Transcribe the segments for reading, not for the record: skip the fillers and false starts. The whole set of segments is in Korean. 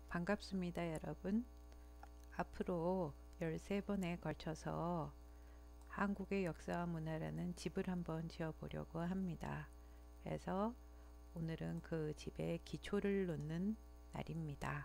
반갑습니다, 여러분. 앞으로 13번에 걸쳐서 한국의 역사와 문화라는 집을 한번 지어보려고 합니다. 그래서 오늘은 그 집에 기초를 놓는 날입니다.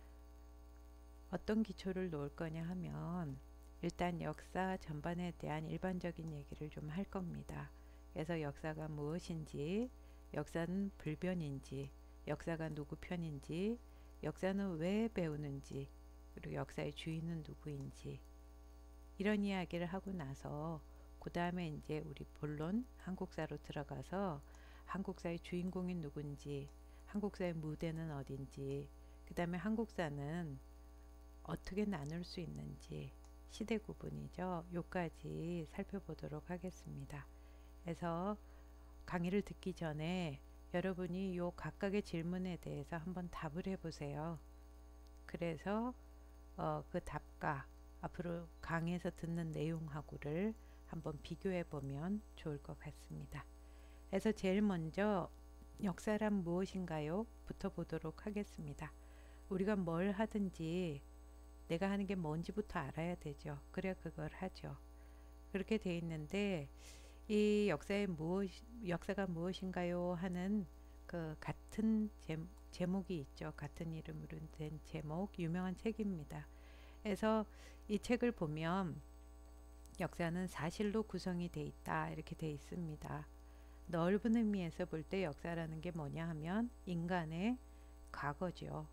어떤 기초를 놓을 거냐 하면 일단 역사 전반에 대한 일반적인 얘기를 좀 할 겁니다. 그래서 역사가 무엇인지, 역사는 불변인지, 역사가 누구 편인지, 역사는 왜 배우는지, 그리고 역사의 주인은 누구인지, 이런 이야기를 하고 나서 그 다음에 이제 우리 본론 한국사로 들어가서 한국사의 주인공이 누군지, 한국사의 무대는 어딘지, 그 다음에 한국사는 어떻게 나눌 수 있는지, 시대 구분이죠. 요까지 살펴보도록 하겠습니다. 그래서 강의를 듣기 전에 여러분이 요 각각의 질문에 대해서 한번 답을 해보세요. 그래서 그 답과 앞으로 강의에서 듣는 내용하고를 한번 비교해 보면 좋을 것 같습니다. 그래서 제일 먼저 역사란 무엇인가요? 부터 보도록 하겠습니다. 우리가 뭘 하든지 내가 하는 게 뭔지부터 알아야 되죠. 그래야 그걸 하죠. 그렇게 돼 있는데 이 역사가 무엇인가요? 하는 그 같은 제목이 있죠. 같은 이름으로 된 제목, 유명한 책입니다. 그래서 이 책을 보면 역사는 사실로 구성이 돼 있다 이렇게 돼 있습니다. 넓은 의미에서 볼 때 역사라는 게 뭐냐 하면 인간의 과거죠.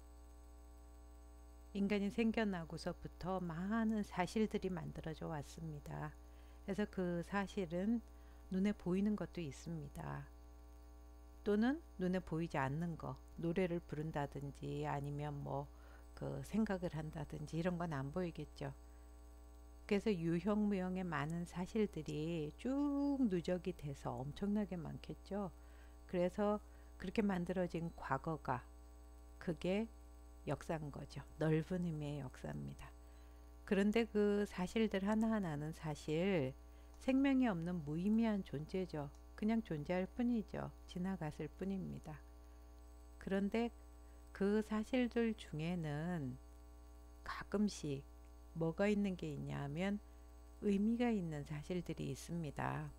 인간이 생겨나고서부터 많은 사실들이 만들어져 왔습니다. 그래서 그 사실은 눈에 보이는 것도 있습니다. 또는 눈에 보이지 않는 거, 노래를 부른다든지 아니면 뭐 그 생각을 한다든지 이런 건 안 보이겠죠. 그래서 유형무형의 많은 사실들이 쭉 누적이 돼서 엄청나게 많겠죠. 그래서 그렇게 만들어진 과거가 그게 역사인 거죠. 넓은 의미의 역사입니다. 그런데 그 사실들 하나하나는 사실 생명이 없는 무의미한 존재죠. 그냥 존재할 뿐이죠. 지나갔을 뿐입니다. 그런데 그 사실들 중에는 가끔씩 뭐가 있는 게 있냐 하면 의미가 있는 사실들이 있습니다.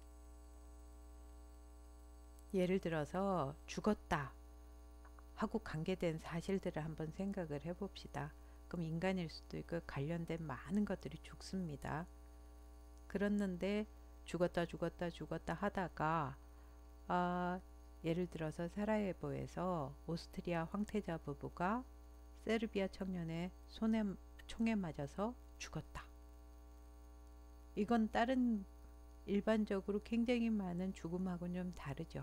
예를 들어서 죽었다 하고 관계된 사실들을 한번 생각을 해봅시다. 그럼 인간일 수도 있고 관련된 많은 것들이 죽습니다. 그랬는데 죽었다 하다가 예를 들어서 사라예보에서 오스트리아 황태자 부부가 세르비아 청년의 총에 맞아서 죽었다. 이건 다른 일반적으로 굉장히 많은 죽음하고는 좀 다르죠.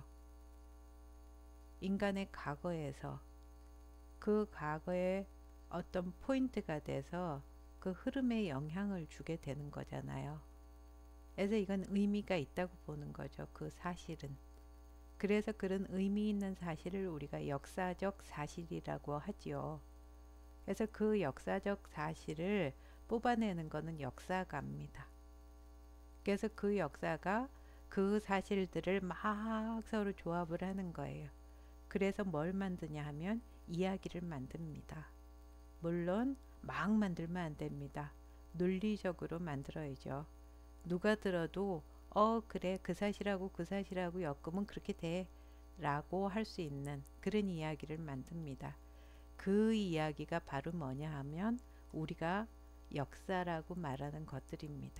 인간의 과거에서 그 과거에 어떤 포인트가 돼서 그 흐름에 영향을 주게 되는 거잖아요. 그래서 이건 의미가 있다고 보는 거죠. 그 사실은. 그래서 그런 의미 있는 사실을 우리가 역사적 사실이라고 하지요. 그래서 그 역사적 사실을 뽑아내는 것은 역사가입니다. 그래서 그 역사가 그 사실들을 막 서로 조합을 하는 거예요. 그래서 뭘 만드냐 하면 이야기를 만듭니다. 물론 막 만들면 안 됩니다. 논리적으로 만들어야죠. 누가 들어도 그래 그 사실하고 엮으면 그렇게 돼 라고 할 수 있는 그런 이야기를 만듭니다. 그 이야기가 바로 뭐냐 하면 우리가 역사라고 말하는 것들입니다.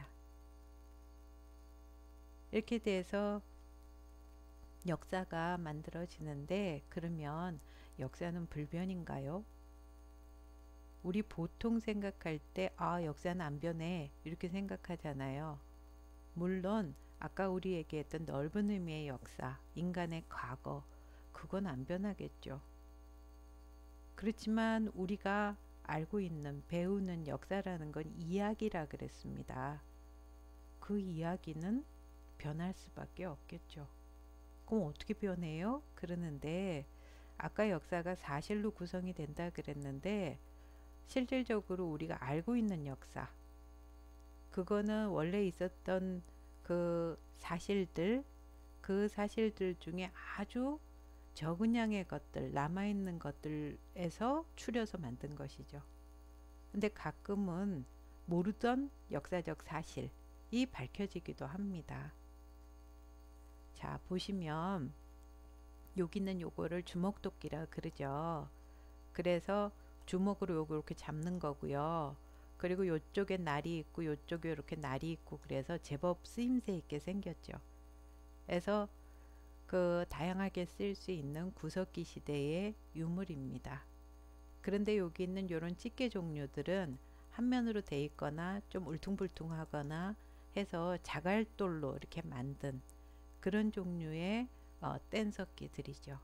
이렇게 돼서 역사가 만들어지는데 그러면 역사는 불변인가요? 우리 보통 생각할 때 역사는 안 변해 이렇게 생각하잖아요. 물론 아까 우리 얘기했던 넓은 의미의 역사, 인간의 과거, 그건 안 변하겠죠. 그렇지만 우리가 알고 있는 배우는 역사라는 건 이야기라 그랬습니다. 그 이야기는 변할 수밖에 없겠죠. 그럼 어떻게 변해요? 그러는데 아까 역사가 사실로 구성이 된다 그랬는데 실질적으로 우리가 알고 있는 역사 그거는 원래 있었던 그 사실들 중에 아주 적은 양의 것들, 남아있는 것들에서 추려서 만든 것이죠. 근데 가끔은 모르던 역사적 사실이 밝혀지기도 합니다. 자, 보시면 여기는 요거를 주먹도끼라 그러죠. 그래서 주먹으로 요거 이렇게 잡는 거고요. 그리고 요쪽에 날이 있고 요쪽에 이렇게 날이 있고 그래서 제법 쓰임새 있게 생겼죠. 그래서 그 다양하게 쓸 수 있는 구석기 시대의 유물입니다. 그런데 여기 있는 이런 집게 종류들은 한 면으로 돼 있거나 좀 울퉁불퉁하거나 해서 자갈돌로 이렇게 만든 그런 종류의 뗀석기들이죠.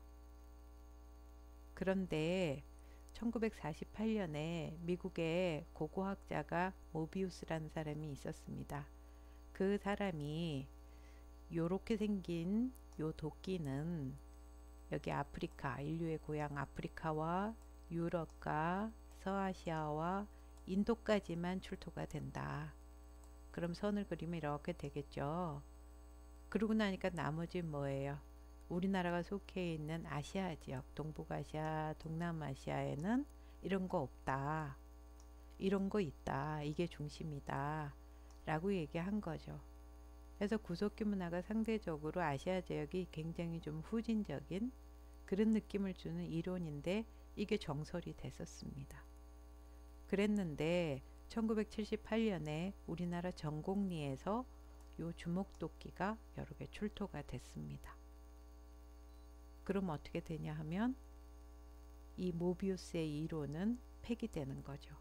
그런데 1948년에 미국의 고고학자가 모비우스라는 사람이 있었습니다. 그 사람이 요렇게 생긴 요 도끼는 여기 아프리카, 인류의 고향 아프리카와 유럽과 서아시아와 인도까지만 출토가 된다. 그럼 선을 그리면 이렇게 되겠죠. 그러고 나니까 나머지 뭐예요? 우리나라가 속해 있는 아시아 지역, 동북아시아, 동남아시아에는 이런 거 없다. 이런 거 있다. 이게 중심이다. 라고 얘기한 거죠. 그래서 구석기 문화가 상대적으로 아시아 지역이 굉장히 좀 후진적인 그런 느낌을 주는 이론인데 이게 정설이 됐었습니다. 그랬는데 1978년에 우리나라 전곡리에서 요 주먹도끼가 여러 개 출토가 됐습니다. 그럼 어떻게 되냐 하면 이 모비우스의 이론은 폐기되는 거죠.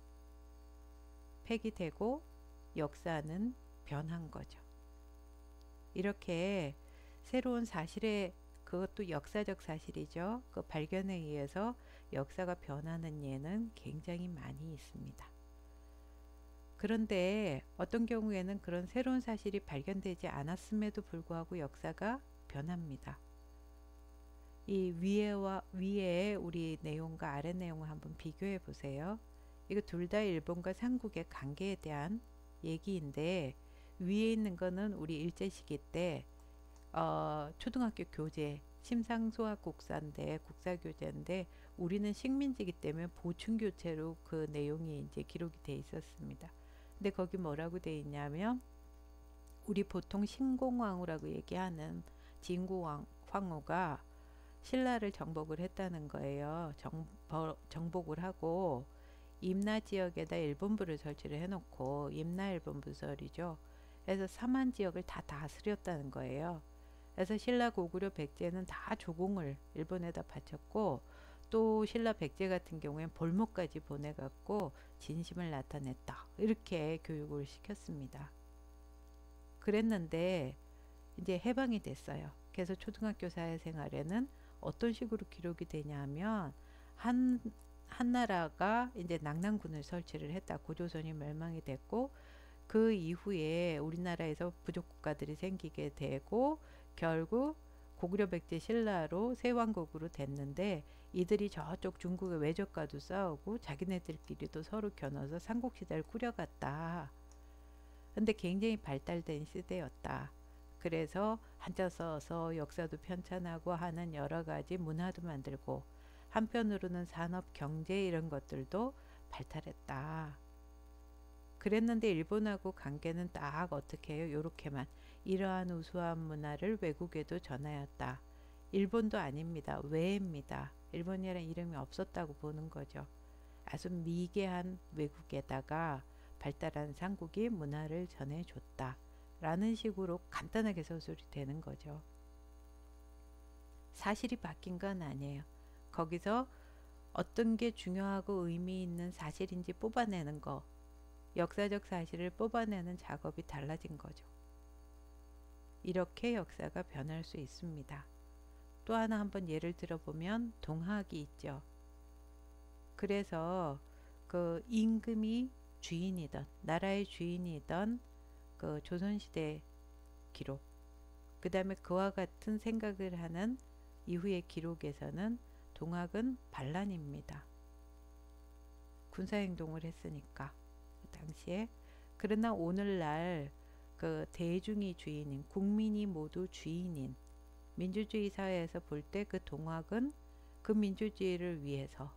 폐기되고 역사는 변한 거죠. 이렇게 새로운 사실에 그것도 역사적 사실이죠. 그 발견에 의해서 역사가 변하는 예는 굉장히 많이 있습니다. 그런데 어떤 경우에는 그런 새로운 사실이 발견되지 않았음에도 불구하고 역사가 변합니다. 이 위에 우리 내용과 아래 내용을 한번 비교해 보세요. 이거 둘 다 일본과 삼국의 관계에 대한 얘기인데 위에 있는 거는 우리 일제시기 때 초등학교 교재 심상수학국사인데 국사교재인데 우리는 식민지이기 때문에 보충교재로 그 내용이 이제 기록이 돼 있었습니다. 근데 거기 뭐라고 돼 있냐면 우리 보통 신공황후라고 얘기하는 진구황후가 신라를 정복을 했다는 거예요. 정복을 하고 임나 지역에다 일본부를 설치를 해놓고 임나일본부설이죠. 그래서 삼한 지역을 다 다스렸다는 거예요. 그래서 신라 고구려 백제는 다 조공을 일본에다 바쳤고 또 신라 백제 같은 경우엔 볼모까지 보내갖고 진심을 나타냈다. 이렇게 교육을 시켰습니다. 그랬는데 이제 해방이 됐어요. 그래서 초등학교 사회생활에는 어떤 식으로 기록이 되냐면 한나라가 이제 낙랑군을 설치를 했다. 고조선이 멸망이 됐고 그 이후에 우리나라에서 부족 국가들이 생기게 되고 결국 고구려 백제 신라로 세왕국으로 됐는데 이들이 저쪽 중국의 외적과도 싸우고 자기네들끼리도 서로 겨눠서 삼국시대를 꾸려갔다. 근데 굉장히 발달된 시대였다. 그래서 한자 써서 역사도 편찬하고 하는 여러 가지 문화도 만들고 한편으로는 산업, 경제 이런 것들도 발달했다. 그랬는데 일본하고 관계는 딱 어떻게 해요? 요렇게만 이러한 우수한 문화를 외국에도 전하였다. 일본도 아닙니다. 외입니다. 일본이라는 이름이 없었다고 보는 거죠. 아주 미개한 외국에다가 발달한 삼국이 문화를 전해줬다. 라는 식으로 간단하게 서술이 되는 거죠. 사실이 바뀐 건 아니에요. 거기서 어떤 게 중요하고 의미 있는 사실인지 뽑아내는 거, 역사적 사실을 뽑아내는 작업이 달라진 거죠. 이렇게 역사가 변할 수 있습니다. 또 하나 한번 예를 들어보면 동학이 있죠. 그래서 그 임금이 주인이던 나라의 주인이던 그 조선시대 기록 그 다음에 그와 같은 생각을 하는 이후의 기록에서는 동학은 반란입니다. 군사행동을 했으니까 그 당시에. 그러나 오늘날 그 대중이 주인인 국민이 모두 주인인 민주주의 사회에서 볼 때 그 동학은 그 민주주의를 위해서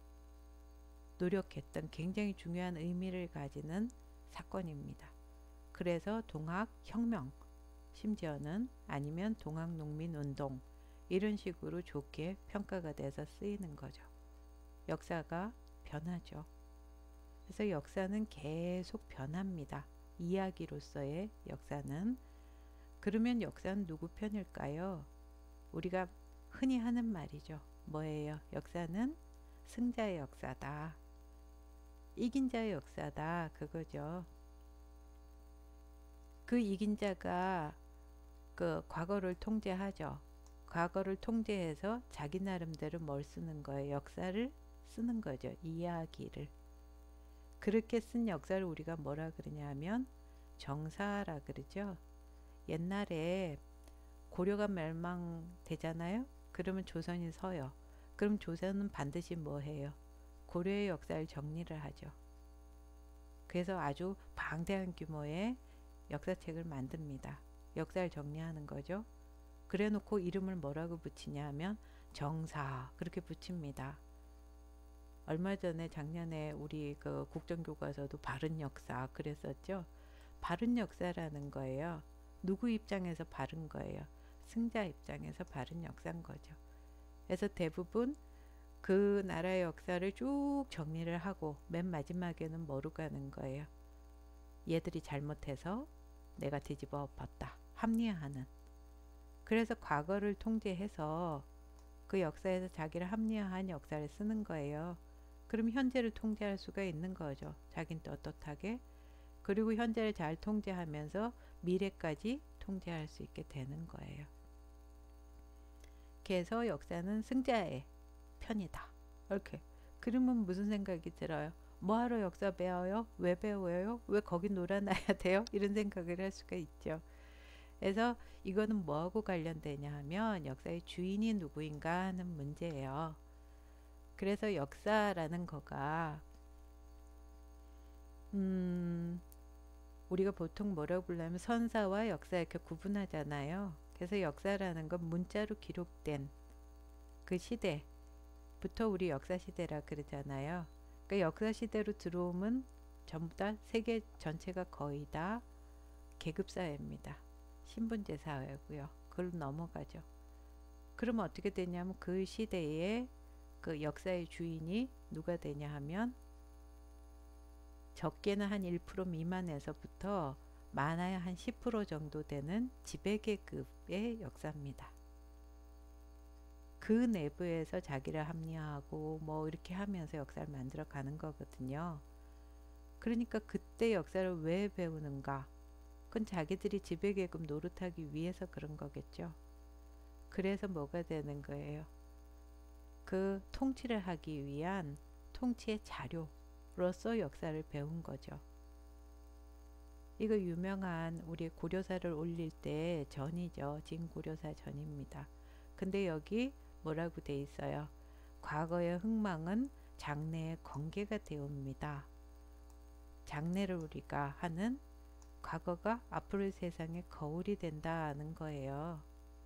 노력했던 굉장히 중요한 의미를 가지는 사건입니다. 그래서 동학혁명, 심지어는 아니면 동학농민운동 이런 식으로 좋게 평가가 돼서 쓰이는 거죠. 역사가 변하죠. 그래서 역사는 계속 변합니다. 이야기로서의 역사는. 그러면 역사는 누구 편일까요? 우리가 흔히 하는 말이죠. 뭐예요? 역사는 승자의 역사다. 이긴 자의 역사다. 그거죠. 그 이긴 자가 그 과거를 통제하죠. 과거를 통제해서 자기 나름대로 뭘 쓰는 거예요? 역사를 쓰는 거죠. 이야기를. 그렇게 쓴 역사를 우리가 뭐라 그러냐 하면 정사라 그러죠. 옛날에 고려가 멸망되잖아요. 그러면 조선이 서요. 그럼 조선은 반드시 뭐 해요? 고려의 역사를 정리를 하죠. 그래서 아주 방대한 규모의 역사책을 만듭니다. 역사를 정리하는 거죠. 그래 놓고 이름을 뭐라고 붙이냐 하면 정사 그렇게 붙입니다. 얼마 전에 작년에 우리 그 국정교과서도 바른 역사 그랬었죠. 바른 역사라는 거예요. 누구 입장에서 바른 거예요? 승자 입장에서 바른 역사인 거죠. 그래서 대부분 그 나라의 역사를 쭉 정리를 하고 맨 마지막에는 뭐로 가는 거예요? 얘들이 잘못해서 내가 뒤집어 엎었다. 합리화하는. 그래서 과거를 통제해서 그 역사에서 자기를 합리화한 역사를 쓰는 거예요. 그럼 현재를 통제할 수가 있는 거죠. 자기는 떳떳하게. 그리고 현재를 잘 통제하면서 미래까지 통제할 수 있게 되는 거예요. 그래서 역사는 승자의 편이다. 이렇게. 그러면 무슨 생각이 들어요? 뭐하러 역사 배워요? 왜 배워요? 왜 거기 놀아놔야 돼요? 이런 생각을 할 수가 있죠. 그래서 이거는 뭐하고 관련되냐 하면 역사의 주인이 누구인가 하는 문제예요. 그래서 역사라는 거가 우리가 보통 뭐라고 불러면 선사와 역사 이렇게 구분하잖아요. 그래서 역사라는 건 문자로 기록된 그 시대부터 우리 역사 시대라 그러잖아요. 그러니까 역사 시대로 들어오면 전부 다 세계 전체가 거의 다 계급사회입니다. 신분제 사회고요. 그걸 넘어가죠. 그러면 어떻게 되냐면 그 시대에 그 역사의 주인이 누가 되냐 하면 적게는 한 1% 미만에서부터 많아야 한 10% 정도 되는 지배계급의 역사입니다. 그 내부에서 자기를 합리화하고 뭐 이렇게 하면서 역사를 만들어 가는 거거든요. 그러니까 그때 역사를 왜 배우는가? 그건 자기들이 지배계급 노릇하기 위해서 그런 거겠죠. 그래서 뭐가 되는 거예요? 그 통치를 하기 위한 통치의 자료로서 역사를 배운 거죠. 이거 유명한 우리 고려사를 올릴 때 전이죠. 진고려사 전입니다. 근데 여기 뭐라고 돼 있어요? 과거의 흥망은 장래의 건계가 되옵니다. 장래를 우리가 하는 과거가 앞으로의 세상의 거울이 된다는 거예요.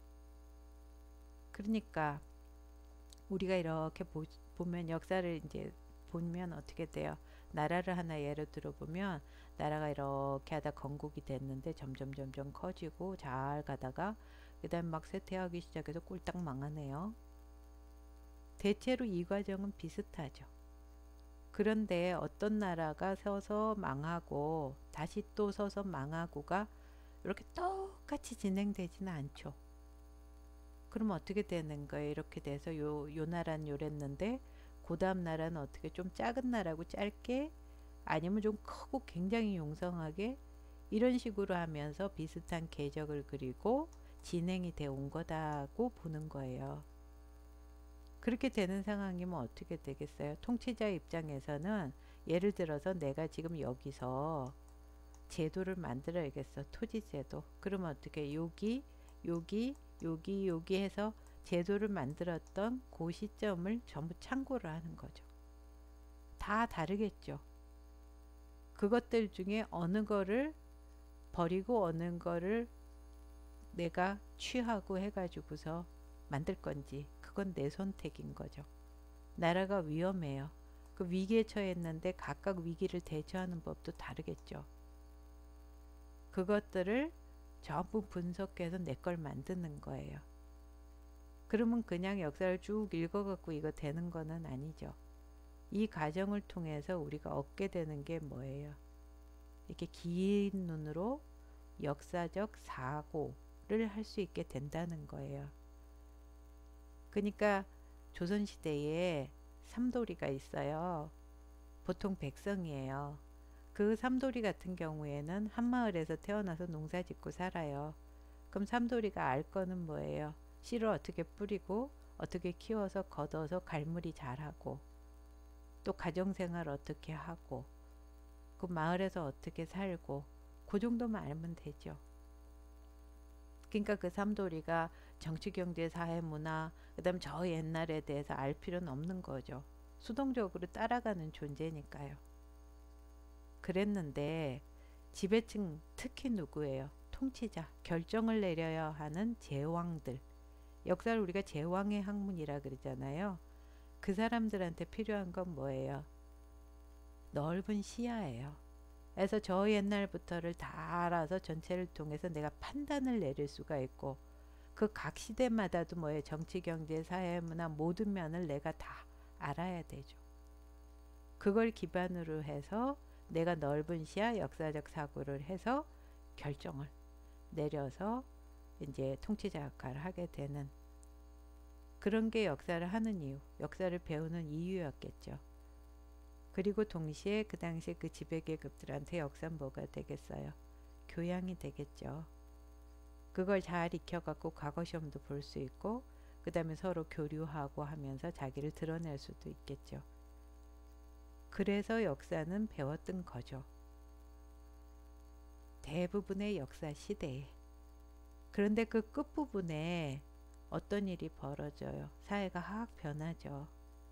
그러니까 우리가 이렇게 보면 역사를 이제 보면 어떻게 돼요? 나라를 하나 예를 들어 보면 나라가 이렇게 하다 건국이 됐는데 점점 커지고 잘 가다가 그 다음 막 쇠퇴하기 시작해서 꼴딱 망하네요. 대체로 이 과정은 비슷하죠. 그런데 어떤 나라가 서서 망하고 다시 또 서서 망하고가 이렇게 똑같이 진행되지는 않죠. 그럼 어떻게 되는 거예요? 이렇게 돼서 요 나라는 요랬는데 그 다음 나라는 어떻게 좀 작은 나라고 짧게 아니면 좀 크고 굉장히 용성하게 이런 식으로 하면서 비슷한 궤적을 그리고 진행이 돼 온 거다고 보는 거예요. 그렇게 되는 상황이면 어떻게 되겠어요? 통치자 입장에서는 예를 들어서 내가 지금 여기서 제도를 만들어야겠어. 토지제도. 그러면 어떻게 여기 해서 제도를 만들었던 그 시점을 전부 참고를 하는 거죠. 다 다르겠죠. 그것들 중에 어느 거를 버리고 어느 거를 내가 취하고 해가지고서 만들 건지 그건 내 선택인 거죠. 나라가 위험해요. 그 위기에 처했는데 각각 위기를 대처하는 법도 다르겠죠. 그것들을 전부 분석해서 내 걸 만드는 거예요. 그러면 그냥 역사를 쭉 읽어갖고 이거 되는 거는 아니죠. 이 과정을 통해서 우리가 얻게 되는 게 뭐예요? 이렇게 긴 눈으로 역사적 사고를 할 수 있게 된다는 거예요. 그러니까 조선시대에 삼도리가 있어요. 보통 백성이에요. 그 삼도리 같은 경우에는 한마을에서 태어나서 농사 짓고 살아요. 그럼 삼도리가 알 거는 뭐예요? 씨를 어떻게 뿌리고 어떻게 키워서 걷어서 갈무리 잘하고 또 가정생활 어떻게 하고 그 마을에서 어떻게 살고 그 정도만 알면 되죠. 그러니까 그 삼도리가 정치, 경제, 사회, 문화 그다음 저 옛날에 대해서 알 필요는 없는 거죠. 수동적으로 따라가는 존재니까요. 그랬는데 지배층 특히 누구예요? 통치자, 결정을 내려야 하는 제왕들. 역사를 우리가 제왕의 학문이라 그러잖아요. 그 사람들한테 필요한 건 뭐예요? 넓은 시야예요. 그래서 저 옛날부터를 다 알아서 전체를 통해서 내가 판단을 내릴 수가 있고 그 각 시대마다도 뭐예요? 정치, 경제, 사회, 문화 모든 면을 내가 다 알아야 되죠. 그걸 기반으로 해서 내가 넓은 시야 역사적 사고를 해서 결정을 내려서 이제 통치자 역할을 하게 되는 그런 게 역사를 하는 이유, 역사를 배우는 이유였겠죠. 그리고 동시에 그 당시에 그 지배계급들한테 역사는 뭐가 되겠어요? 교양이 되겠죠. 그걸 잘 익혀갖고 과거시험도 볼 수 있고 그 다음에 서로 교류하고 하면서 자기를 드러낼 수도 있겠죠. 그래서 역사는 배웠던 거죠. 대부분의 역사 시대에. 그런데 그 끝부분에 어떤 일이 벌어져요? 사회가 확 변하죠.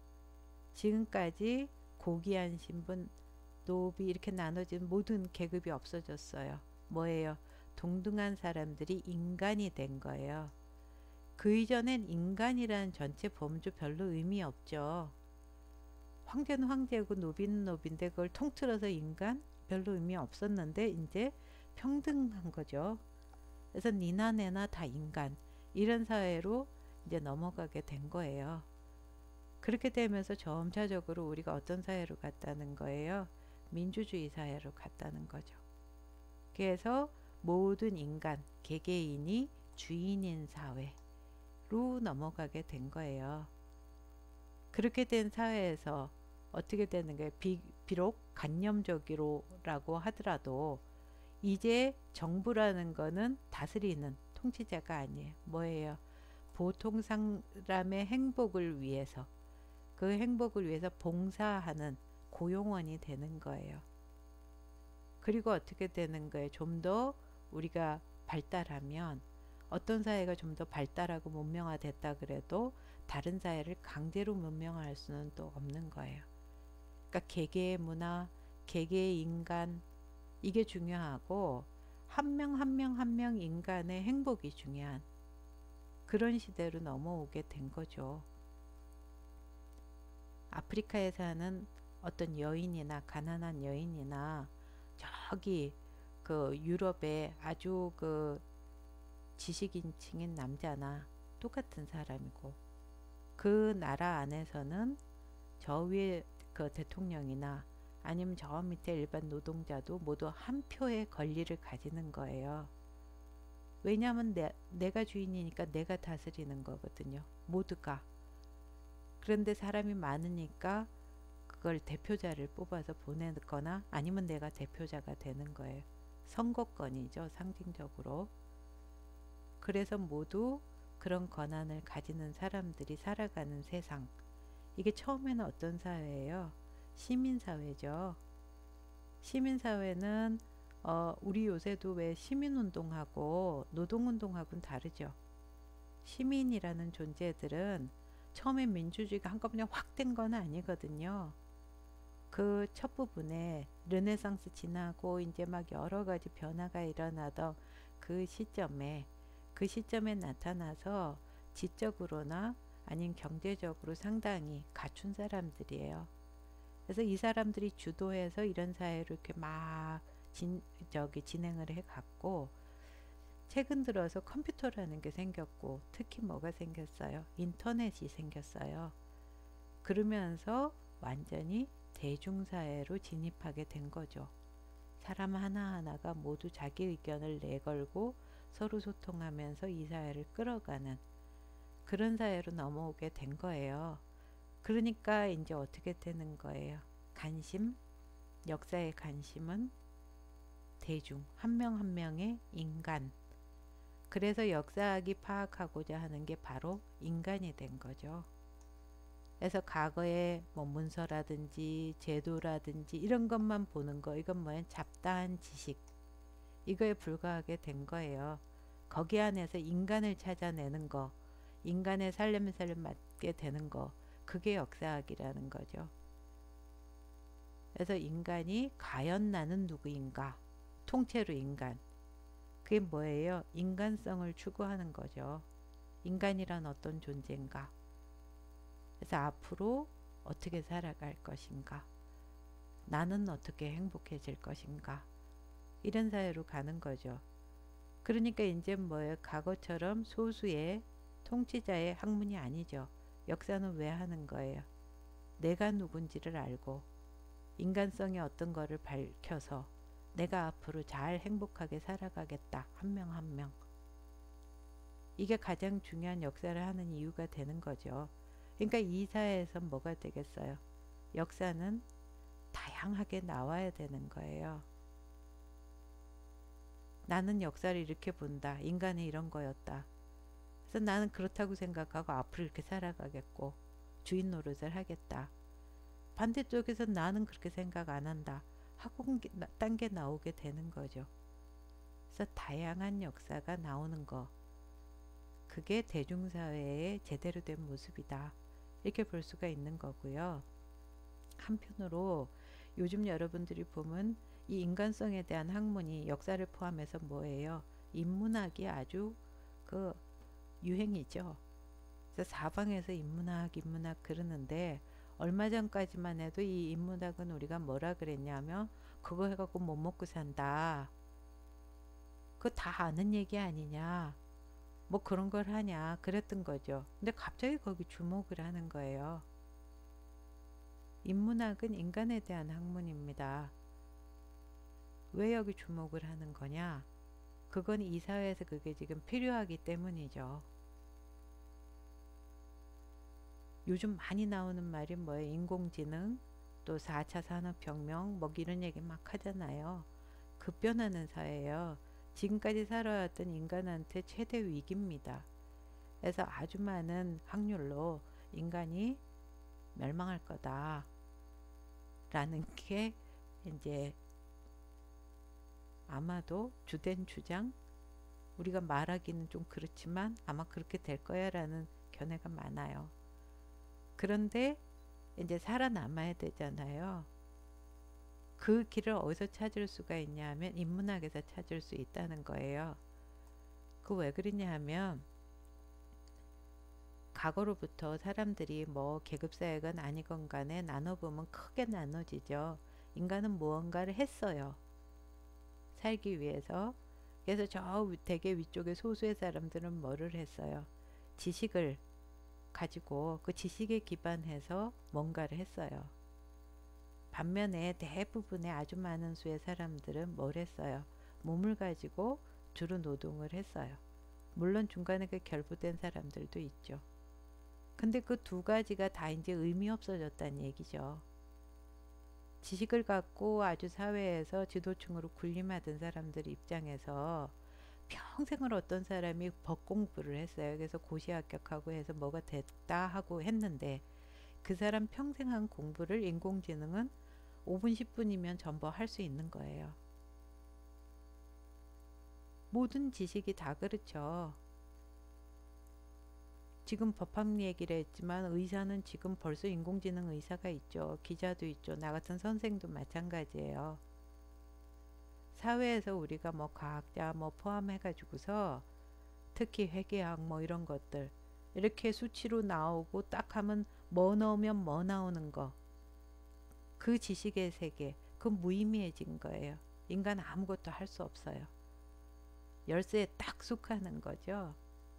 지금까지 고귀한 신분, 노비 이렇게 나눠진 모든 계급이 없어졌어요. 뭐예요? 동등한 사람들이 인간이 된 거예요. 그 이전엔 인간이라는 전체 범주 별로 의미 없죠. 황제는 황제고 노비는 노비인데 그걸 통틀어서 인간? 별로 의미 없었는데 이제 평등한 거죠. 그래서 니나 내나 다 인간 이런 사회로 이제 넘어가게 된 거예요. 그렇게 되면서 점차적으로 우리가 어떤 사회로 갔다는 거예요? 민주주의 사회로 갔다는 거죠. 그래서 모든 인간, 개개인이 주인인 사회로 넘어가게 된 거예요. 그렇게 된 사회에서 어떻게 되는 거예요? 비록 관념적으로라고 하더라도 이제 정부라는 거는 다스리는 통치자가 아니에요. 뭐예요? 보통 사람의 행복을 위해서 그 행복을 위해서 봉사하는 고용원이 되는 거예요. 그리고 어떻게 되는 거예요? 좀 더 우리가 발달하면 어떤 사회가 좀 더 발달하고 문명화됐다 그래도 다른 사회를 강제로 문명화할 수는 또 없는 거예요. 그러니까 개개의 문화, 개개의 인간 이게 중요하고 한 명 한 명 한 명 인간의 행복이 중요한 그런 시대로 넘어오게 된 거죠. 아프리카에 사는 어떤 여인이나 가난한 여인이나 저기 그 유럽의 아주 그 지식인층인 남자나 똑같은 사람이고 그 나라 안에서는 저 위에 그 대통령이나 아니면 저 밑에 일반 노동자도 모두 한 표의 권리를 가지는 거예요. 왜냐하면 내가 주인이니까 내가 다스리는 거거든요. 모두가. 그런데 사람이 많으니까 그걸 대표자를 뽑아서 보내거나 아니면 내가 대표자가 되는 거예요. 선거권이죠, 상징적으로. 그래서 모두 그런 권한을 가지는 사람들이 살아가는 세상. 이게 처음에는 어떤 사회예요? 시민사회죠. 시민사회는 우리 요새도 왜 시민운동하고 노동운동하고는 다르죠. 시민이라는 존재들은 처음에 민주주의가 한꺼번에 확 된 건 아니거든요. 그 첫 부분에 르네상스 지나고 이제 막 여러 가지 변화가 일어나던 그 시점에 그 시점에 나타나서 지적으로나 아닌 경제적으로 상당히 갖춘 사람들이에요. 그래서 이 사람들이 주도해서 이런 사회를 이렇게 막 진행을 해갔고, 최근 들어서 컴퓨터라는 게 생겼고, 특히 뭐가 생겼어요? 인터넷이 생겼어요. 그러면서 완전히 대중사회로 진입하게 된 거죠. 사람 하나하나가 모두 자기 의견을 내걸고 서로 소통하면서 이 사회를 끌어가는 그런 사회로 넘어오게 된 거예요. 그러니까 이제 어떻게 되는 거예요? 관심, 역사의 관심은 대중, 한 명 한 명의 인간. 그래서 역사학이 파악하고자 하는 게 바로 인간이 된 거죠. 그래서 과거의 뭐 문서라든지 제도라든지 이런 것만 보는 거, 이건 뭐야? 잡다한 지식. 이거에 불과하게 된 거예요. 거기 안에서 인간을 찾아내는 거, 인간의 살림살림 맞게 되는 거, 그게 역사학이라는 거죠. 그래서 인간이 과연 나는 누구인가? 통째로 인간. 그게 뭐예요? 인간성을 추구하는 거죠. 인간이란 어떤 존재인가? 그래서 앞으로 어떻게 살아갈 것인가? 나는 어떻게 행복해질 것인가? 이런 사회로 가는 거죠. 그러니까 이제 뭐예요? 과거처럼 소수의 통치자의 학문이 아니죠. 역사는 왜 하는 거예요? 내가 누군지를 알고 인간성의 어떤 거를 밝혀서 내가 앞으로 잘 행복하게 살아가겠다. 한 명 한 명. 이게 가장 중요한 역사를 하는 이유가 되는 거죠. 그러니까 이 사회에서 뭐가 되겠어요? 역사는 다양하게 나와야 되는 거예요. 나는 역사를 이렇게 본다. 인간이 이런 거였다. 그래서 나는 그렇다고 생각하고 앞으로 이렇게 살아가겠고 주인 노릇을 하겠다. 반대쪽에서 나는 그렇게 생각 안 한다 하고 딴 게 나오게 되는 거죠. 그래서 다양한 역사가 나오는 거, 그게 대중사회의 제대로 된 모습이다. 이렇게 볼 수가 있는 거고요. 한편으로 요즘 여러분들이 보면 이 인간성에 대한 학문이 역사를 포함해서 뭐예요? 인문학이 아주 그 유행이죠. 그래서 사방에서 인문학 그러는데, 얼마 전까지만 해도 이 인문학은 우리가 뭐라 그랬냐면 그거 해갖고 못 먹고 산다. 그거 다 아는 얘기 아니냐. 뭐 그런 걸 하냐. 그랬던 거죠. 근데 갑자기 거기 주목을 하는 거예요. 인문학은 인간에 대한 학문입니다. 왜 여기 주목을 하는 거냐? 그건 이 사회에서 그게 지금 필요하기 때문이죠. 요즘 많이 나오는 말이 뭐예요? 인공지능, 또 4차 산업혁명, 뭐 이런 얘기 막 하잖아요. 급변하는 사회예요. 지금까지 살아왔던 인간한테 최대 위기입니다. 그래서 아주 많은 확률로 인간이 멸망할 거다 라는 게 이제 아마도 주된 주장, 우리가 말하기는 좀 그렇지만 아마 그렇게 될 거야 라는 견해가 많아요. 그런데 이제 살아남아야 되잖아요. 그 길을 어디서 찾을 수가 있냐 하면 인문학에서 찾을 수 있다는 거예요. 그 왜 그러냐 하면 과거로부터 사람들이 뭐 계급사회건 아니건 간에 나눠보면 크게 나눠지죠. 인간은 무언가를 했어요. 살기 위해서. 그래서 저 되게 위쪽에 소수의 사람들은 뭐를 했어요? 지식을 가지고 그 지식에 기반해서 뭔가를 했어요. 반면에 대부분의 아주 많은 수의 사람들은 뭘 했어요? 몸을 가지고 주로 노동을 했어요. 물론 중간에 그 결부된 사람들도 있죠. 근데 그 두 가지가 다 이제 의미 없어졌다는 얘기죠. 지식을 갖고 아주 사회에서 지도층으로 군림하던 사람들 입장에서 평생을 어떤 사람이 법 공부를 했어요. 그래서 고시 합격하고 해서 뭐가 됐다 하고 했는데, 그 사람 평생 한 공부를 인공지능은 5분 10분이면 전부 할 수 있는 거예요. 모든 지식이 다 그렇죠. 지금 법학 얘기를 했지만 의사는 지금 벌써 인공지능 의사가 있죠. 기자도 있죠. 나 같은 선생도 마찬가지예요. 사회에서 우리가 뭐 과학자 뭐 포함해 가지고서 특히 회계학 뭐 이런 것들 이렇게 수치로 나오고 딱 하면 뭐 넣으면 뭐 나오는 거, 그 지식의 세계, 그 무의미해진 거예요. 인간 아무것도 할 수 없어요. 열쇠에 딱 속하는 거죠.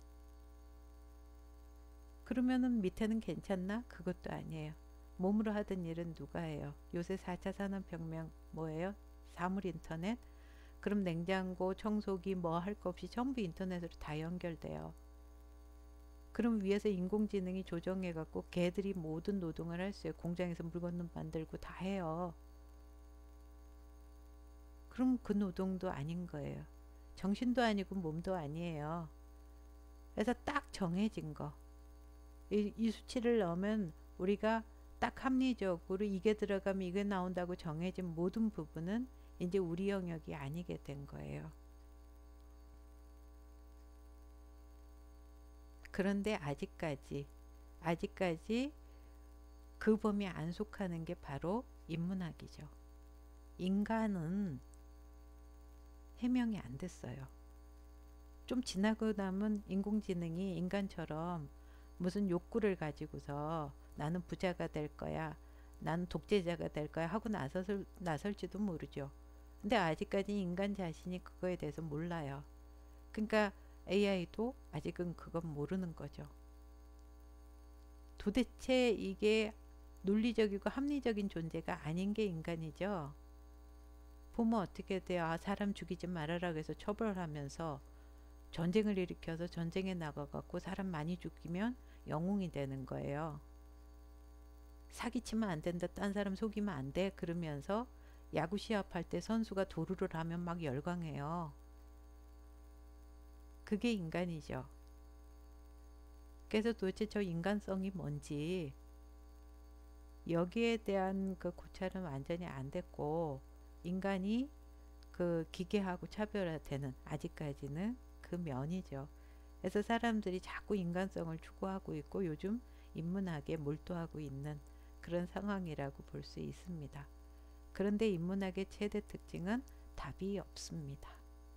그러면은 밑에는 괜찮나? 그것도 아니에요. 몸으로 하던 일은 누가 해요? 요새 4차 산업혁명 뭐예요? 사물 인터넷? 그럼 냉장고, 청소기 뭐 할 거 없이 전부 인터넷으로 다 연결돼요. 그럼 위에서 인공지능이 조정해갖고 걔들이 모든 노동을 할 수 있어요. 공장에서 물건 만들고 다 해요. 그럼 그 노동도 아닌 거예요. 정신도 아니고 몸도 아니에요. 그래서 딱 정해진 거. 이 수치를 넣으면 우리가 딱 합리적으로 이게 들어가면 이게 나온다고 정해진 모든 부분은 이제 우리 영역이 아니게 된 거예요. 그런데 아직까지 그 범위에 안 속하는 게 바로 인문학이죠. 인간은 해명이 안 됐어요. 좀 지나고 나면 인공지능이 인간처럼 무슨 욕구를 가지고서 나는 부자가 될 거야, 나는 독재자가 될 거야 하고 나설지도 모르죠. 근데 아직까지 인간 자신이 그거에 대해서 몰라요. 그러니까 AI도 아직은 그건 모르는 거죠. 도대체 이게 논리적이고 합리적인 존재가 아닌 게 인간이죠. 보면 어떻게 돼요? 아, 사람 죽이지 말아라 그래서 처벌하면서 전쟁을 일으켜서 전쟁에 나가갖고 사람 많이 죽이면 영웅이 되는 거예요. 사기치면 안 된다, 딴 사람 속이면 안 돼 그러면서 야구 시합할 때 선수가 도루를 하면 막 열광해요. 그게 인간이죠. 그래서 도대체 저 인간성이 뭔지 여기에 대한 그 고찰은 완전히 안 됐고, 인간이 그 기계하고 차별화되는 아직까지는 그 면이죠. 그래서 사람들이 자꾸 인간성을 추구하고 있고 요즘 인문학에 몰두하고 있는 그런 상황이라고 볼 수 있습니다. 그런데 인문학의 최대 특징은 답이 없습니다.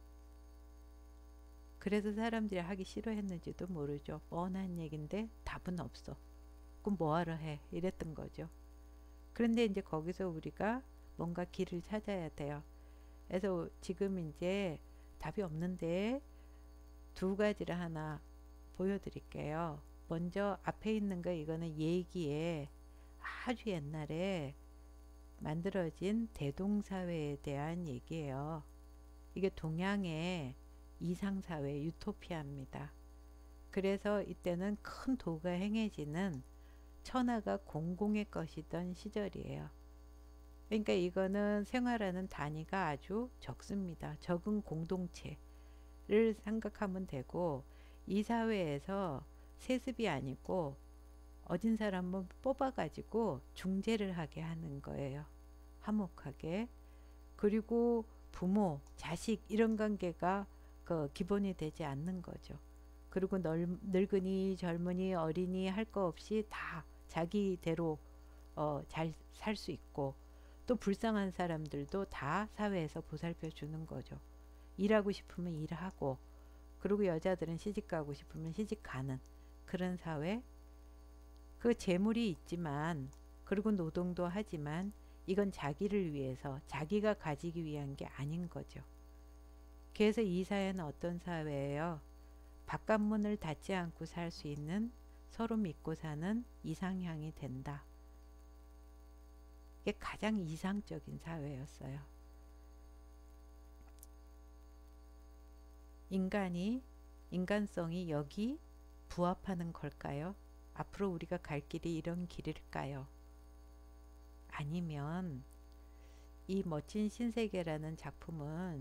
그래서 사람들이 하기 싫어했는지도 모르죠. 뻔한 얘긴데 답은 없어. 그럼 뭐하러 해? 이랬던 거죠. 그런데 이제 거기서 우리가 뭔가 길을 찾아야 돼요. 그래서 지금 이제 답이 없는데 두 가지를 하나 보여드릴게요. 먼저 앞에 있는 거 이거는 예기에 아주 옛날에 만들어진 대동사회에 대한 얘기예요. 이게 동양의 이상사회 유토피아입니다. 그래서 이때는 큰 도가 행해지는 천하가 공공의 것이던 시절이에요. 그러니까 이거는 생활하는 단위가 아주 적습니다. 적은 공동체를 생각하면 되고, 이 사회에서 세습이 아니고 어진 사람은 뽑아가지고 중재를 하게 하는 거예요. 화목하게. 그리고 부모, 자식 이런 관계가 그 기본이 되지 않는 거죠. 그리고 늙은이, 젊은이, 어린이 할 거 없이 다 자기대로 잘 살 수 있고, 또 불쌍한 사람들도 다 사회에서 보살펴 주는 거죠. 일하고 싶으면 일하고, 그리고 여자들은 시집 가고 싶으면 시집 가는 그런 사회. 그 재물이 있지만, 그리고 노동도 하지만 이건 자기를 위해서 자기가 가지기 위한 게 아닌 거죠. 그래서 이 사회는 어떤 사회예요? 바깥문을 닫지 않고 살 수 있는, 서로 믿고 사는 이상향이 된다. 이게 가장 이상적인 사회였어요. 인간성이 여기 부합하는 걸까요? 앞으로 우리가 갈 길이 이런 길일까요? 아니면 이 멋진 신세계라는 작품은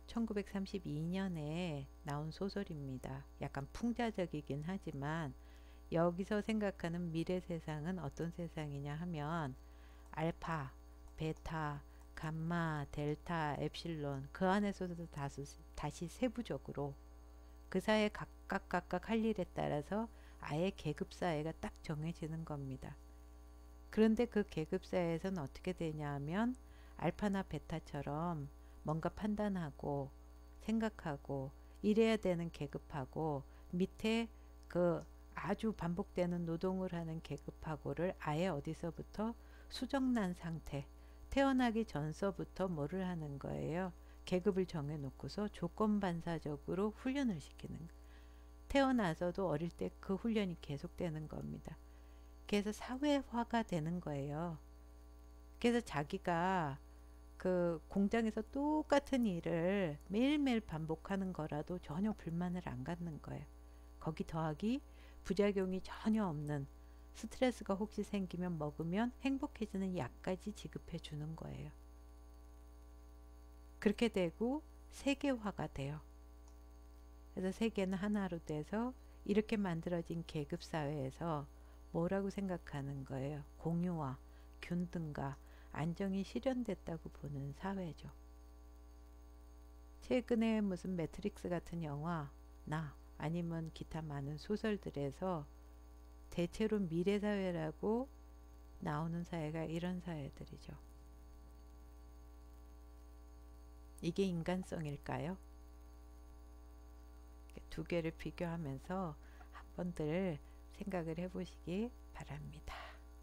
1932년에 나온 소설입니다. 약간 풍자적이긴 하지만 여기서 생각하는 미래 세상은 어떤 세상이냐 하면 알파, 베타, 감마, 델타, 엡실론 그 안에서도 다시 세부적으로 그 사회 각각 할 일에 따라서 아예 계급사회가 딱 정해지는 겁니다. 그런데 그 계급사회에서는 어떻게 되냐 하면 알파나 베타처럼 뭔가 판단하고 생각하고 일해야 되는 계급하고 밑에 그 아주 반복되는 노동을 하는 계급하고를 아예 어디서부터 수정난 상태, 태어나기 전서부터 뭐를 하는 거예요? 계급을 정해 놓고서 조건 반사적으로 훈련을 시키는 거. 태어나서도 어릴 때 그 훈련이 계속되는 겁니다. 그래서 사회화가 되는 거예요. 그래서 자기가 그 공장에서 똑같은 일을 매일매일 반복하는 거라도 전혀 불만을 안 갖는 거예요. 거기 더하기 부작용이 전혀 없는, 스트레스가 혹시 생기면 먹으면 행복해지는 약까지 지급해 주는 거예요. 그렇게 되고 세계화가 돼요. 그래서 세계는 하나로 돼서 이렇게 만들어진 계급사회에서 뭐라고 생각하는 거예요? 공유와 균등과 안정이 실현됐다고 보는 사회죠. 최근에 무슨 매트릭스 같은 영화나 아니면 기타 많은 소설들에서 대체로 미래사회라고 나오는 사회가 이런 사회들이죠. 이게 인간성일까요? 두 개를 비교하면서 한 번들 생각을 해보시기 바랍니다.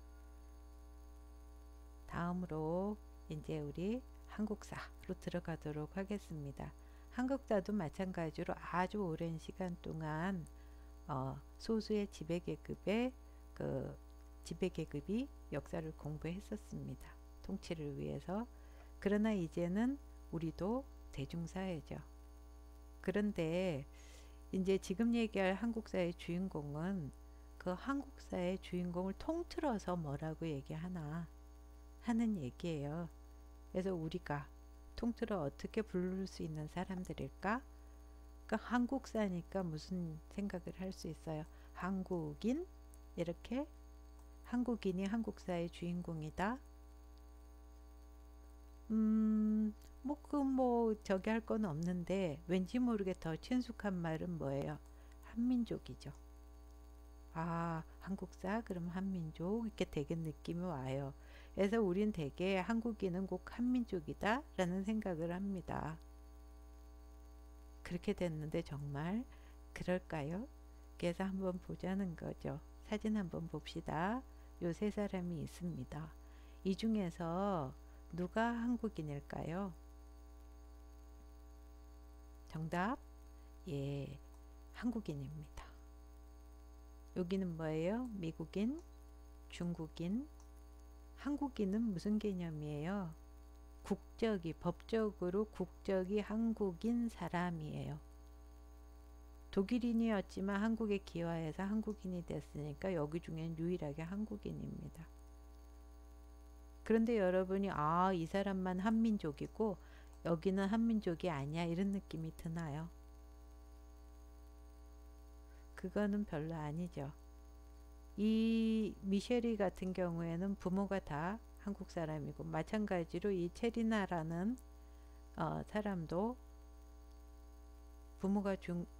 다음으로 이제 우리 한국사로 들어가도록 하겠습니다. 한국사도 마찬가지로 아주 오랜 시간 동안 소수의 지배계급의 그 지배계급이 역사를 공부했었습니다. 통치를 위해서. 그러나 이제는 우리도 대중사회죠. 그런데 이제 지금 얘기할 한국사의 주인공은 그 한국사의 주인공을 통틀어서 뭐라고 얘기하나 하는 얘기예요. 그래서 우리가 통틀어 어떻게 부를 수 있는 사람들일까? 그러니까 한국사니까 무슨 생각을 할 수 있어요? 한국인? 이렇게 한국인이 한국사의 주인공이다. 저기 할 건 없는데 왠지 모르게 더 친숙한 말은 뭐예요? 한민족이죠. 아, 한국사 그럼 한민족 이렇게 되게 느낌이 와요. 그래서 우린 되게 한국인은 꼭 한민족이다 라는 생각을 합니다. 그렇게 됐는데 정말 그럴까요? 그래서 한번 보자는 거죠. 사진 한번 봅시다. 요 세 사람이 있습니다. 이 중에서 누가 한국인일까요? 정답, 예, 한국인입니다. 여기는 뭐예요? 미국인, 중국인, 한국인은 무슨 개념이에요? 국적이, 법적으로 국적이 한국인 사람이에요. 독일인이었지만 한국에 기화해서 한국인이 됐으니까 여기 중엔 유일하게 한국인입니다. 그런데 여러분이 이 사람만 한민족이고 여기는 한민족이 아니야 이런 느낌이 드나요? 그거는 별로 아니죠. 이 미셸이 같은 경우에는 부모가 다 한국 사람이고 마찬가지로 이 체리나라는 사람도 부모가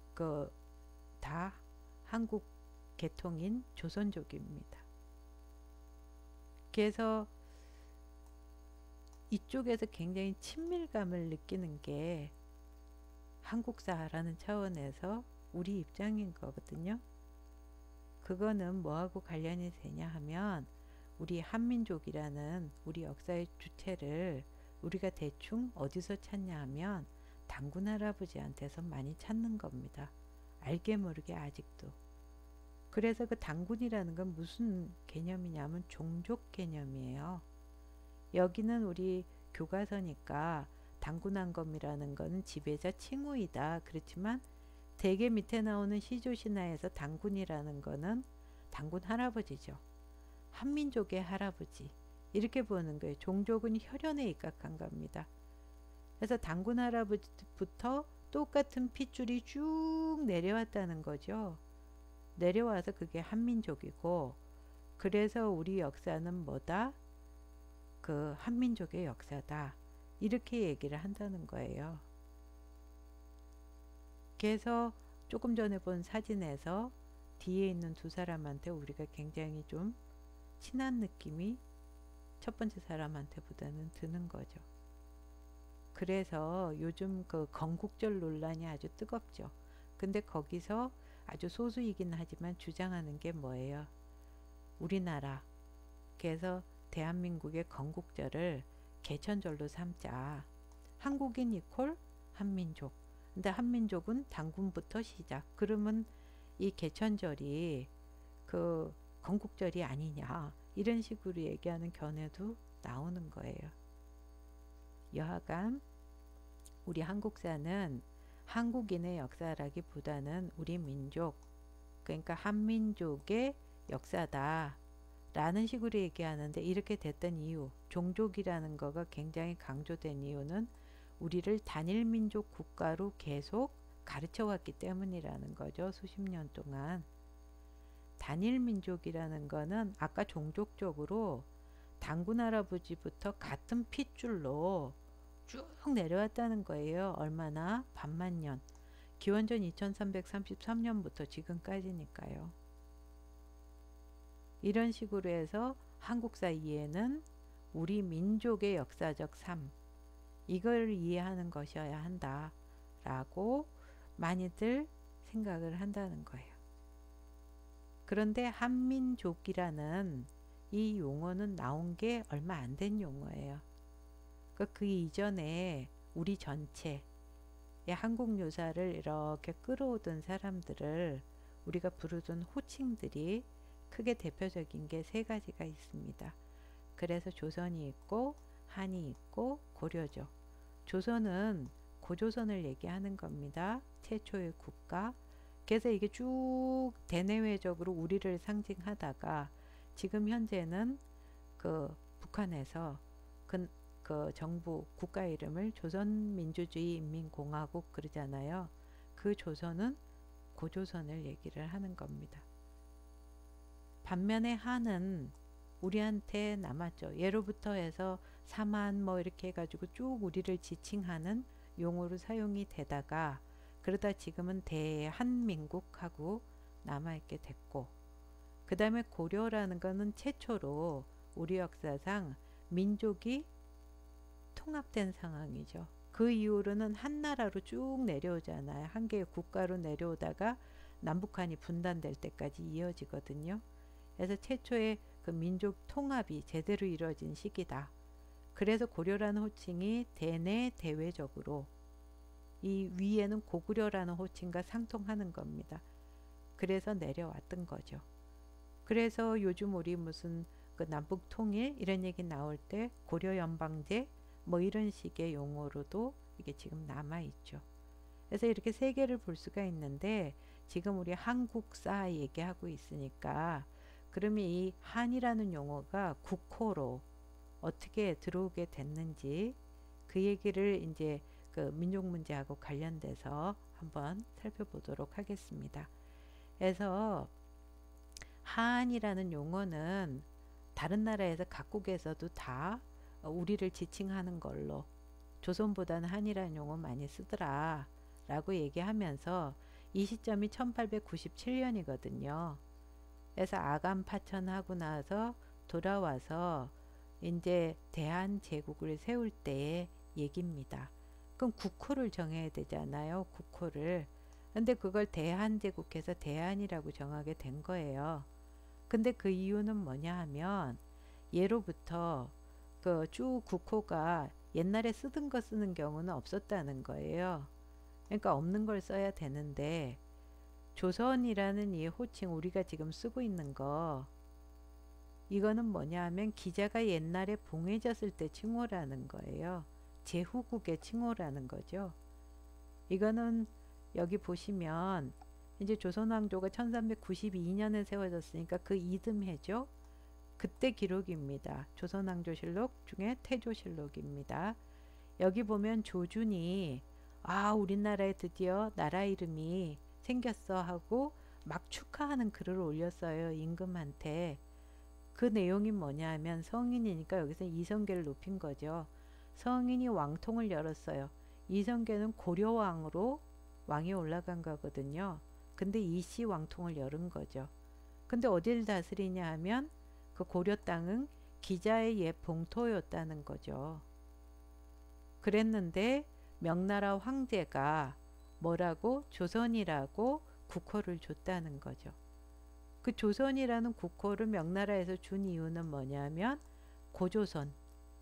다 한국 계통인 조선족입니다. 그래서 이쪽에서 굉장히 친밀감을 느끼는 게 한국사라는 차원에서 우리 입장인 거거든요. 그거는 뭐하고 관련이 되냐 하면 우리 한민족이라는 우리 역사의 주체를 우리가 대충 어디서 찾냐 하면 단군 할아버지한테서 많이 찾는 겁니다. 알게 모르게 아직도. 그래서 그 단군이라는 건 무슨 개념이냐면 종족 개념이에요. 여기는 우리 교과서니까 단군한검이라는 거는 지배자 칭호이다. 그렇지만 대개 밑에 나오는 시조신화에서 단군이라는 거는 단군 할아버지죠. 한민족의 할아버지 이렇게 보는 거예요. 종족은 혈연에 입각한 겁니다. 그래서 단군 할아버지부터 똑같은 핏줄이 쭉 내려왔다는 거죠. 내려와서 그게 한민족이고 그래서 우리 역사는 뭐다? 그 한민족의 역사다. 이렇게 얘기를 한다는 거예요. 그래서 조금 전에 본 사진에서 뒤에 있는 두 사람한테 우리가 굉장히 좀 친한 느낌이 첫 번째 사람한테보다는 드는 거죠. 그래서 요즘 그 건국절 논란이 아주 뜨겁죠. 근데 거기서 아주 소수이긴 하지만 주장하는 게 뭐예요? 우리나라, 그래서 대한민국의 건국절을 개천절로 삼자. 한국인 이퀄 한민족. 근데 한민족은 단군부터 시작. 그러면 이 개천절이 그 건국절이 아니냐. 이런 식으로 얘기하는 견해도 나오는 거예요. 여하간 우리 한국사는 한국인의 역사라기보다는 우리 민족, 그러니까 한민족의 역사다 라는 식으로 얘기하는데, 이렇게 됐던 이유, 종족이라는 거가 굉장히 강조된 이유는 우리를 단일민족 국가로 계속 가르쳐 왔기 때문이라는 거죠. 수십 년 동안. 단일민족이라는 거는 아까 종족적으로 단군 할아버지부터 같은 핏줄로 쭉 내려왔다는 거예요. 얼마나? 반만년. 기원전 2333년부터 지금까지니까요. 이런 식으로 해서 한국사 이해는 우리 민족의 역사적 삶, 이걸 이해하는 것이어야 한다 라고 많이들 생각을 한다는 거예요. 그런데 한민족이라는 이 용어는 나온 게 얼마 안 된 용어예요. 그 이전에 우리 전체의 한국 요사를 이렇게 끌어오던 사람들을 우리가 부르던 호칭들이 크게 대표적인 게 세 가지가 있습니다. 그래서 조선이 있고 한이 있고 고려죠. 조선은 고조선을 얘기하는 겁니다. 최초의 국가. 그래서 이게 쭉 대내외적으로 우리를 상징하다가 지금 현재는 그 북한에서 그 정부 국가 이름을 조선민주주의인민공화국 그러잖아요. 그 조선은 고조선을 얘기를 하는 겁니다. 반면에 한은 우리한테 남았죠. 예로부터 해서 사만 뭐 이렇게 해가지고 쭉 우리를 지칭하는 용어로 사용이 되다가 그러다 지금은 대한민국하고 남아있게 됐고, 그 다음에 고려라는 거는 최초로 우리 역사상 민족이 통합된 상황이죠. 그 이후로는 한 나라로 쭉 내려오잖아요. 한 개의 국가로 내려오다가 남북한이 분단될 때까지 이어지거든요. 그래서 최초의 그 민족 통합이 제대로 이루어진 시기다. 그래서 고려라는 호칭이 대내 대외적으로 이 위에는 고구려라는 호칭과 상통하는 겁니다. 그래서 내려왔던 거죠. 그래서 요즘 우리 무슨 그 남북 통일 이런 얘기 나올 때 고려 연방제 뭐 이런 식의 용어로도 이게 지금 남아 있죠. 그래서 이렇게 세 개를 볼 수가 있는데, 지금 우리 한국사 얘기하고 있으니까 그러면 이 한이라는 용어가 국호로 어떻게 들어오게 됐는지 그 얘기를 이제 그 민족 문제하고 관련돼서 한번 살펴보도록 하겠습니다. 그래서 한이라는 용어는 다른 나라에서 각국에서도 다 우리를 지칭하는 걸로, 조선보다는 한이라는 용어 많이 쓰더라 라고 얘기하면서 이 시점이 1897년이거든요. 그래서 아간 파천하고 나서 돌아와서 이제 대한제국을 세울 때의 얘기입니다. 그럼 국호를 정해야 되잖아요. 국호를. 근데 그걸 대한제국해서 대한이라고 정하게 된 거예요. 근데 그 이유는 뭐냐 하면, 예로부터 그 쭉 국호가 옛날에 쓰던 거 쓰는 경우는 없었다는 거예요. 그러니까 없는 걸 써야 되는데, 조선이라는 이 호칭 우리가 지금 쓰고 있는 거, 이거는 뭐냐 하면 기자가 옛날에 봉해졌을 때 칭호라는 거예요. 제후국의 칭호라는 거죠. 이거는 여기 보시면 이제 조선왕조가 1392년에 세워졌으니까 그 이듬해죠. 그때 기록입니다. 조선왕조실록 중에 태조실록입니다. 여기 보면 조준이 우리나라에 드디어 나라 이름이 생겼어 하고 막 축하하는 글을 올렸어요. 임금한테. 그 내용이 뭐냐 하면 성인이니까 여기서 이성계를 높인 거죠. 성인이 왕통을 열었어요. 이성계는 고려왕으로 왕이 올라간 거거든요. 근데 이씨 왕통을 열은 거죠. 근데 어디를 다스리냐 하면 그 고려 땅은 기자의 옛 봉토였다는 거죠. 그랬는데 명나라 황제가 뭐라고 조선이라고 국호를 줬다는 거죠. 그 조선이라는 국호를 명나라에서 준 이유는 뭐냐면 고조선,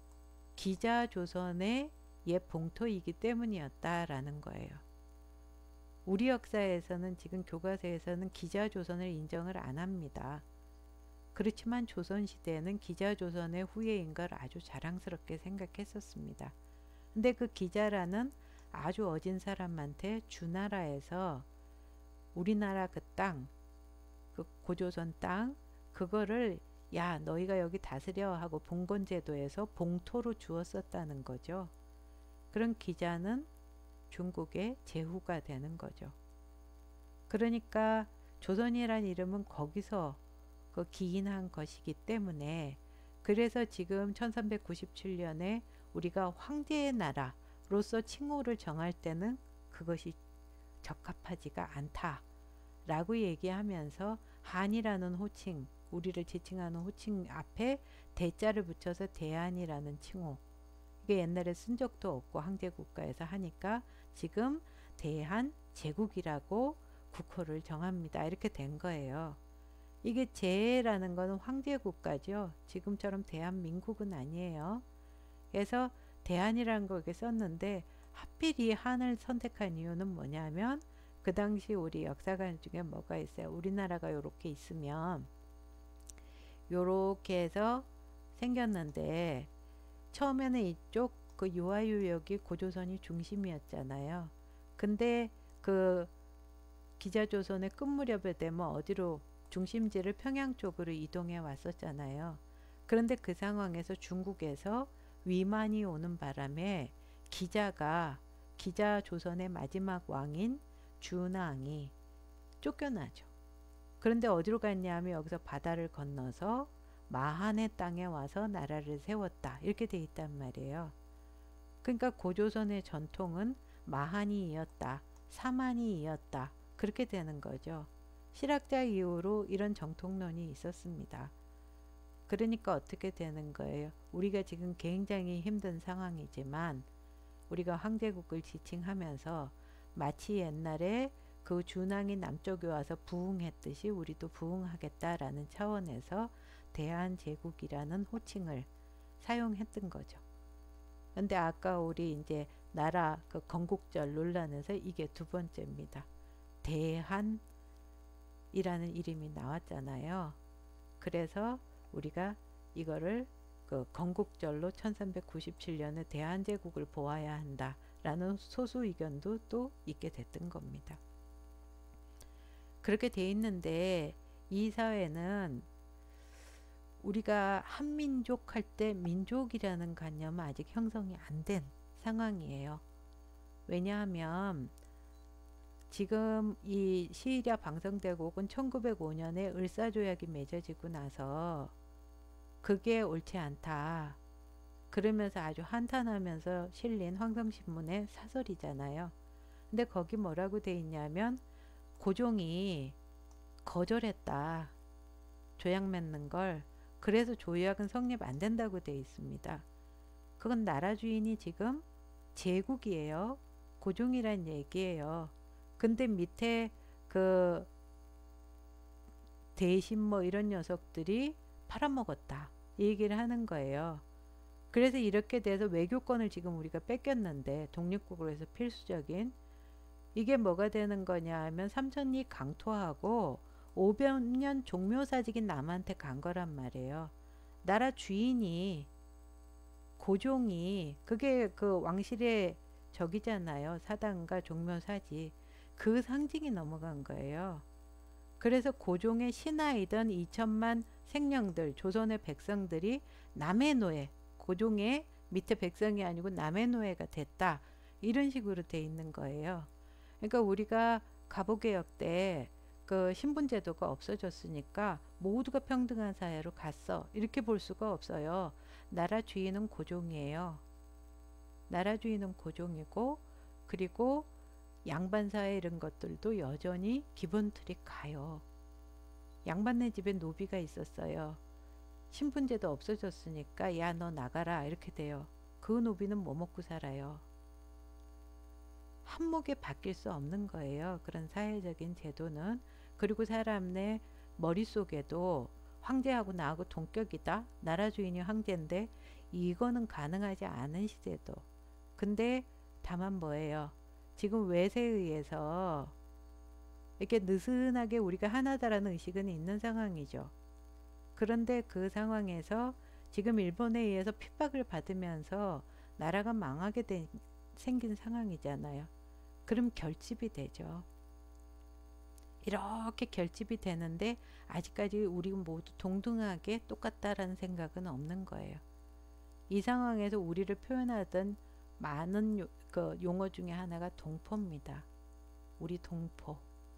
기자조선의 옛 봉토이기 때문이었다라는 거예요. 우리 역사에서는 지금 교과서에서는 기자조선을 인정을 안 합니다. 그렇지만 조선시대에는 기자조선의 후예인 걸 아주 자랑스럽게 생각했었습니다. 근데 그 기자라는 아주 어진 사람한테 주나라에서 우리나라 그 땅, 그 고조선 땅, 그거를 야 너희가 여기 다스려 하고 봉건제도에서 봉토로 주었었다는 거죠. 그런 기자는 중국의 제후가 되는 거죠. 그러니까 조선이란 이름은 거기서 그 기인한 것이기 때문에 그래서 지금 1397년에 우리가 황제의 나라로서 칭호를 정할 때는 그것이 적합하지가 않다라고 얘기하면서 한이라는 호칭, 우리를 지칭하는 호칭 앞에 대자를 붙여서 대한이라는 칭호, 이게 옛날에 쓴 적도 없고 황제국가에서 하니까 지금 대한 제국이라고 국호를 정합니다. 이렇게 된 거예요. 이게 제라는 거는 황제국가죠. 지금처럼 대한민국은 아니에요. 그래서 대한이라는 걸 이렇게 썼는데 하필 이 한을 선택한 이유는 뭐냐면 그 당시 우리 역사관 중에 뭐가 있어요. 우리나라가 요렇게 있으면 요렇게 해서 생겼는데 처음에는 이쪽 그 유아유역이 고조선이 중심이었잖아요. 근데 그 기자조선의 끝 무렵에 되면 어디로 중심지를 평양 쪽으로 이동해 왔었잖아요. 그런데 그 상황에서 중국에서 위만이 오는 바람에 기자조선의 마지막 왕인 준왕이 쫓겨나죠. 그런데 어디로 갔냐 하면 여기서 바다를 건너서 마한의 땅에 와서 나라를 세웠다. 이렇게 돼 있단 말이에요. 그러니까 고조선의 전통은 마한이 이었다. 사만이 이었다. 그렇게 되는 거죠. 실학자 이후로 이런 정통론이 있었습니다. 그러니까 어떻게 되는 거예요? 우리가 지금 굉장히 힘든 상황이지만 우리가 황제국을 지칭하면서 마치 옛날에 그 준왕이 남쪽에 와서 부흥했듯이 우리도 부흥하겠다라는 차원에서 대한제국이라는 호칭을 사용했던 거죠. 근데 아까 우리 이제 나라 그 건국절 논란에서 이게 두 번째입니다. 대한이라는 이름이 나왔잖아요. 그래서 우리가 이거를 그 건국절로 1397년에 대한제국을 보아야 한다라는 소수 의견도 또 있게 됐던 겁니다. 그렇게 돼 있는데 이 사회는 우리가 한민족 할 때 민족이라는 관념은 아직 형성이 안 된 상황이에요. 왜냐하면 지금 이 시리아 방성대국은 1905년에 을사조약이 맺어지고 나서 그게 옳지 않다. 그러면서 아주 한탄하면서 실린 황성신문의 사설이잖아요. 근데 거기 뭐라고 돼 있냐면 고종이 거절했다. 조약 맺는 걸. 그래서 조약은 성립 안 된다고 돼 있습니다. 그건 나라 주인이 지금 제국이에요. 고종이란 얘기예요. 근데 밑에 그 대신 뭐 이런 녀석들이 팔아먹었다. 이 얘기를 하는 거예요. 그래서 이렇게 돼서 외교권을 지금 우리가 뺏겼는데 독립국으로 해서 필수적인 이게 뭐가 되는 거냐 하면 삼천리 강토하고 500년 종묘사직인 남한테 간 거란 말이에요. 나라 주인이 고종이 그게 그 왕실의 적이잖아요. 사당과 종묘사직 그 상징이 넘어간 거예요. 그래서 고종의 신하이던 2천만 생령들 조선의 백성들이 남의 노예 고종의 밑에 백성이 아니고 남의 노예가 됐다. 이런 식으로 돼 있는 거예요. 그러니까 우리가 갑오개혁 때 그 신분제도가 없어졌으니까 모두가 평등한 사회로 갔어. 이렇게 볼 수가 없어요. 나라 주인은 고종이에요. 나라 주인은 고종이고 그리고 양반사회 이런 것들도 여전히 기본 틀이 가요. 양반네 집에 노비가 있었어요. 신분제도 없어졌으니까 야 너 나가라 이렇게 돼요. 그 노비는 뭐 먹고 살아요? 한몫에 바뀔 수 없는 거예요. 그런 사회적인 제도는. 그리고 사람 내 머릿속에도 황제하고 나하고 동격이다. 나라 주인이 황제인데 이거는 가능하지 않은 시제도. 근데 다만 뭐예요? 지금 외세에 의해서 이렇게 느슨하게 우리가 하나다라는 의식은 있는 상황이죠. 그런데 그 상황에서 지금 일본에 의해서 핍박을 받으면서 나라가 망하게 생긴 상황이잖아요. 그럼 결집이 되죠. 이렇게 결집이 되는데 아직까지 우리 모두 동등하게 똑같다라는 생각은 없는 거예요. 이 상황에서 우리를 표현하던 많은 그 용어 중에 하나가 동포입니다. 우리 동포.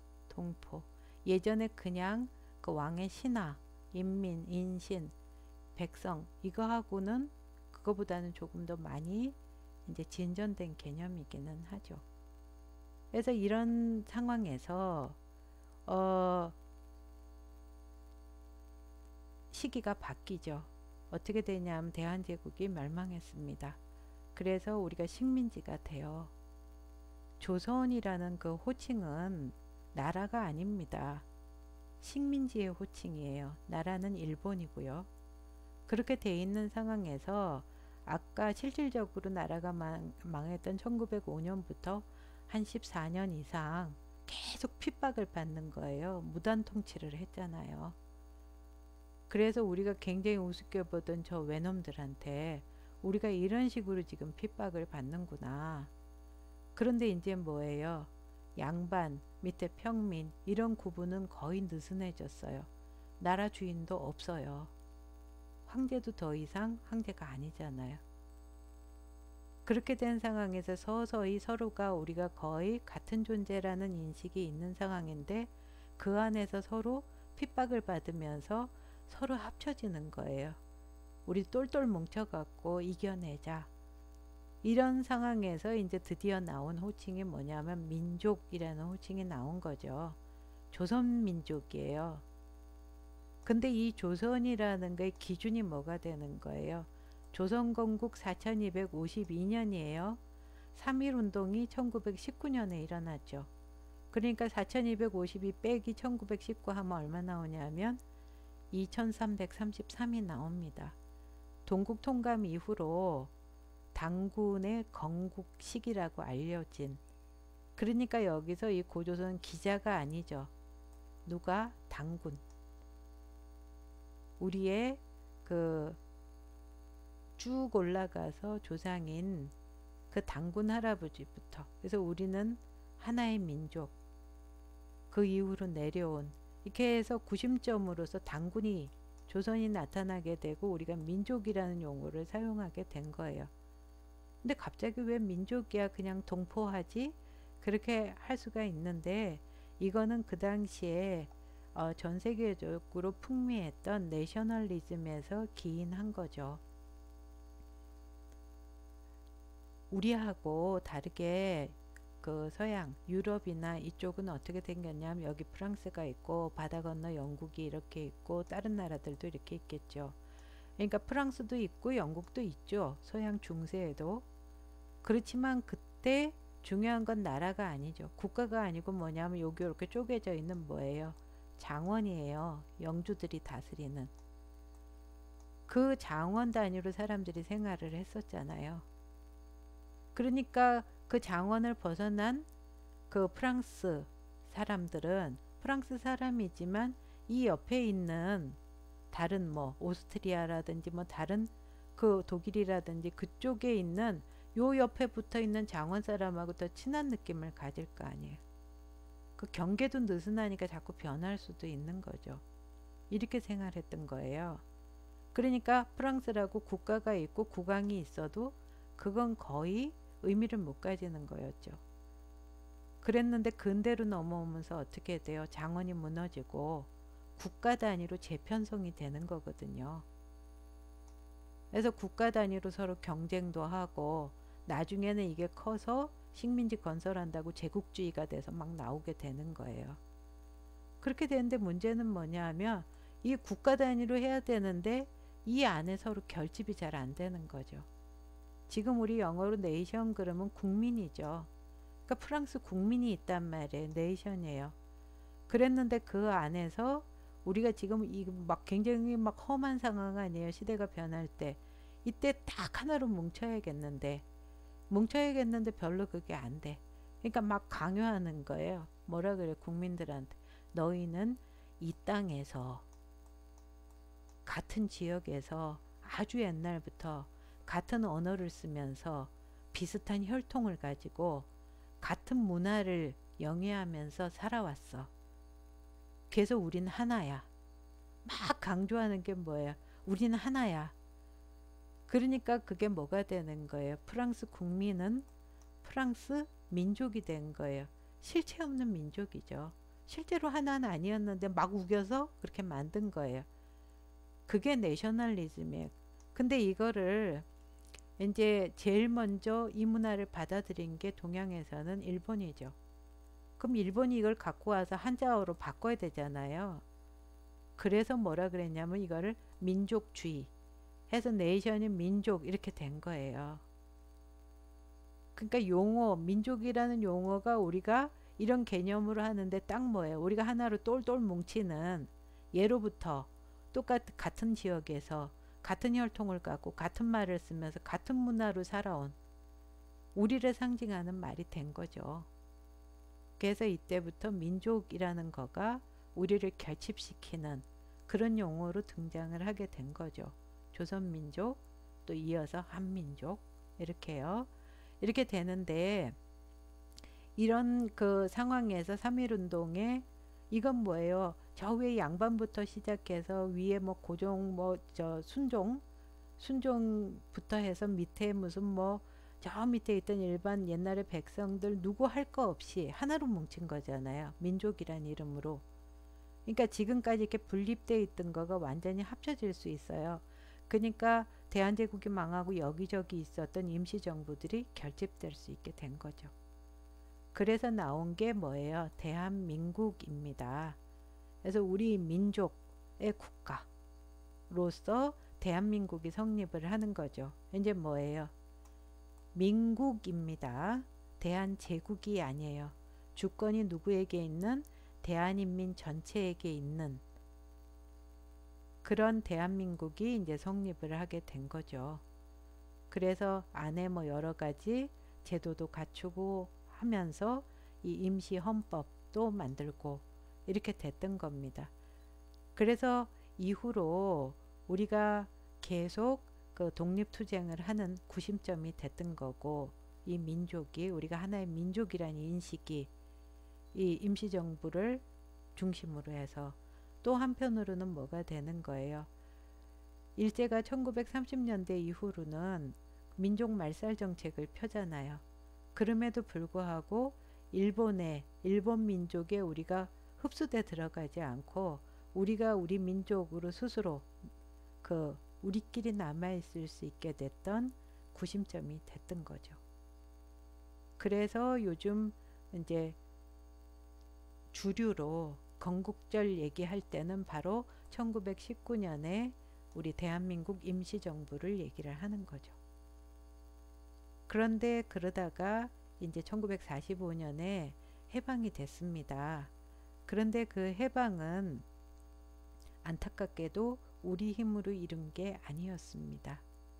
예전에 그냥 그 왕의 신하, 인민, 인신, 백성 이거하고는 그거보다는 조금 더 많이 이제 진전된 개념이기는 하죠. 그래서 이런 상황에서 시기가 바뀌죠. 어떻게 되냐면 대한제국이 멸망했습니다. 그래서 우리가 식민지가 돼요. 조선이라는 그 호칭은 나라가 아닙니다. 식민지의 호칭이에요. 나라는 일본이고요. 그렇게 돼 있는 상황에서 아까 실질적으로 나라가 망했던 1905년부터 한 14년 이상 계속 핍박을 받는 거예요. 무단 통치를 했잖아요. 그래서 우리가 굉장히 우습게 보던 저 외놈들한테 우리가 이런 식으로 지금 핍박을 받는구나. 그런데 이제 뭐예요? 양반, 밑에 평민 이런 구분은 거의 느슨해졌어요. 나라 주인도 없어요. 황제도 더 이상 황제가 아니잖아요. 그렇게 된 상황에서 서서히 서로가 우리가 거의 같은 존재라는 인식이 있는 상황인데 그 안에서 서로 핍박을 받으면서 서로 합쳐지는 거예요. 우리 똘똘 뭉쳐갖고 이겨내자. 이런 상황에서 이제 드디어 나온 호칭이 뭐냐면 민족이라는 호칭이 나온 거죠. 조선민족이에요. 근데 이 조선이라는 게 기준이 뭐가 되는 거예요? 조선건국 4252년이에요. 3.1운동이 1919년에 일어났죠. 그러니까 4252 빼기 1919 하면 얼마 나오냐면 2333이 나옵니다. 동국통감 이후로 당군의 건국식이라고 알려진, 그러니까 여기서 이 고조선 기자가 아니죠. 누가? 당군. 우리의 그 쭉 올라가서 조상인 그 당군 할아버지부터. 그래서 우리는 하나의 민족. 그 이후로 내려온 이렇게 해서 구심점으로서 당군이 조선이 나타나게 되고 우리가 민족이라는 용어를 사용하게 된 거예요. 근데 갑자기 왜 민족이야 그냥 동포하지? 그렇게 할 수가 있는데 이거는 그 당시에 전 세계적으로 풍미했던 내셔널리즘에서 기인한 거죠. 우리하고 다르게 그 서양, 유럽이나 이쪽은 어떻게 생겼냐면 여기 프랑스가 있고 바다 건너 영국이 이렇게 있고 다른 나라들도 이렇게 있겠죠. 그러니까 프랑스도 있고 영국도 있죠. 서양 중세에도. 그렇지만 그때 중요한 건 나라가 아니죠. 국가가 아니고 뭐냐면 여기 이렇게 쪼개져 있는 뭐예요? 장원이에요. 영주들이 다스리는. 그 장원 단위로 사람들이 생활을 했었잖아요. 그러니까 그 장원을 벗어난 그 프랑스 사람들은 프랑스 사람이지만 이 옆에 있는 다른 뭐 오스트리아라든지 뭐 다른 그 독일이라든지 그쪽에 있는 요 옆에 붙어 있는 장원 사람하고 더 친한 느낌을 가질 거 아니에요. 그 경계도 느슨하니까 자꾸 변할 수도 있는 거죠. 이렇게 생활했던 거예요. 그러니까 프랑스라고 국가가 있고 국왕이 있어도 그건 거의 의미를 못 가지는 거였죠. 그랬는데 근대로 넘어오면서 어떻게 돼요? 장원이 무너지고 국가 단위로 재편성이 되는 거거든요. 그래서 국가 단위로 서로 경쟁도 하고 나중에는 이게 커서 식민지 건설한다고 제국주의가 돼서 막 나오게 되는 거예요. 그렇게 되는데 문제는 뭐냐 하면 이 국가 단위로 해야 되는데 이 안에 서로 결집이 잘 안 되는 거죠. 지금 우리 영어로 네이션 그러면 국민이죠. 그러니까 프랑스 국민이 있단 말이에요. 네이션이에요. 그랬는데 그 안에서 우리가 지금 이 막 굉장히 막 험한 상황 아니에요. 시대가 변할 때. 이때 딱 하나로 뭉쳐야겠는데 별로 그게 안 돼. 그러니까 막 강요하는 거예요. 뭐라 그래 국민들한테. 너희는 이 땅에서 같은 지역에서 아주 옛날부터 같은 언어를 쓰면서 비슷한 혈통을 가지고 같은 문화를 영위하면서 살아왔어. 그래서 우린 하나야. 막 강조하는 게 뭐예요? 우리는 하나야. 그러니까 그게 뭐가 되는 거예요? 프랑스 국민은 프랑스 민족이 된 거예요. 실체 없는 민족이죠. 실제로 하나는 아니었는데 막 우겨서 그렇게 만든 거예요. 그게 내셔널리즘이에요. 근데 이거를 이제 제일 먼저 이 문화를 받아들인 게 동양에서는 일본이죠. 그럼 일본이 이걸 갖고 와서 한자어로 바꿔야 되잖아요. 그래서 뭐라 그랬냐면 이거를 민족주의 해서 네이션이 민족 이렇게 된 거예요. 그러니까 용어, 민족이라는 용어가 우리가 이런 개념으로 하는데 딱 뭐예요? 우리가 하나로 똘똘 뭉치는 예로부터 같은 지역에서 같은 혈통을 갖고 같은 말을 쓰면서 같은 문화로 살아온 우리를 상징하는 말이 된 거죠. 그래서 이때부터 민족이라는 거가 우리를 결집시키는 그런 용어로 등장을 하게 된 거죠. 조선민족, 또 이어서 한민족 이렇게요. 이렇게 되는데 이런 그 상황에서 3.1운동에 이건 뭐예요? 저 위에 양반부터 시작해서 위에 뭐 고종 뭐 저 순종부터 해서 밑에 무슨 뭐 저 밑에 있던 일반 옛날의 백성들 누구 할 거 없이 하나로 뭉친 거잖아요. 민족이란 이름으로. 그러니까 지금까지 이렇게 분립되어 있던 거가 완전히 합쳐질 수 있어요. 그러니까 대한제국이 망하고 여기저기 있었던 임시정부들이 결집될 수 있게 된 거죠. 그래서 나온 게 뭐예요? 대한민국입니다. 그래서 우리 민족의 국가로서 대한민국이 성립을 하는 거죠. 이제 뭐예요? 민국입니다. 대한제국이 아니에요. 주권이 누구에게 있는? 대한인민 전체에게 있는 그런 대한민국이 이제 성립을 하게 된 거죠. 그래서 안에 뭐 여러 가지 제도도 갖추고 하면서 이 임시 헌법도 만들고 이렇게 됐던 겁니다. 그래서 이후로 우리가 계속 그 독립투쟁을 하는 구심점이 됐던 거고 이 민족이 우리가 하나의 민족이라는 인식이 이 임시정부를 중심으로 해서 또 한편으로는 뭐가 되는 거예요. 일제가 1930년대 이후로는 민족 말살 정책을 펴잖아요. 그럼에도 불구하고 일본 민족에 우리가 흡수돼 들어가지 않고 우리가 우리 민족으로 스스로 그 우리끼리 남아있을 수 있게 됐던 구심점이 됐던 거죠. 그래서 요즘 이제 주류로 건국절 얘기할 때는 바로 1919년에 우리 대한민국 임시정부를 얘기를 하는 거죠. 그런데 그러다가 이제 1945년에 해방이 됐습니다. 그런데 그 해방은 안타깝게도 우리 힘으로 이룬 게 아니었습니다.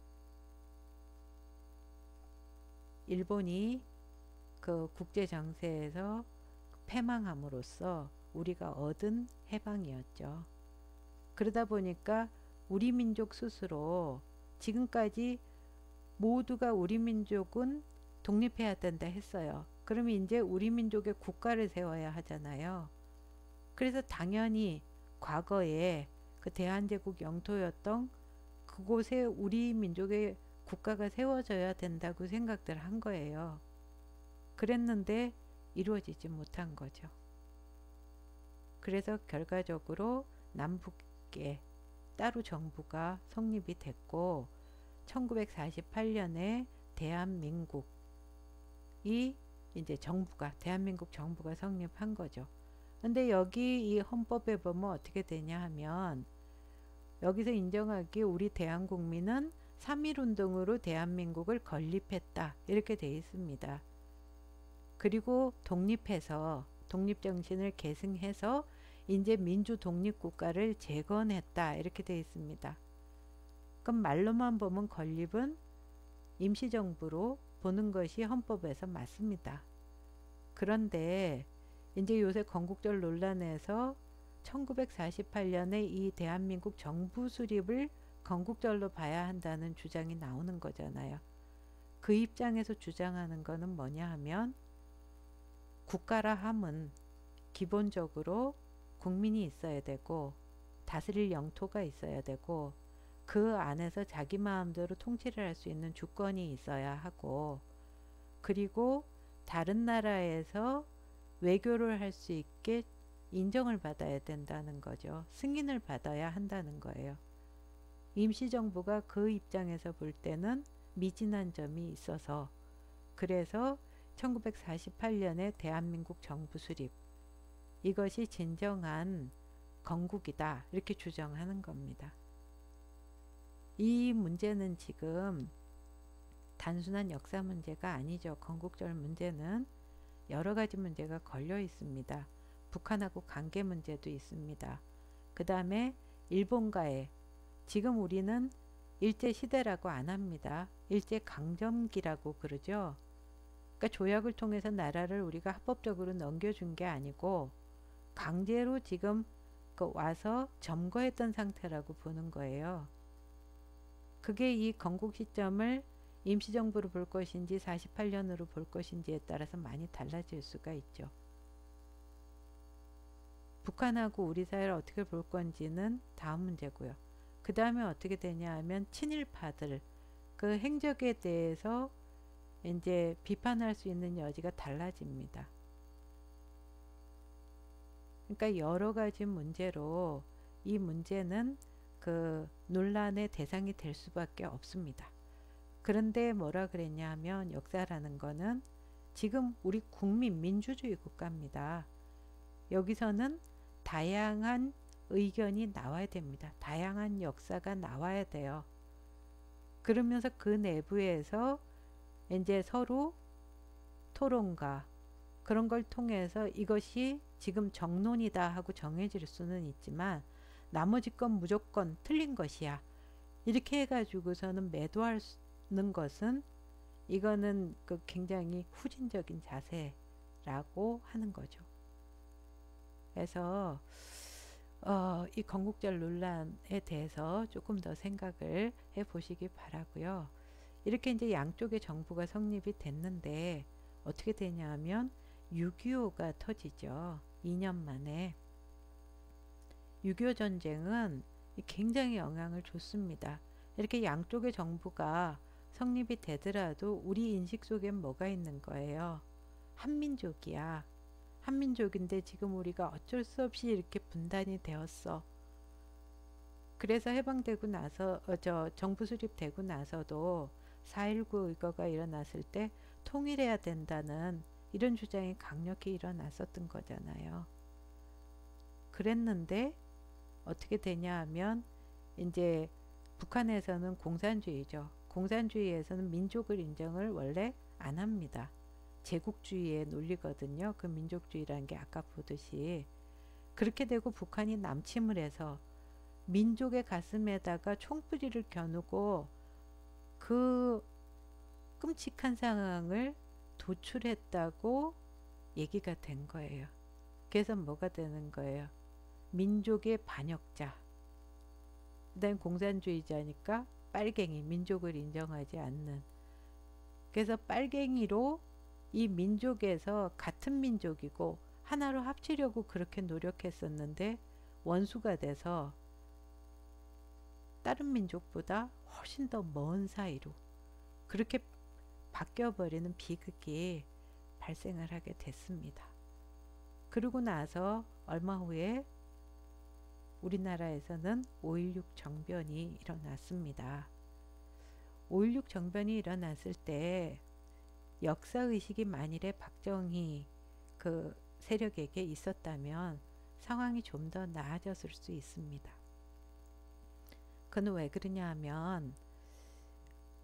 일본이 그 국제정세에서 패망함으로써 우리가 얻은 해방이었죠. 그러다 보니까 우리 민족 스스로 지금까지 모두가 우리 민족은 독립해야 된다 했어요. 그러면 이제 우리 민족의 국가를 세워야 하잖아요. 그래서 당연히 과거에 그 대한제국 영토였던 그곳에 우리 민족의 국가가 세워져야 된다고 생각들 한 거예요. 그랬는데 이루어지지 못한 거죠. 그래서 결과적으로 남북에 따로 정부가 성립이 됐고 1948년에 대한민국이 이제 대한민국 정부가 성립한 거죠. 근데 여기 이 헌법에 보면 어떻게 되냐 하면 여기서 인정하기 우리 대한국민은 3.1운동으로 대한민국을 건립했다. 이렇게 되어 있습니다. 그리고 독립해서 독립정신을 계승해서 이제 민주독립국가를 재건했다. 이렇게 되어 있습니다. 그럼 말로만 보면 건립은 임시정부로 보는 것이 헌법에서 맞습니다. 그런데 이제 요새 건국절 논란에서 1948년에 이 대한민국 정부 수립을 건국절로 봐야 한다는 주장이 나오는 거잖아요. 그 입장에서 주장하는 거는 뭐냐 하면 국가라 함은 기본적으로 국민이 있어야 되고 다스릴 영토가 있어야 되고 그 안에서 자기 마음대로 통치를 할 수 있는 주권이 있어야 하고 그리고 다른 나라에서 외교를 할 수 있게 인정을 받아야 된다는 거죠. 승인을 받아야 한다는 거예요. 임시정부가 그 입장에서 볼 때는 미진한 점이 있어서 그래서 1948년에 대한민국 정부 수립 이것이 진정한 건국이다 이렇게 주장하는 겁니다. 이 문제는 지금 단순한 역사 문제가 아니죠. 건국절 문제는 여러 가지 문제가 걸려 있습니다. 북한하고 관계 문제도 있습니다. 그 다음에 일본과의 지금 우리는 일제시대라고 안 합니다. 일제강점기라고 그러죠. 그러니까 조약을 통해서 나라를 우리가 합법적으로 넘겨준 게 아니고 강제로 지금 와서 점거했던 상태라고 보는 거예요. 그게 이 건국 시점을 임시정부로 볼 것인지 48년으로 볼 것인지에 따라서 많이 달라질 수가 있죠. 북한하고 우리 사이를 어떻게 볼 건지는 다음 문제고요. 그 다음에 어떻게 되냐 하면 친일파들 그 행적에 대해서 이제 비판할 수 있는 여지가 달라집니다. 그러니까 여러 가지 문제로 이 문제는 그 논란의 대상이 될 수밖에 없습니다. 그런데 뭐라 그랬냐 하면 역사라는 거는 지금 우리 국민 민주주의 국가입니다. 여기서는 다양한 의견이 나와야 됩니다. 다양한 역사가 나와야 돼요. 그러면서 그 내부에서 이제 서로 토론과 그런 걸 통해서 이것이 지금 정론이다 하고 정해질 수는 있지만 나머지 건 무조건 틀린 것이야. 이렇게 해가지고서는 매도하는 것은 이거는 그 굉장히 후진적인 자세라고 하는 거죠. 그래서 이 건국절 논란에 대해서 조금 더 생각을 해 보시기 바라고요. 이렇게 이제 양쪽의 정부가 성립이 됐는데 어떻게 되냐면 6.25가 터지죠. 2년 만에. 6.25 전쟁은 굉장히 영향을 줬습니다. 이렇게 양쪽의 정부가 성립이 되더라도 우리 인식 속엔 뭐가 있는 거예요? 한민족이야. 한민족인데 지금 우리가 어쩔 수 없이 이렇게 분단이 되었어. 그래서 해방되고 나서 정부 수립되고 나서도 4.19 의거가 일어났을 때 통일해야 된다는 이런 주장이 강력히 일어났었던 거잖아요. 그랬는데 어떻게 되냐 하면 이제 북한에서는 공산주의죠. 공산주의에서는 민족을 인정을 원래 안 합니다. 제국주의의 논리거든요. 그 민족주의라는 게 아까 보듯이 그렇게 되고 북한이 남침을 해서 민족의 가슴에다가 총뿌리를 겨누고 그 끔찍한 상황을 도출했다고 얘기가 된 거예요. 그래서 뭐가 되는 거예요? 민족의 반역자. 그다음 공산주의자니까 빨갱이, 민족을 인정하지 않는. 그래서 빨갱이로 이 민족에서 같은 민족이고 하나로 합치려고 그렇게 노력했었는데 원수가 돼서 다른 민족보다 훨씬 더 먼 사이로 그렇게 바뀌어버리는 비극이 발생을 하게 됐습니다. 그러고 나서 얼마 후에 우리나라에서는 5.16 정변이 일어났습니다. 5.16 정변이 일어났을 때 역사의식이 만일에 박정희 그 세력에게 있었다면 상황이 좀 더 나아졌을 수 있습니다. 그건 왜 그러냐 하면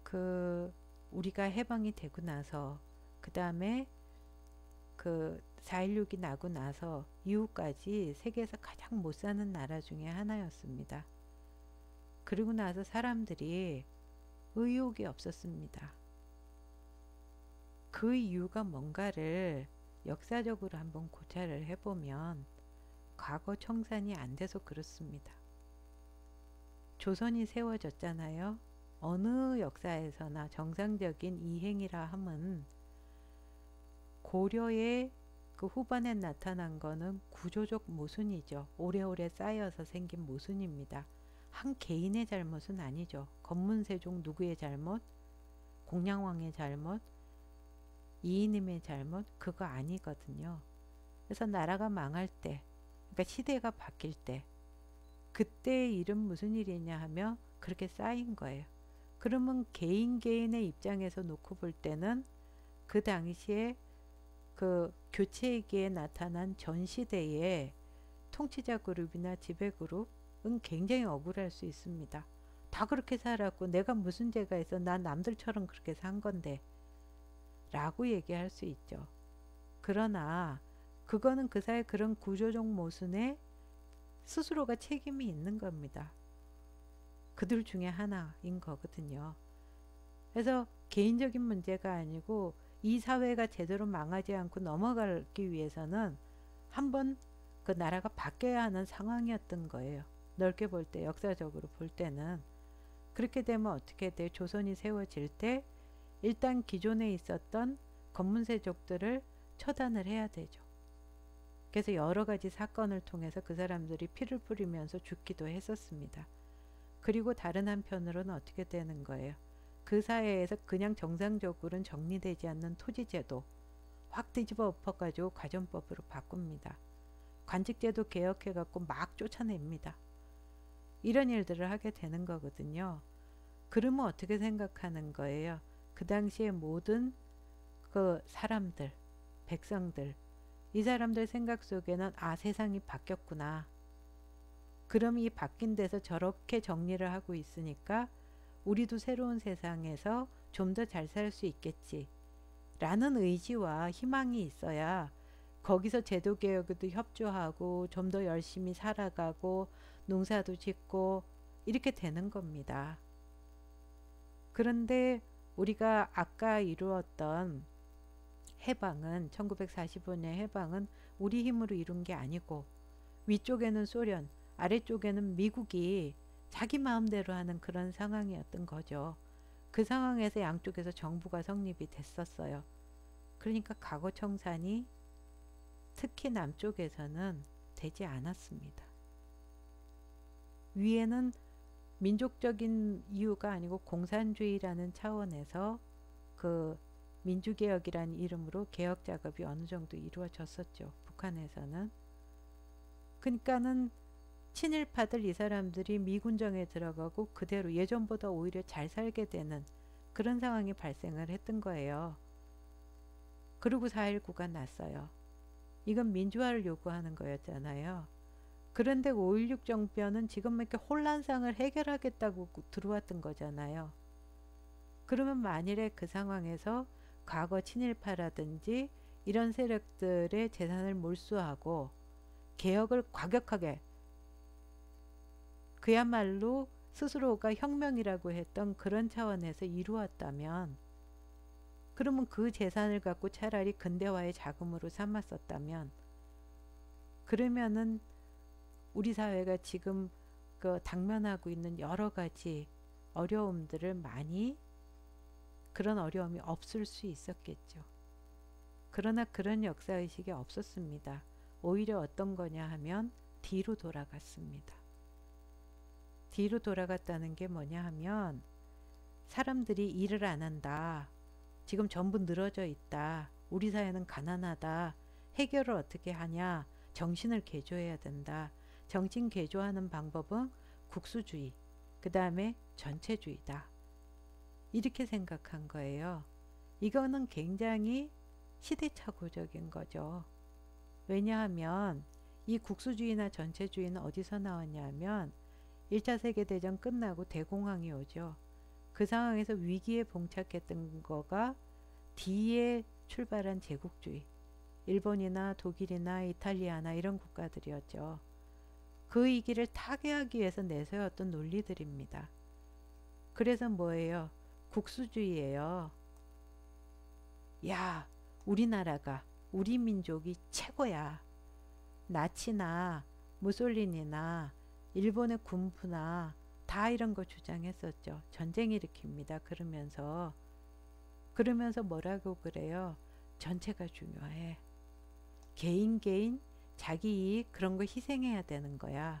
그 우리가 해방이 되고 나서 그 다음에 그 4.16이 나고 나서 이후까지 세계에서 가장 못 사는 나라 중에 하나였습니다. 그리고 나서 사람들이 의욕이 없었습니다. 그 이유가 뭔가를 역사적으로 한번 고찰을 해보면 과거 청산이 안 돼서 그렇습니다. 조선이 세워졌잖아요. 어느 역사에서나 정상적인 이행이라 함은 고려의 그 후반에 나타난 거는 구조적 모순이죠. 오래오래 쌓여서 생긴 모순입니다. 한 개인의 잘못은 아니죠. 건문세종 누구의 잘못? 공양왕의 잘못? 이이님의 잘못? 그거 아니거든요. 그래서 나라가 망할 때, 그러니까 시대가 바뀔 때, 그때의 일은 무슨 일이냐 하면 그렇게 쌓인 거예요. 그러면 개인의 입장에서 놓고 볼 때는 그 당시에 그 교체기에 나타난 전 시대의 통치자 그룹이나 지배 그룹은 굉장히 억울할 수 있습니다. 다 그렇게 살았고 내가 무슨 죄가 있어? 난 남들처럼 그렇게 산 건데 라고 얘기할 수 있죠. 그러나 그거는 그 사회 그런 구조적 모순에 스스로가 책임이 있는 겁니다. 그들 중에 하나인 거거든요. 그래서 개인적인 문제가 아니고 이 사회가 제대로 망하지 않고 넘어가기 위해서는 한번 그 나라가 바뀌어야 하는 상황이었던 거예요. 넓게 볼 때, 역사적으로 볼 때는. 그렇게 되면 어떻게 돼요? 조선이 세워질 때 일단 기존에 있었던 건문세족들을 처단을 해야 되죠. 그래서 여러 가지 사건을 통해서 그 사람들이 피를 뿌리면서 죽기도 했었습니다. 그리고 다른 한편으로는 어떻게 되는 거예요? 그 사회에서 그냥 정상적으로는 정리되지 않는 토지제도 확 뒤집어 엎어가지고 가전법으로 바꿉니다. 관직제도 개혁해갖고 막 쫓아냅니다. 이런 일들을 하게 되는 거거든요. 그러면 어떻게 생각하는 거예요? 그 당시에 모든 그 사람들, 백성들, 이 사람들 생각 속에는 아, 세상이 바뀌었구나. 그럼 이 바뀐 데서 저렇게 정리를 하고 있으니까 우리도 새로운 세상에서 좀 더 잘 살 수 있겠지 라는 의지와 희망이 있어야 거기서 제도개혁에도 협조하고 좀 더 열심히 살아가고 농사도 짓고 이렇게 되는 겁니다. 그런데 우리가 아까 이루었던 해방은 1945년 해방은 우리 힘으로 이룬 게 아니고 위쪽에는 소련, 아래쪽에는 미국이 자기 마음대로 하는 그런 상황이었던 거죠. 그 상황에서 양쪽에서 정부가 성립이 됐었어요. 그러니까 과거 청산이 특히 남쪽에서는 되지 않았습니다. 위에는 민족적인 이유가 아니고 공산주의라는 차원에서 그 민주개혁이라는 이름으로 개혁 작업이 어느 정도 이루어졌었죠. 북한에서는. 그러니까는 친일파들 이 사람들이 미군정에 들어가고 그대로 예전보다 오히려 잘 살게 되는 그런 상황이 발생을 했던 거예요. 그리고 4.19가 났어요. 이건 민주화를 요구하는 거였잖아요. 그런데 5.16 정변은 지금 이렇게 혼란상을 해결하겠다고 들어왔던 거잖아요. 그러면 만일에 그 상황에서 과거 친일파라든지 이런 세력들의 재산을 몰수하고 개혁을 과격하게 그야말로 스스로가 혁명이라고 했던 그런 차원에서 이루었다면 그러면 그 재산을 갖고 차라리 근대화의 자금으로 삼았었다면 그러면은 우리 사회가 지금 그 당면하고 있는 여러 가지 어려움들을 많이 그런 어려움이 없을 수 있었겠죠. 그러나 그런 역사의식이 없었습니다. 오히려 어떤 거냐 하면 뒤로 돌아갔습니다. 뒤로 돌아갔다는 게 뭐냐 하면 사람들이 일을 안 한다. 지금 전부 늘어져 있다. 우리 사회는 가난하다. 해결을 어떻게 하냐. 정신을 개조해야 된다. 정신 개조하는 방법은 국수주의, 그 다음에 전체주의다. 이렇게 생각한 거예요. 이거는 굉장히 시대착오적인 거죠. 왜냐하면 이 국수주의나 전체주의는 어디서 나왔냐면 1차 세계대전 끝나고 대공황이 오죠. 그 상황에서 위기에 봉착했던 거가 뒤에 출발한 제국주의, 일본이나 독일이나 이탈리아나 이런 국가들이었죠. 그 위기를 타개하기 위해서 내세웠던 논리들입니다. 그래서 뭐예요? 국수주의예요. 야, 우리나라가, 우리 민족이 최고야. 나치나 무솔리니나 일본의 군부나 다 이런 거 주장했었죠. 전쟁 일으킵니다. 그러면서 뭐라고 그래요? 전체가 중요해. 개인 자기 이익 그런 거 희생해야 되는 거야.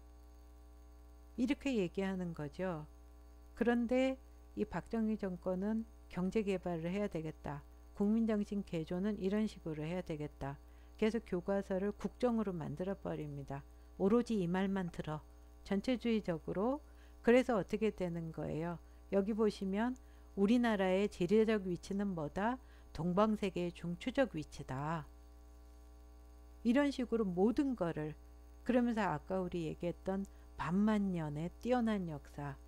이렇게 얘기하는 거죠. 그런데 이 박정희 정권은 경제 개발을 해야 되겠다. 국민정신 개조는 이런 식으로 해야 되겠다. 그래서 교과서를 국정으로 만들어 버립니다. 오로지 이 말만 들어. 전체주의적으로. 그래서 어떻게 되는 거예요? 여기 보시면 우리나라의 지리적 위치는 뭐다? 동방세계의 중추적 위치다. 이런 식으로 모든 거를, 그러면서 아까 우리 얘기했던 반만년의 뛰어난 역사,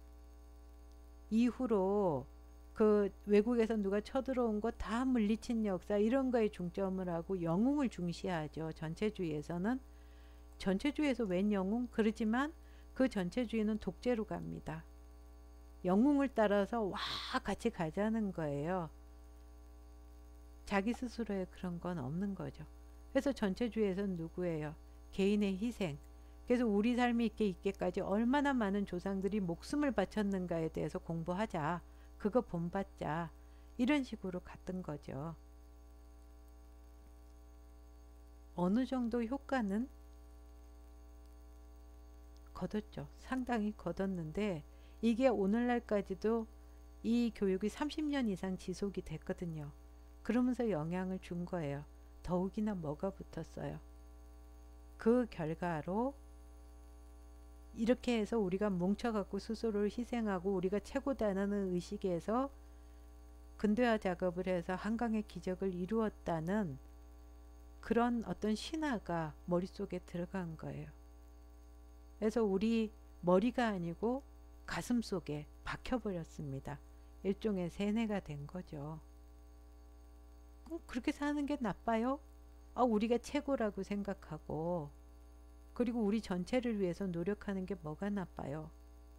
이후로 그 외국에서 누가 쳐들어온 거 다 물리친 역사, 이런 거에 중점을 하고 영웅을 중시하죠. 전체주의에서는. 전체주의에서 웬 영웅? 그러지만 그 전체주의는 독재로 갑니다. 영웅을 따라서 와 같이 가자는 거예요. 자기 스스로의 그런 건 없는 거죠. 그래서 전체주의에서는 누구예요? 개인의 희생. 그래서 우리 삶이 있게까지 얼마나 많은 조상들이 목숨을 바쳤는가에 대해서 공부하자. 그거 본받자. 이런 식으로 갔던 거죠. 어느 정도 효과는 거뒀죠. 상당히 거뒀는데 이게 오늘날까지도 이 교육이 30년 이상 지속이 됐거든요. 그러면서 영향을 준 거예요. 더욱이나 뭐가 붙었어요. 그 결과로 이렇게 해서 우리가 뭉쳐갖고 스스로를 희생하고 우리가 최고다라는 의식에서 근대화 작업을 해서 한강의 기적을 이루었다는 그런 어떤 신화가 머릿속에 들어간 거예요. 그래서 우리 머리가 아니고 가슴 속에 박혀버렸습니다. 일종의 세뇌가 된 거죠. 그렇게 사는 게 나빠요? 우리가 최고라고 생각하고 그리고 우리 전체를 위해서 노력하는 게 뭐가 나빠요?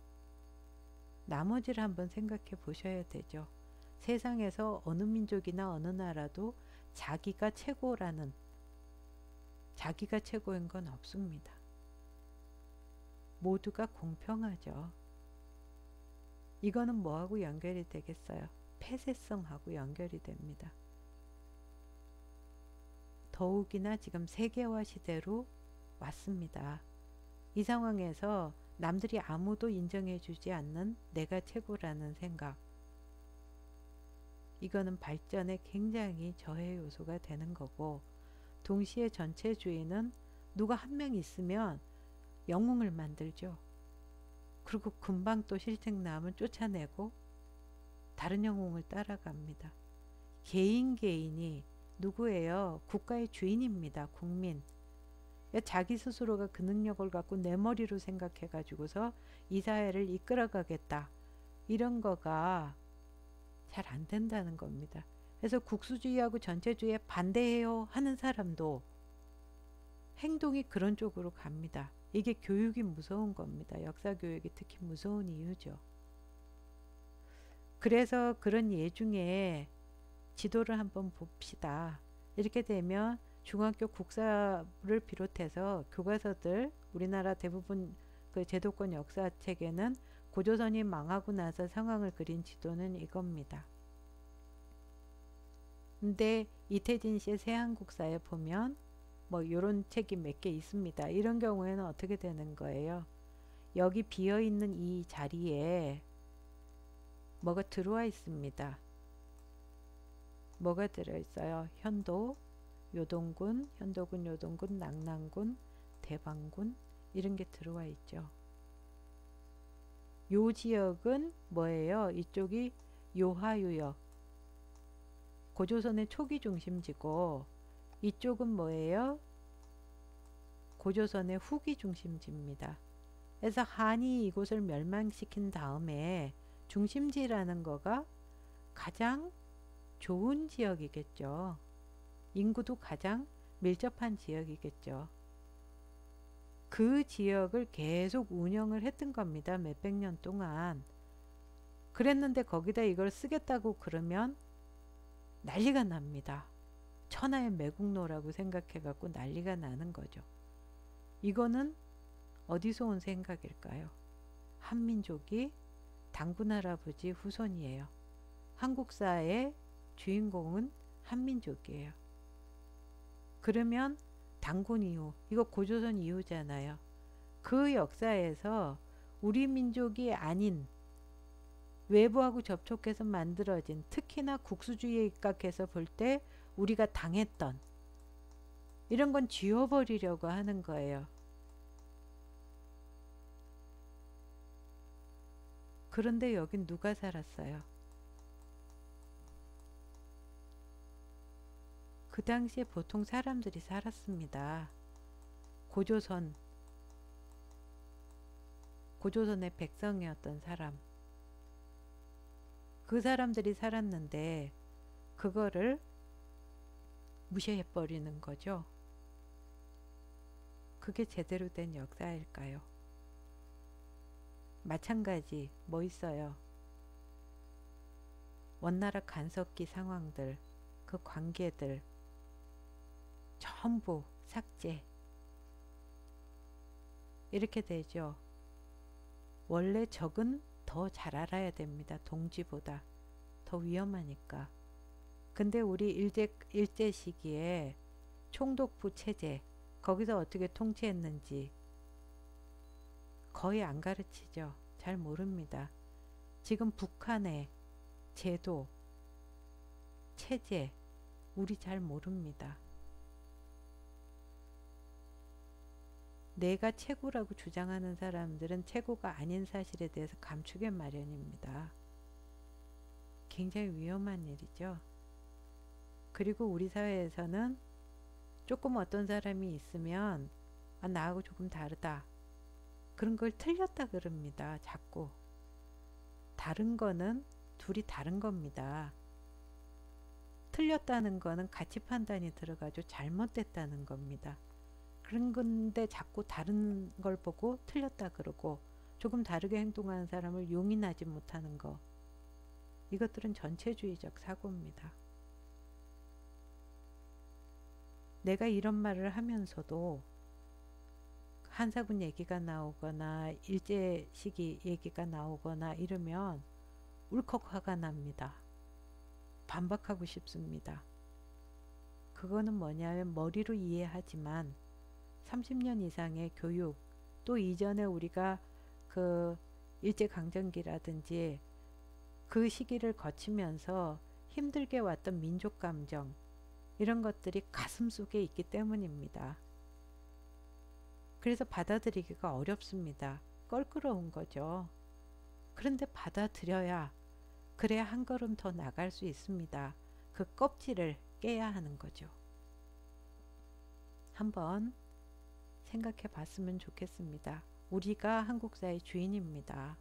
나머지를 한번 생각해 보셔야 되죠. 세상에서 어느 민족이나 어느 나라도 자기가 최고라는, 자기가 최고인 건 없습니다. 모두가 공평하죠. 이거는 뭐하고 연결이 되겠어요? 폐쇄성하고 연결이 됩니다. 더욱이나 지금 세계화 시대로 왔습니다. 이 상황에서 남들이 아무도 인정해주지 않는 내가 최고라는 생각, 이거는 발전에 굉장히 저해 요소가 되는 거고, 동시에 전체주의는 누가 한 명 있으면 영웅을 만들죠. 그리고 금방 또 실증 나면 쫓아내고 다른 영웅을 따라갑니다. 개인이 누구예요? 국가의 주인입니다. 국민. 자기 스스로가 그 능력을 갖고 내 머리로 생각해 가지고서 이 사회를 이끌어가겠다. 이런 거가 잘 안 된다는 겁니다. 그래서 국수주의하고 전체주의에 반대해요 하는 사람도 행동이 그런 쪽으로 갑니다. 이게 교육이 무서운 겁니다. 역사 교육이 특히 무서운 이유죠. 그래서 그런 예 중에 지도를 한번 봅시다. 이렇게 되면 중학교 국사를 비롯해서 교과서들, 우리나라 대부분 그 제도권 역사책에는 고조선이 망하고 나서 상황을 그린 지도는 이겁니다. 근데 이태진 씨의 새한국사에 보면 뭐 이런 책이 몇 개 있습니다. 이런 경우에는 어떻게 되는 거예요? 여기 비어있는 이 자리에 뭐가 들어와 있습니다. 뭐가 들어있어요? 현도, 요동군, 요동군, 낙랑군, 대방군, 이런 게 들어와 있죠. 요 지역은 뭐예요? 이쪽이 요하유역, 고조선의 초기 중심지고, 이쪽은 뭐예요? 고조선의 후기 중심지입니다. 그래서 한이 이곳을 멸망시킨 다음에 중심지라는 거가 가장 좋은 지역이겠죠. 인구도 가장 밀접한 지역이겠죠. 그 지역을 계속 운영을 했던 겁니다. 몇백 년 동안. 그랬는데 거기다 이걸 쓰겠다고 그러면 난리가 납니다. 천하의 매국노라고 생각해갖고 난리가 나는 거죠. 이거는 어디서 온 생각일까요? 한민족이 단군 할아버지 후손이에요. 한국사의 주인공은 한민족이에요. 그러면 단군 이후, 이거 고조선 이후잖아요. 그 역사에서 우리 민족이 아닌 외부하고 접촉해서 만들어진, 특히나 국수주의에 입각해서 볼 때 우리가 당했던 이런 건 지워버리려고 하는 거예요. 그런데 여긴 누가 살았어요? 그 당시에 보통 사람들이 살았습니다. 고조선의 백성이었던 사람. 그 사람들이 살았는데 그거를 무시해버리는 거죠. 그게 제대로 된 역사일까요? 마찬가지 뭐 있어요? 원나라 간섭기 상황들, 그 관계들 전부 삭제. 이렇게 되죠. 원래 적은 더 잘 알아야 됩니다. 동지보다 더 위험하니까. 근데 우리 일제 시기에 총독부 체제, 거기서 어떻게 통치했는지 거의 안 가르치죠. 잘 모릅니다. 지금 북한의 제도, 체제, 우리 잘 모릅니다. 내가 최고라고 주장하는 사람들은 최고가 아닌 사실에 대해서 감추게 마련입니다. 굉장히 위험한 일이죠. 그리고 우리 사회에서는 조금 어떤 사람이 있으면 나하고 조금 다르다. 그런 걸 틀렸다 그럽니다. 자꾸. 다른 거는 둘이 다른 겁니다. 틀렸다는 거는 가치 판단이 들어가죠. 잘못됐다는 겁니다. 그런 건데 자꾸 다른 걸 보고 틀렸다 그러고 조금 다르게 행동하는 사람을 용인하지 못하는 거. 이것들은 전체주의적 사고입니다. 내가 이런 말을 하면서도 한사군 얘기가 나오거나 일제 시기 얘기가 나오거나 이러면 울컥 화가 납니다. 반박하고 싶습니다. 그거는 뭐냐면 머리로 이해하지만 30년 이상의 교육, 또 이전에 우리가 그 일제강점기라든지 그 시기를 거치면서 힘들게 왔던 민족 감정, 이런 것들이 가슴 속에 있기 때문입니다. 그래서 받아들이기가 어렵습니다. 껄끄러운 거죠. 그런데 받아들여야, 그래야 한 걸음 더 나갈 수 있습니다. 그 껍질을 깨야 하는 거죠. 한번 생각해 봤으면 좋겠습니다. 우리가 한국사의 주인입니다.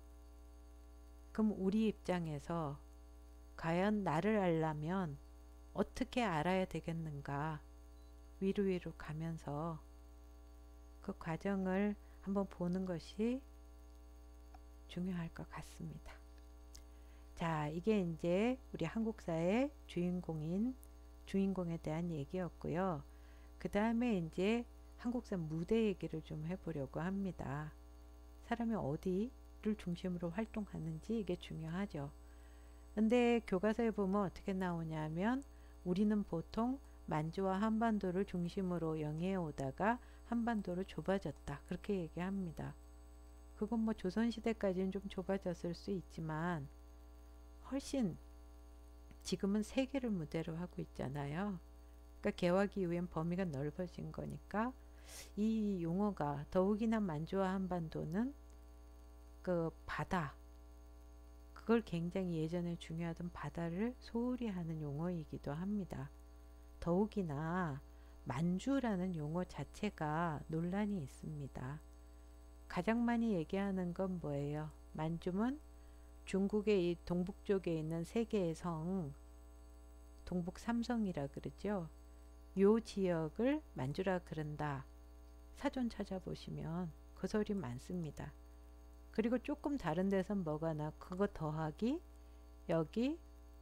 그럼 우리 입장에서 과연 나를 알려면 어떻게 알아야 되겠는가? 위로 가면서 그 과정을 한번 보는 것이 중요할 것 같습니다. 자, 이게 이제 우리 한국사의 주인공에 대한 얘기였고요. 그 다음에 이제 한국사 무대 얘기를 좀 해보려고 합니다. 사람이 어디를 중심으로 활동하는지 이게 중요하죠. 근데 교과서에 보면 어떻게 나오냐면 우리는 보통 만주와 한반도를 중심으로 영해해 오다가 한반도로 좁아졌다. 그렇게 얘기합니다. 그건 뭐 조선시대까지는 좀 좁아졌을 수 있지만 훨씬 지금은 세계를 무대로 하고 있잖아요. 그러니까 개화기 이후엔 범위가 넓어진 거니까 이 용어가 더욱이나 만주와 한반도는 그 바다, 그걸 굉장히 예전에 중요하던 바다를 소홀히 하는 용어이기도 합니다. 더욱이나 만주라는 용어 자체가 논란이 있습니다. 가장 많이 얘기하는 건 뭐예요? 만주면 중국의 이 동북 쪽에 있는 세 개의 성, 동북 삼성이라 그러죠. 요 지역을 만주라 그런다. 사전 찾아보시면 그 소리 많습니다. 그리고 조금 다른 데선 뭐가 나? 그거 더하기 여기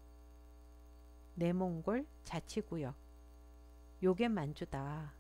내몽골 자치구역, 요게 만주다.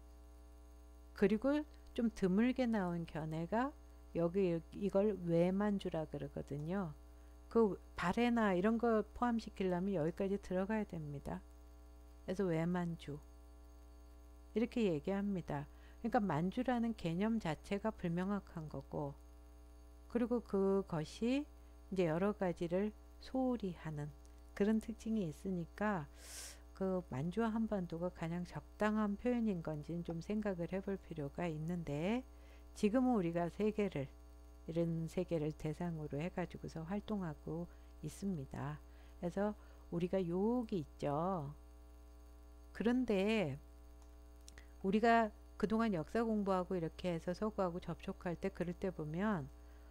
그리고 좀 드물게 나온 견해가 여기 이걸 외만주라 그러거든요. 그 발해나 이런 거 포함시키려면 여기까지 들어가야 됩니다. 그래서 외만주 이렇게 얘기합니다. 그러니까 만주라는 개념 자체가 불명확한 거고, 그리고 그것이 이제 여러 가지를 소홀히 하는 그런 특징이 있으니까 그 만주와 한반도가 가장 적당한 표현인 건지는 좀 생각을 해볼 필요가 있는데, 지금은 우리가 세계를 이런 세계를 대상으로 해가지고서 활동하고 있습니다. 그래서 우리가 여기 있죠. 그런데 우리가 그동안 역사 공부하고 이렇게 해서 서구하고 접촉할 때 그럴 때 보면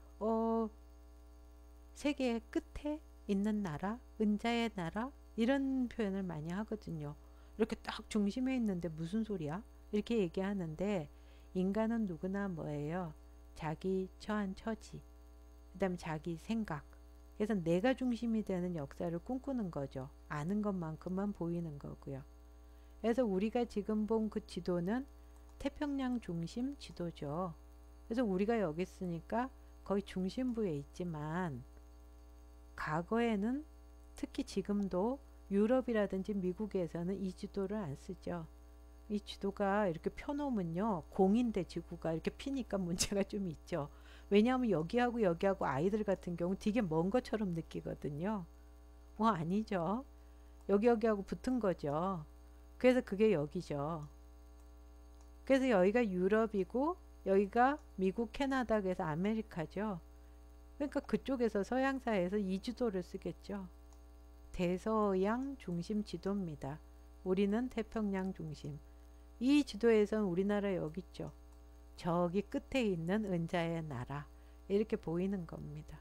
세계의 끝에 있는 나라, 은자의 나라 이런 표현을 많이 하거든요. 이렇게 딱 중심에 있는데 무슨 소리야? 이렇게 얘기하는데, 인간은 누구나 뭐예요? 자기 처한 처지, 그 다음에 자기 생각. 그래서 내가 중심이 되는 역사를 꿈꾸는 거죠. 아는 것만큼만 보이는 거고요. 그래서 우리가 지금 본 그 지도는 태평양 중심 지도죠. 그래서 우리가 여기 있으니까 거의 중심부에 있지만, 과거에는 특히 지금도 유럽이라든지 미국에서는 이 지도를 안 쓰죠. 이 지도가 이렇게 펴놓으면요, 공인데 지구가 이렇게 피니까 문제가 좀 있죠. 왜냐하면 여기하고 여기하고 아이들 같은 경우 되게 먼 것처럼 느끼거든요. 아니죠. 여기하고 붙은 거죠. 그래서 그게 여기죠. 그래서 여기가 유럽이고 여기가 미국, 캐나다, 그래서 아메리카죠. 그러니까 그쪽에서 서양사에서 이 지도를 쓰겠죠. 대서양 중심 지도입니다. 우리는 태평양 중심. 이 지도에선 우리나라 여기 있죠. 저기 끝에 있는 은자의 나라 이렇게 보이는 겁니다.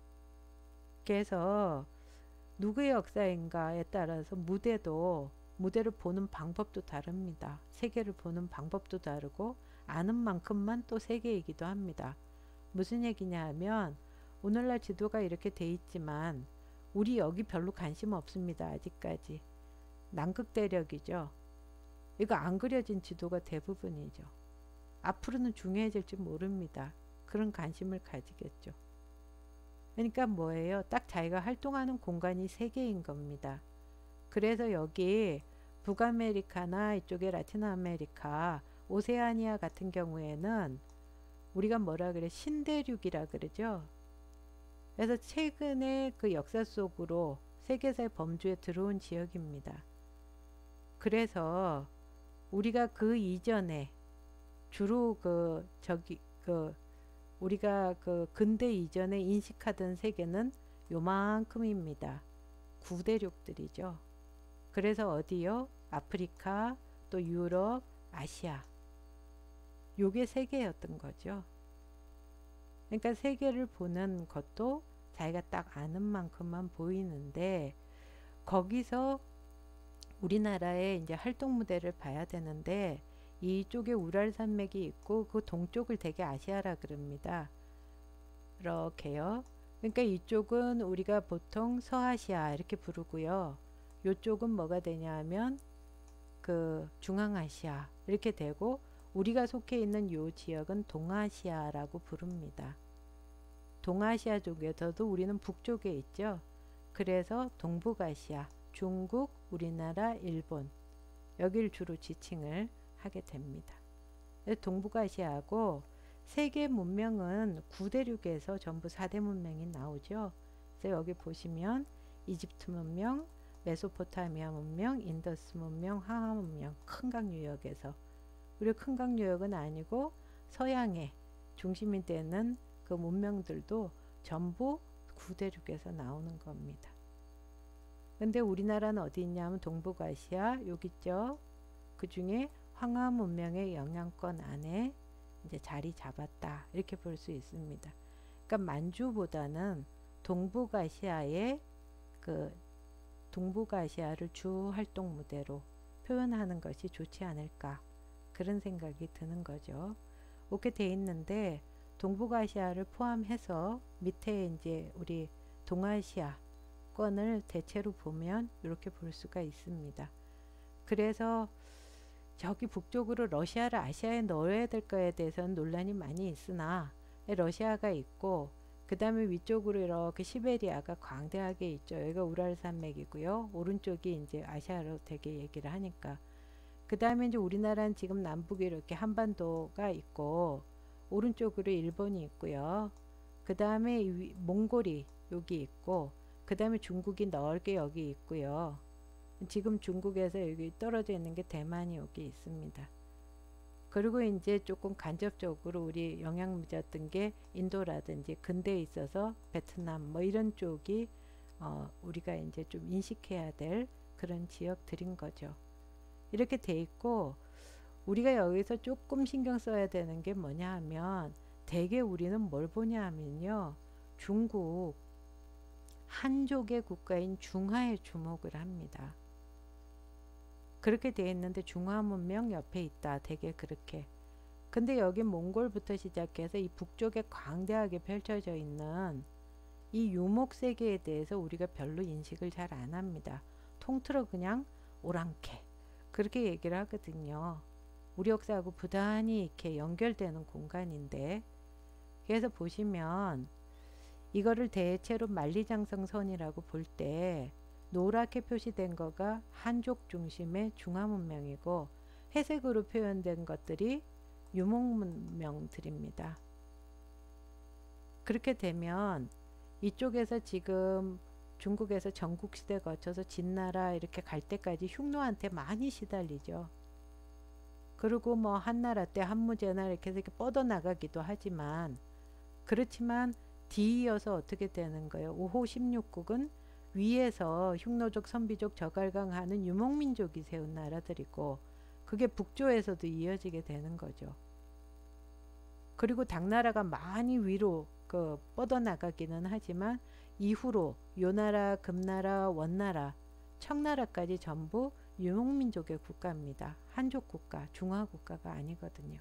그래서 누구의 역사인가에 따라서 무대를 보는 방법도 다릅니다. 세계를 보는 방법도 다르고 아는 만큼만 또 세계이기도 합니다. 무슨 얘기냐 하면, 오늘날 지도가 이렇게 돼 있지만 우리 여기 별로 관심 없습니다. 아직까지. 남극대륙이죠. 이거 안 그려진 지도가 대부분이죠. 앞으로는 중요해질지 모릅니다. 그런 관심을 가지겠죠. 그러니까 뭐예요? 딱 자기가 활동하는 공간이 세 개인 겁니다. 그래서 여기 북아메리카나 이쪽에 라틴 아메리카, 오세아니아 같은 경우에는 우리가 뭐라 그래? 신대륙이라 그러죠. 그래서 최근에 그 역사 속으로 세계사의 범주에 들어온 지역입니다. 그래서 우리가 그 이전에 주로 우리가 그 근대 이전에 인식하던 세계는 요만큼입니다. 구대륙들이죠. 그래서 어디요? 아프리카, 또 유럽, 아시아. 요게 세계였던 거죠. 그러니까 세계를 보는 것도 자기가 딱 아는 만큼만 보이는데, 거기서 우리나라의 이제 활동 무대를 봐야 되는데, 이쪽에 우랄 산맥이 있고 그 동쪽을 되게 아시아라 그럽니다. 이렇게요. 그러니까 이쪽은 우리가 보통 서아시아 이렇게 부르고요. 이쪽은 뭐가 되냐 하면 그 중앙아시아 이렇게 되고, 우리가 속해 있는 요 지역은 동아시아라고 부릅니다. 동아시아 쪽에서도 우리는 북쪽에 있죠. 그래서 동북아시아, 중국, 우리나라, 일본 여기를 주로 지칭을 하게 됩니다. 동북아시아하고 세계 문명은 9대륙에서 전부 4대 문명이 나오죠. 그래서 여기 보시면 이집트 문명, 메소포타미아 문명, 인더스 문명, 항하 문명, 큰강 유역에서, 그리고 큰강 유역은 아니고 서양의 중심이 되는 그 문명들도 전부 9대륙에서 나오는 겁니다. 근데 우리나라는 어디 있냐면 동북아시아 여기 있죠. 그 중에 황하 문명의 영향권 안에 이제 자리 잡았다 이렇게 볼 수 있습니다. 그러니까 만주보다는 동북아시아의 그 동북아시아를 주 활동 무대로 표현하는 것이 좋지 않을까, 그런 생각이 드는 거죠. 이렇게 돼 있는데 동북아시아를 포함해서 밑에 이제 우리 동아시아권을 대체로 보면 이렇게 볼 수가 있습니다. 그래서 저기 북쪽으로 러시아를 아시아에 넣어야 될 거에 대해서는 논란이 많이 있으나 러시아가 있고, 그 다음에 위쪽으로 이렇게 시베리아가 광대하게 있죠. 여기가 우랄 산맥이고요. 오른쪽이 이제 아시아로 되게 얘기를 하니까. 그 다음에 이제 우리나라는 지금 남북에 이렇게 한반도가 있고, 오른쪽으로 일본이 있고요. 그 다음에 몽골이 여기 있고, 그 다음에 중국이 넓게 여기 있고요. 지금 중국에서 여기 떨어져 있는 게 대만이 여기 있습니다. 그리고 이제 조금 간접적으로 우리 영향 미쳤던 게 인도라든지 근대에 있어서 베트남 뭐 이런 쪽이 우리가 이제 좀 인식해야 될 그런 지역들인 거죠. 이렇게 돼 있고, 우리가 여기서 조금 신경 써야 되는 게 뭐냐 하면, 대개 우리는 뭘 보냐 하면요, 중국 한족의 국가인 중화에 주목을 합니다. 그렇게 되어 있는데 중화문명 옆에 있다, 되게 그렇게. 근데 여기 몽골부터 시작해서 이 북쪽에 광대하게 펼쳐져 있는 이 유목세계에 대해서 우리가 별로 인식을 잘 안 합니다. 통틀어 그냥 오랑캐 그렇게 얘기를 하거든요. 우리 역사하고 부단히 이렇게 연결되는 공간인데, 그래서 보시면 이거를 대체로 만리장성선이라고 볼 때 노랗게 표시된 거가 한족 중심의 중화문명이고, 회색으로 표현된 것들이 유목문명들입니다. 그렇게 되면 이쪽에서 지금 중국에서 전국시대 거쳐서 진나라 이렇게 갈 때까지 흉노한테 많이 시달리죠. 그리고 뭐 한나라 때 한무제나 이렇게 해서 이렇게 뻗어나가기도 하지만, 그렇지만 뒤이어서 어떻게 되는 거예요? 5호 16국은 위에서 흉노족, 선비족, 저갈강하는 유목민족이 세운 나라들이고, 그게 북조에서도 이어지게 되는 거죠. 그리고 당나라가 많이 위로 뻗어나가기는 하지만 이후로 요나라, 금나라, 원나라, 청나라까지 전부 유목민족의 국가입니다. 한족 국가, 중화 국가가 아니거든요.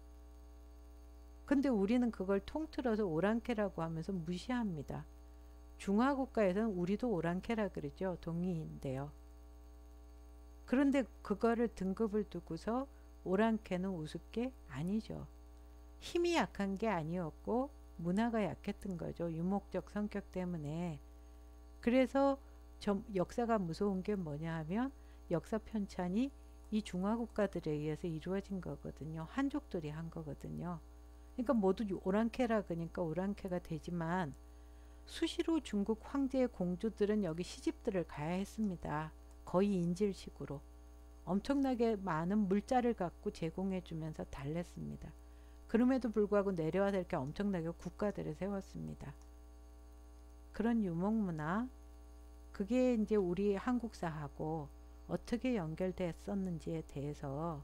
근데 우리는 그걸 통틀어서 오랑캐라고 하면서 무시합니다. 중화 국가에서는 우리도 오랑캐라 그러죠. 동의인데요. 그런데 그거를 등급을 두고서 오랑캐는 우습게? 아니죠. 힘이 약한 게 아니었고 문화가 약했던 거죠. 유목적 성격 때문에. 그래서 역사가 무서운 게 뭐냐 하면, 역사 편찬이 이 중화 국가들에 의해서 이루어진 거거든요. 한족들이 한 거거든요. 그러니까 모두 오랑캐라 그러니까 오랑캐가 되지만, 수시로 중국 황제의 공주들은 여기 시집들을 가야 했습니다. 거의 인질식으로 엄청나게 많은 물자를 갖고 제공해 주면서 달랬습니다. 그럼에도 불구하고 내려야 될 게 엄청나게 국가들을 세웠습니다. 그런 유목문화, 그게 이제 우리 한국사하고 어떻게 연결됐었는지에 대해서,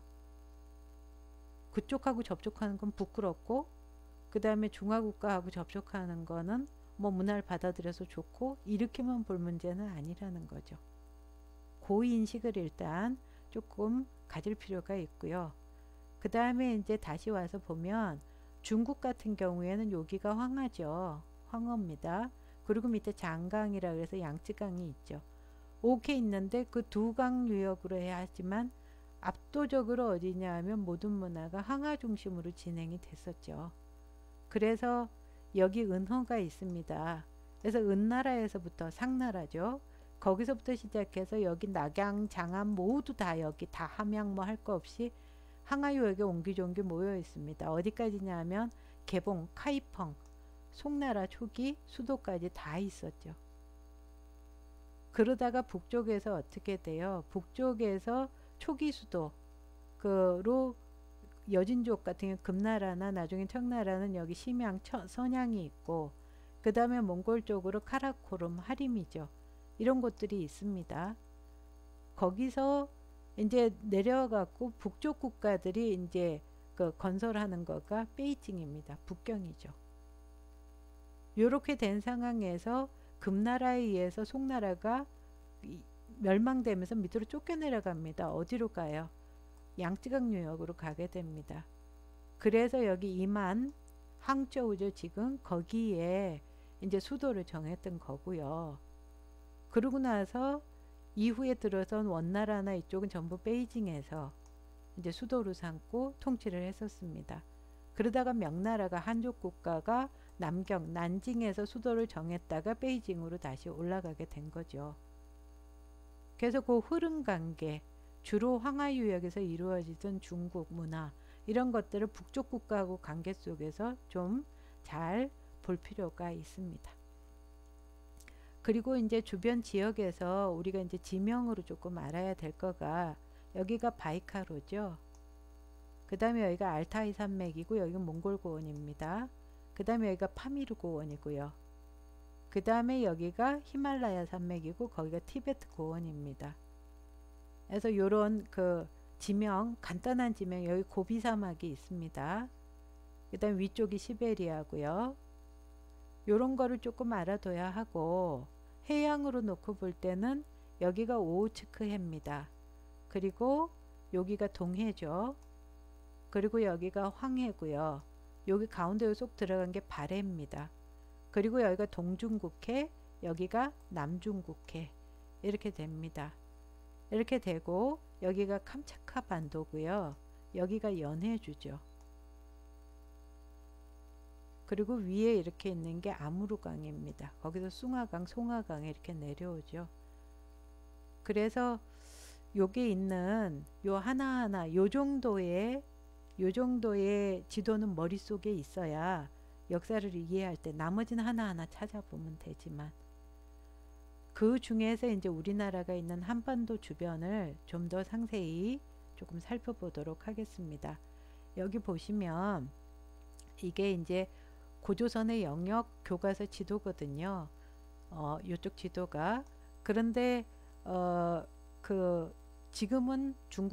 그쪽하고 접촉하는 건 부끄럽고, 그 다음에 중화국가하고 접촉하는 거는 뭐 문화를 받아들여서 좋고, 이렇게만 볼 문제는 아니라는 거죠. 고인식을 일단 조금 가질 필요가 있고요. 그 다음에 이제 다시 와서 보면 중국 같은 경우에는 여기가 황하죠. 황허입니다. 그리고 밑에 장강이라 그래서 양쯔강이 있죠. 오케이 있는데 그 두 강 유역으로 해야 하지만, 압도적으로 어디냐 하면 모든 문화가 항하 중심으로 진행이 됐었죠. 그래서 여기 은허가 있습니다. 그래서 은나라에서부터 상나라죠. 거기서부터 시작해서 여기 낙양, 장안 모두 다 여기 다 함양 뭐 할 거 없이 항하유역에 옹기종기 모여 있습니다. 어디까지냐 하면 개봉, 카이펑, 송나라 초기 수도까지 다 있었죠. 그러다가 북쪽에서 어떻게 돼요? 북쪽에서 초기 수도로 여진족 같은 경우 금나라나 나중에 청나라는 여기 심양, 선양이 있고, 그 다음에 몽골 쪽으로 카라코름, 하림이죠. 이런 곳들이 있습니다. 거기서 이제 내려가고 북쪽 국가들이 이제 건설하는 거가 베이징입니다. 북경이죠. 요렇게 된 상황에서 금나라에 의해서 송나라가 멸망되면서 밑으로 쫓겨내려갑니다. 어디로 가요? 양쯔강 유역으로 가게 됩니다. 그래서 여기 이만 항저우죠. 지금 거기에 이제 수도를 정했던 거고요. 그러고 나서 이후에 들어선 원나라나 이쪽은 전부 베이징에서 이제 수도로 삼고 통치를 했었습니다. 그러다가 명나라가 한족 국가가 남경 난징에서 수도를 정했다가 베이징으로 다시 올라가게 된 거죠. 그래서 그 흐름 관계, 주로 황하유역에서 이루어지던 중국 문화 이런 것들을 북쪽 국가하고 관계 속에서 좀 잘 볼 필요가 있습니다. 그리고 이제 주변 지역에서 우리가 이제 지명으로 조금 알아야 될 거가 여기가 바이카로죠. 그 다음에 여기가 알타이 산맥이고 여기는 몽골 고원입니다. 그 다음에 여기가 파미르 고원이고요. 그 다음에 여기가 히말라야 산맥이고 거기가 티베트 고원입니다. 그래서 요런 그 지명, 간단한 지명, 여기 고비 사막이 있습니다. 그 다음 위쪽이 시베리아고요. 요런 거를 조금 알아둬야 하고 해양으로 놓고 볼 때는 여기가 오호츠크해입니다. 그리고 여기가 동해죠. 그리고 여기가 황해고요. 여기 가운데 쏙 들어간 게 발해입니다. 그리고 여기가 동중국해, 여기가 남중국해 이렇게 됩니다. 이렇게 되고 여기가 캄차카 반도고요. 여기가 연해주죠. 그리고 위에 이렇게 있는 게 아무르강입니다. 거기서 숭하강, 송하강에 이렇게 내려오죠. 그래서 여기 있는 요 하나하나 요 정도의 지도는 머릿속에 있어야 역사를 이해할 때 나머지는 하나하나 찾아보면 되지만 그 중에서 이제 우리나라가 있는 한반도 주변을 좀 더 상세히 조금 살펴보도록 하겠습니다. 여기 보시면 이게 이제 고조선의 영역 교과서 지도거든요. 이쪽 지도가. 그런데 지금은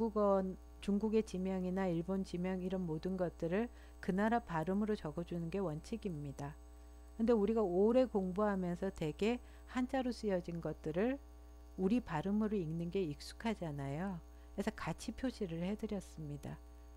중국의 지명이나 일본 지명 이런 모든 것들을 그 나라 발음으로 적어주는 게 원칙입니다. 근데 우리가 오래 공부하면서 되게 한자로 쓰여진 것들을 우리 발음으로 읽는 게 익숙하잖아요. 그래서 같이 표시를 해드렸습니다.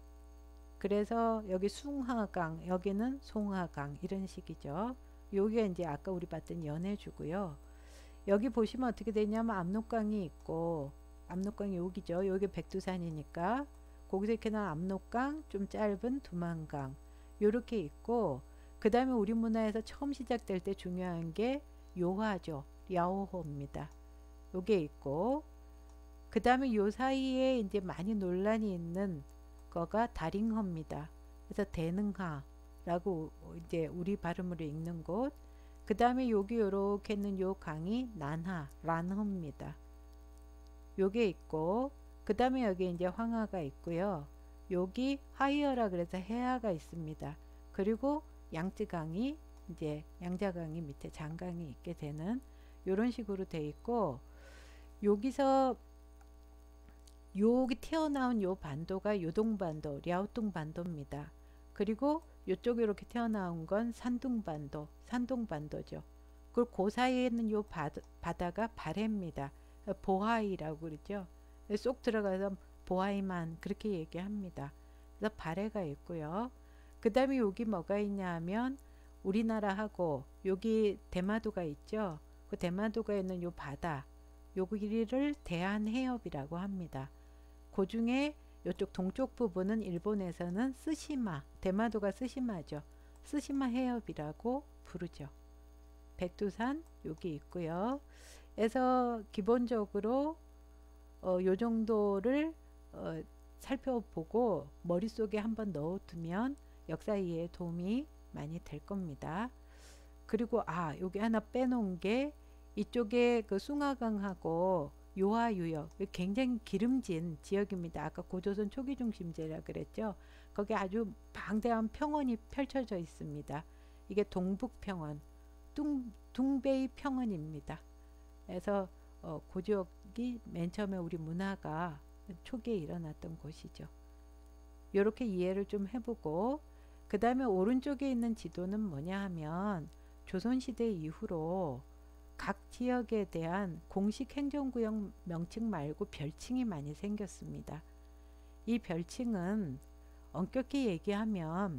그래서 여기 숭하강, 여기는 송하강 이런 식이죠. 요게 이제 아까 우리 봤던 연해주고요. 여기 보시면 어떻게 되냐면 압록강이 있고 압록강이 여기죠. 여기 백두산이니까 거기서 이렇게 나온 압록강, 좀 짧은 두만강 요렇게 있고 그 다음에 우리 문화에서 처음 시작될 때 중요한 게 요하죠. 야오호입니다. 요게 있고 그 다음에 요 사이에 이제 많이 논란이 있는 거가 다링허입니다. 그래서 대능하라고 이제 우리 발음으로 읽는 곳. 그 다음에 여기 요렇게 있는 요 강이 난하, 란허입니다. 요게 있고 그 다음에 여기 이제 황하가 있고요. 여기 하이어라 그래서 해하가 있습니다. 그리고 양쯔강이 이제 양자강이 밑에 장강이 있게 되는 요런 식으로 돼 있고 여기서 여기 튀어나온 요 반도가 요동반도, 랴오뚱반도입니다. 그리고 요쪽에 이렇게 튀어나온 건 산둥반도, 산동반도죠. 그리고 그 사이에 있는 요 바다가 발해입니다. 보하이라고 그러죠. 쏙 들어가서 보하이만 그렇게 얘기합니다. 그래서 발해가 있고요. 그 다음에 여기 뭐가 있냐 하면 우리나라하고 여기 대마도가 있죠. 그 대마도가 있는 요 바다, 여기를 대한해협이라고 합니다. 그 중에 이쪽 동쪽 부분은 일본에서는 스시마, 대마도가 스시마죠. 스시마 해협이라고 부르죠. 백두산 여기 있고요. 그래서 기본적으로 요 정도를 살펴보고 머릿속에 한번 넣어두면 역사 이해에 도움이 많이 될 겁니다. 그리고 여기 하나 빼놓은 게 이쪽에 그 숭하강하고 요하유역 굉장히 기름진 지역입니다. 아까 고조선 초기 중심제라 그랬죠. 거기 아주 방대한 평원이 펼쳐져 있습니다. 이게 동북평원, 둥베이 평원입니다. 그래서 그 지역이 맨 처음에 우리 문화가 초기에 일어났던 곳이죠. 이렇게 이해를 좀 해보고 그 다음에 오른쪽에 있는 지도는 뭐냐 하면 조선시대 이후로 각 지역에 대한 공식 행정구역 명칭 말고 별칭이 많이 생겼습니다. 이 별칭은 엄격히 얘기하면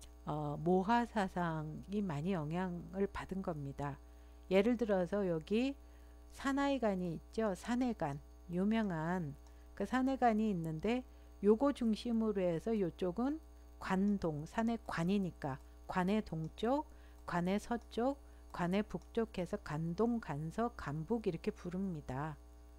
모하 사상이 많이 영향을 받은 겁니다. 예를 들어서 여기 산하이관이 있죠. 산해관, 유명한 그 산해관이 있는데 요거 중심으로 해서 요쪽은 관동, 산의 관이니까 관의 동쪽, 관의 서쪽, 관의 북쪽 해서 관동, 간서, 간북 이렇게 부릅니다.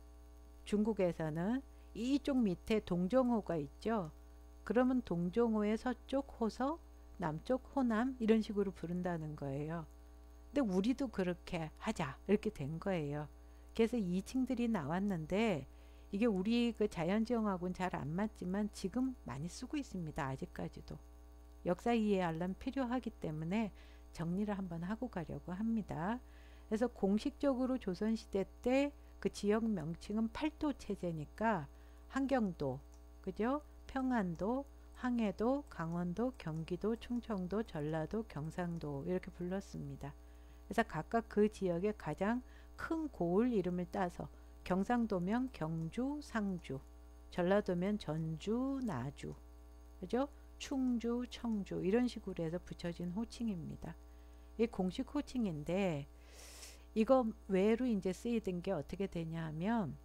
중국에서는 이쪽 밑에 동정호가 있죠. 그러면 동정호의 서쪽 호서, 남쪽 호남 이런 식으로 부른다는 거예요. 근데 우리도 그렇게 하자 이렇게 된 거예요. 그래서 2층들이 나왔는데 이게 우리 그 자연지형하고는 잘 안 맞지만 지금 많이 쓰고 있습니다. 아직까지도. 역사 이해하려면 필요하기 때문에 정리를 한번 하고 가려고 합니다. 그래서 공식적으로 조선시대 때 그 지역 명칭은 팔도 체제니까 한경도, 그죠? 평안도, 황해도, 강원도, 경기도, 충청도, 전라도, 경상도 이렇게 불렀습니다. 그래서 각각 그 지역의 가장 큰 고을 이름을 따서 경상도면 경주, 상주, 전라도면 전주, 나주, 그죠? 충주, 청주 이런 식으로 해서 붙여진 호칭입니다. 이 공식 호칭인데 이거 외로 이제 쓰이던 게 어떻게 되냐 하면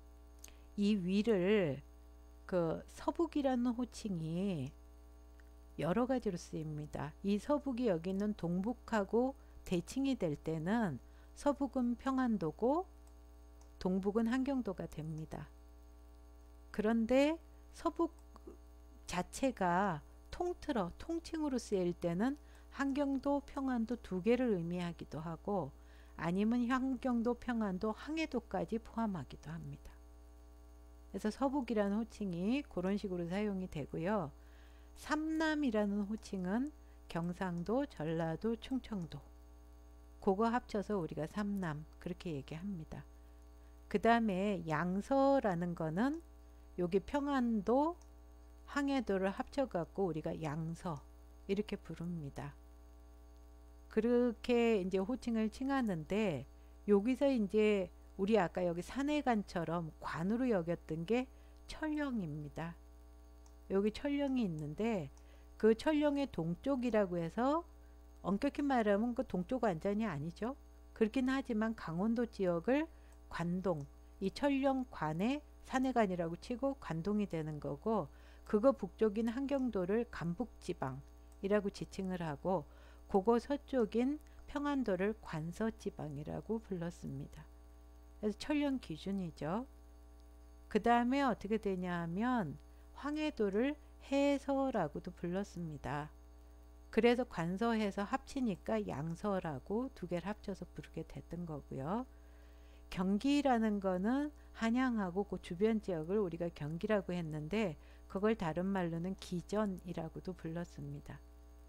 이 위를 그 서북이라는 호칭이 여러 가지로 쓰입니다. 이 서북이 여기 있는 동북하고 대칭이 될 때는 서북은 평안도고 동북은 한경도가 됩니다. 그런데 서북 자체가 통틀어 통칭으로 쓰일 때는 한경도, 평안도 두 개를 의미하기도 하고 아니면 한경도, 평안도, 황해도까지 포함하기도 합니다. 그래서 서북이라는 호칭이 그런 식으로 사용이 되고요. 삼남이라는 호칭은 경상도, 전라도, 충청도 그거 합쳐서 우리가 삼남 그렇게 얘기합니다. 그 다음에 양서라는 거는 여기 평안도, 황해도를 합쳐갖고 우리가 양서 이렇게 부릅니다. 그렇게 이제 호칭을 칭하는데 여기서 이제 우리 아까 여기 산해관처럼 관으로 여겼던 게 철령입니다. 여기 철령이 있는데 그 철령의 동쪽이라고 해서 엄격히 말하면 그 동쪽 완전히 아니죠. 그렇긴 하지만 강원도 지역을 관동, 이 철령관의 산해관이라고 치고 관동이 되는 거고 그거 북쪽인 한경도를 간북지방이라고 지칭을 하고 그거 서쪽인 평안도를 관서지방이라고 불렀습니다. 그래서 철령 기준이죠. 그 다음에 어떻게 되냐 하면 황해도를 해서라고도 불렀습니다. 그래서 관서해서 합치니까 양서라고 두 개를 합쳐서 부르게 됐던 거고요. 경기라는 거는 한양하고 그 주변 지역을 우리가 경기라고 했는데 그걸 다른 말로는 기전이라고도 불렀습니다.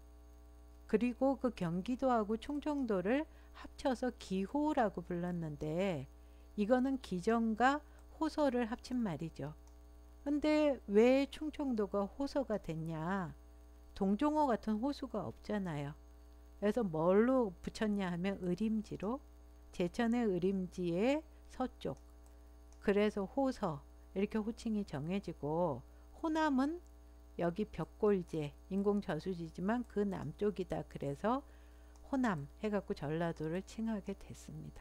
그리고 그 경기도하고 충청도를 합쳐서 기호라고 불렀는데 이거는 기전과 호서를 합친 말이죠. 근데 왜 충청도가 호서가 됐냐? 동종호 같은 호수가 없잖아요. 그래서 뭘로 붙였냐 하면 의림지로 제천의 의림지의 서쪽 그래서 호서 이렇게 호칭이 정해지고 호남은 여기 벽골제 인공저수지지만 그 남쪽이다 그래서 호남 해갖고 전라도를 칭하게 됐습니다.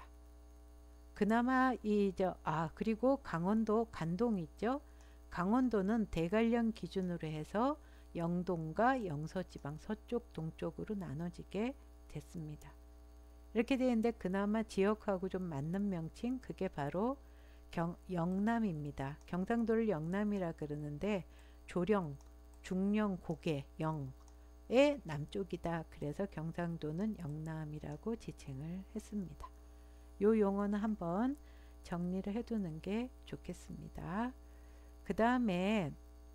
그나마 그리고 강원도 간동 있죠. 강원도는 대관령 기준으로 해서 영동과 영서지방 서쪽 동쪽으로 나눠지게 됐습니다. 이렇게 되는데 그나마 지역하고 좀 맞는 명칭 그게 바로 영남입니다. 경상도를 영남이라 그러는데 조령, 중령, 고개, 영의 남쪽이다. 그래서 경상도는 영남이라고 지칭을 했습니다. 요 용어는 한번 정리를 해두는 게 좋겠습니다. 그 다음에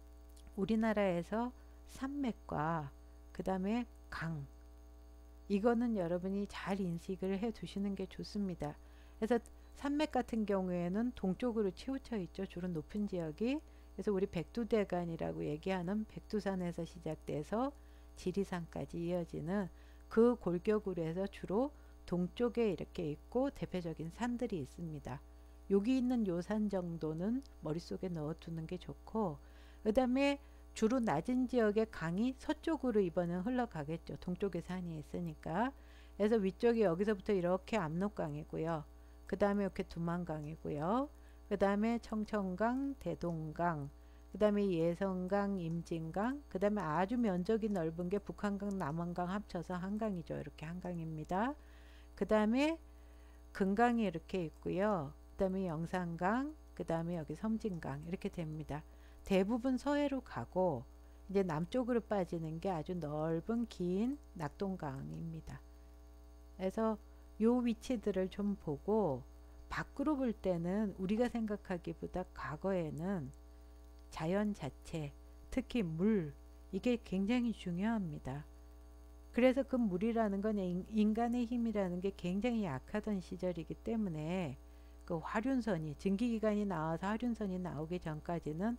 우리나라에서 산맥과 그 다음에 강 이거는 여러분이 잘 인식을 해 두시는 게 좋습니다. 그래서 산맥 같은 경우에는 동쪽으로 치우쳐 있죠. 주로 높은 지역이. 그래서 우리 백두대간이라고 얘기하는 백두산에서 시작돼서 지리산까지 이어지는 그 골격으로 해서 주로 동쪽에 이렇게 있고 대표적인 산들이 있습니다. 여기 있는 요 산 정도는 머릿속에 넣어두는 게 좋고, 그 다음에 주로 낮은 지역의 강이 서쪽으로 이번엔 흘러가겠죠. 동쪽에 산이 있으니까. 그래서 위쪽이 여기서부터 이렇게 압록강이고요. 그 다음에 이렇게 두만강이고요. 그 다음에 청천강, 대동강, 그 다음에 예성강, 임진강, 그 다음에 아주 면적이 넓은 게 북한강, 남한강 합쳐서 한강이죠. 이렇게 한강입니다. 그 다음에 금강이 이렇게 있고요. 그 다음에 영산강, 그 다음에 여기 섬진강 이렇게 됩니다. 대부분 서해로 가고 이제 남쪽으로 빠지는 게 아주 넓은 긴 낙동강입니다. 그래서 요 위치들을 좀 보고 밖으로 볼 때는 우리가 생각하기보다 과거에는 자연 자체, 특히 물, 이게 굉장히 중요합니다. 그래서 그 물이라는 건 인간의 힘이라는 게 굉장히 약하던 시절이기 때문에 그 화륜선이, 증기기관이 나와서 화륜선이 나오기 전까지는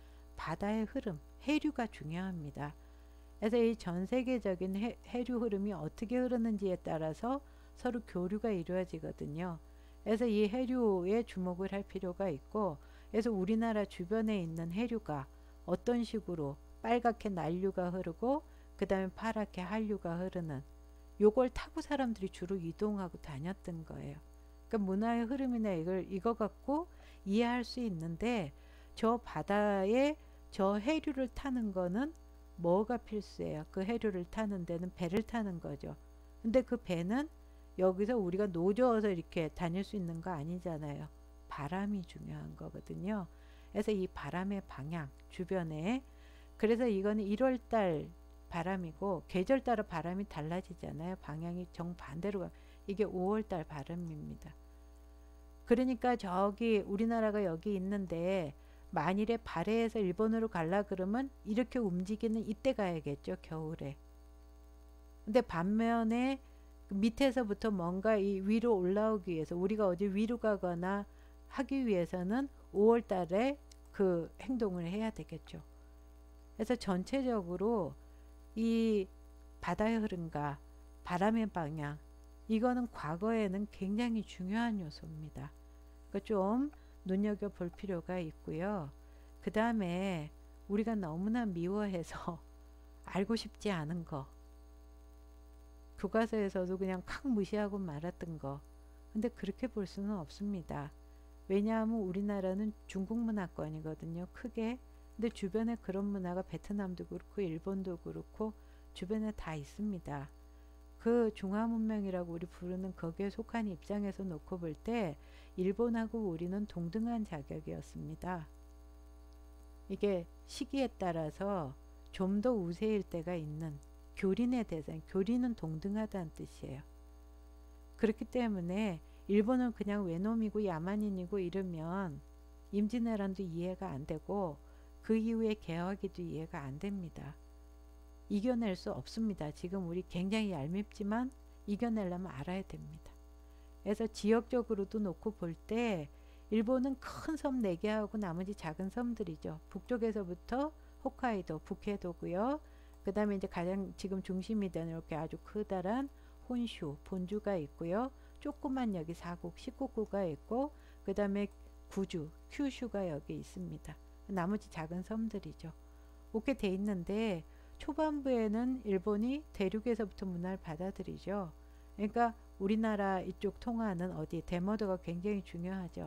바다의 흐름, 해류가 중요합니다. 그래서 이 전 세계적인 해류 흐름이 어떻게 흐르는지에 따라서 서로 교류가 이루어지거든요. 그래서 이 해류에 주목을 할 필요가 있고, 그래서 우리나라 주변에 있는 해류가 어떤 식으로 빨갛게 난류가 흐르고 그 다음에 파랗게 한류가 흐르는, 요걸 타고 사람들이 주로 이동하고 다녔던 거예요. 그러니까 문화의 흐름이나 이거 갖고 이해할 수 있는데, 저 바다에 저 해류를 타는 거는 뭐가 필수예요? 그 해류를 타는 데는 배를 타는 거죠. 근데 그 배는 여기서 우리가 노저어서 이렇게 다닐 수 있는 거 아니잖아요. 바람이 중요한 거거든요. 그래서 이 바람의 방향 주변에, 그래서 이거는 1월달 바람이고 계절 따라 바람이 달라지잖아요. 방향이 정반대로 가. 이게 5월달 바람입니다. 그러니까 저기 우리나라가 여기 있는데 만일에 발해에서 일본으로 갈라 그러면 이렇게 움직이는 이때 가야겠죠. 겨울에. 근데 반면에 밑에서부터 뭔가 이 위로 올라오기 위해서, 우리가 어디 위로 가거나 하기 위해서는 5월 달에 그 행동을 해야 되겠죠. 그래서 전체적으로 이 바다의 흐름과 바람의 방향, 이거는 과거에는 굉장히 중요한 요소입니다. 그러니까 좀 눈여겨볼 필요가 있고요. 그 다음에 우리가 너무나 미워해서 알고 싶지 않은 거, 교과서에서도 그냥 칵 무시하고 말았던 거, 근데 그렇게 볼 수는 없습니다. 왜냐하면 우리나라는 중국 문화권이거든요. 크게. 근데 주변에 그런 문화가 베트남도 그렇고 일본도 그렇고 주변에 다 있습니다. 그 중화문명이라고 우리 부르는 거기에 속한 입장에서 놓고 볼 때 일본하고 우리는 동등한 자격이었습니다. 이게 시기에 따라서 좀 더 우세일 때가 있는, 교린의 대상, 교린은 동등하다는 뜻이에요. 그렇기 때문에 일본은 그냥 외놈이고 야만인이고 이러면 임진왜란도 이해가 안 되고 그 이후에 개화기도 이해가 안 됩니다. 이겨낼 수 없습니다. 지금 우리 굉장히 얄밉지만 이겨내려면 알아야 됩니다. 그래서 지역적으로도 놓고 볼 때 일본은 큰 섬 4개 하고 나머지 작은 섬들이죠. 북쪽에서부터 홋카이도, 북해도고요. 그 다음에 이제 가장 지금 중심이 되는 이렇게 아주 크다란 혼슈, 본주가 있고요. 조그만 여기 사국, 시코쿠가 있고, 그 다음에 구주, 큐슈가 여기 있습니다. 나머지 작은 섬들이죠. 이렇게 돼 있는데 초반부에는 일본이 대륙에서부터 문화를 받아들이죠. 그러니까 우리나라 이쪽 통하는 어디 대머도가 굉장히 중요하죠.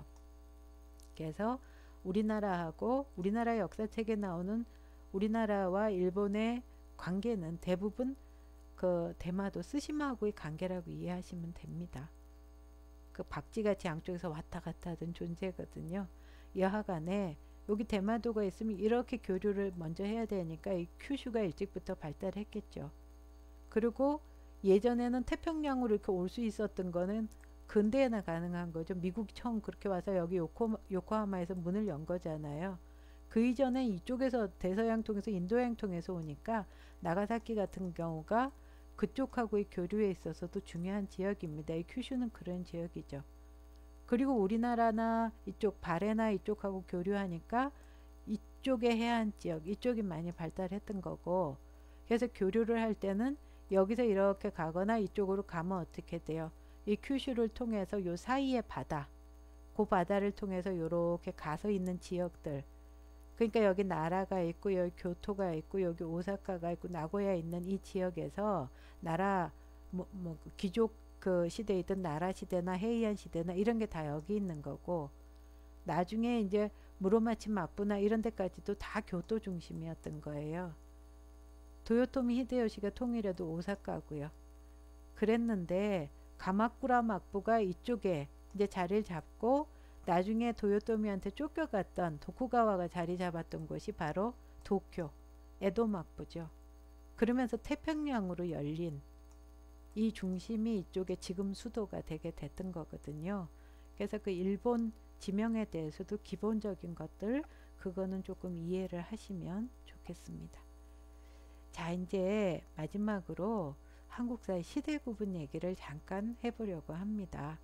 그래서 우리나라하고 우리나라 역사책에 나오는 우리나라와 일본의 관계는 대부분 그 대마도 쓰시마하고의 관계라고 이해하시면 됩니다. 그 박쥐같이 양쪽에서 왔다 갔다 하던 존재거든요. 여하간에 여기 대마도가 있으면 이렇게 교류를 먼저 해야 되니까 이 큐슈가 일찍부터 발달했겠죠. 그리고 예전에는 태평양으로 이렇게 올 수 있었던 거는 근대에나 가능한 거죠. 미국이 처음 그렇게 와서 여기 요코하마에서 문을 연 거잖아요. 그 이전에 이쪽에서 대서양 통해서 인도양 통해서 오니까 나가사키 같은 경우가 그쪽하고의 교류에 있어서도 중요한 지역입니다. 이 큐슈는 그런 지역이죠. 그리고 우리나라나 이쪽 발해나 이쪽하고 교류하니까 이쪽의 해안 지역, 이쪽이 많이 발달했던 거고, 그래서 교류를 할 때는 여기서 이렇게 가거나 이쪽으로 가면 어떻게 돼요? 이 큐슈를 통해서 요 사이의 바다, 그 바다를 통해서 요렇게 가서 있는 지역들, 그러니까 여기 나라가 있고 여기 교토가 있고 여기 오사카가 있고 나고야에 있는 이 지역에서 나라 귀족 그 시대에 있던 나라 시대나 헤이안 시대나 이런 게 다 여기 있는 거고, 나중에 이제 무로마치 마부나 이런 데까지도 다 교토 중심이었던 거예요. 도요토미 히데요시가 통일해도 오사카고요. 그랬는데 가마쿠라 막부가 이쪽에 이제 자리를 잡고 나중에 도요토미한테 쫓겨갔던 도쿠가와가 자리 잡았던 곳이 바로 도쿄, 에도 막부죠. 그러면서 태평양으로 열린 이 중심이 이쪽에 지금 수도가 되게 됐던 거거든요. 그래서 그 일본 지명에 대해서도 기본적인 것들 그거는 조금 이해를 하시면 좋겠습니다. 자, 이제 마지막으로 한국사의 시대 구분 얘기를 잠깐 해보려고 합니다.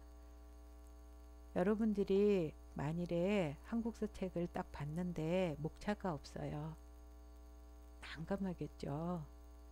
여러분들이 만일에 한국사 책을 딱 봤는데 목차가 없어요. 난감하겠죠.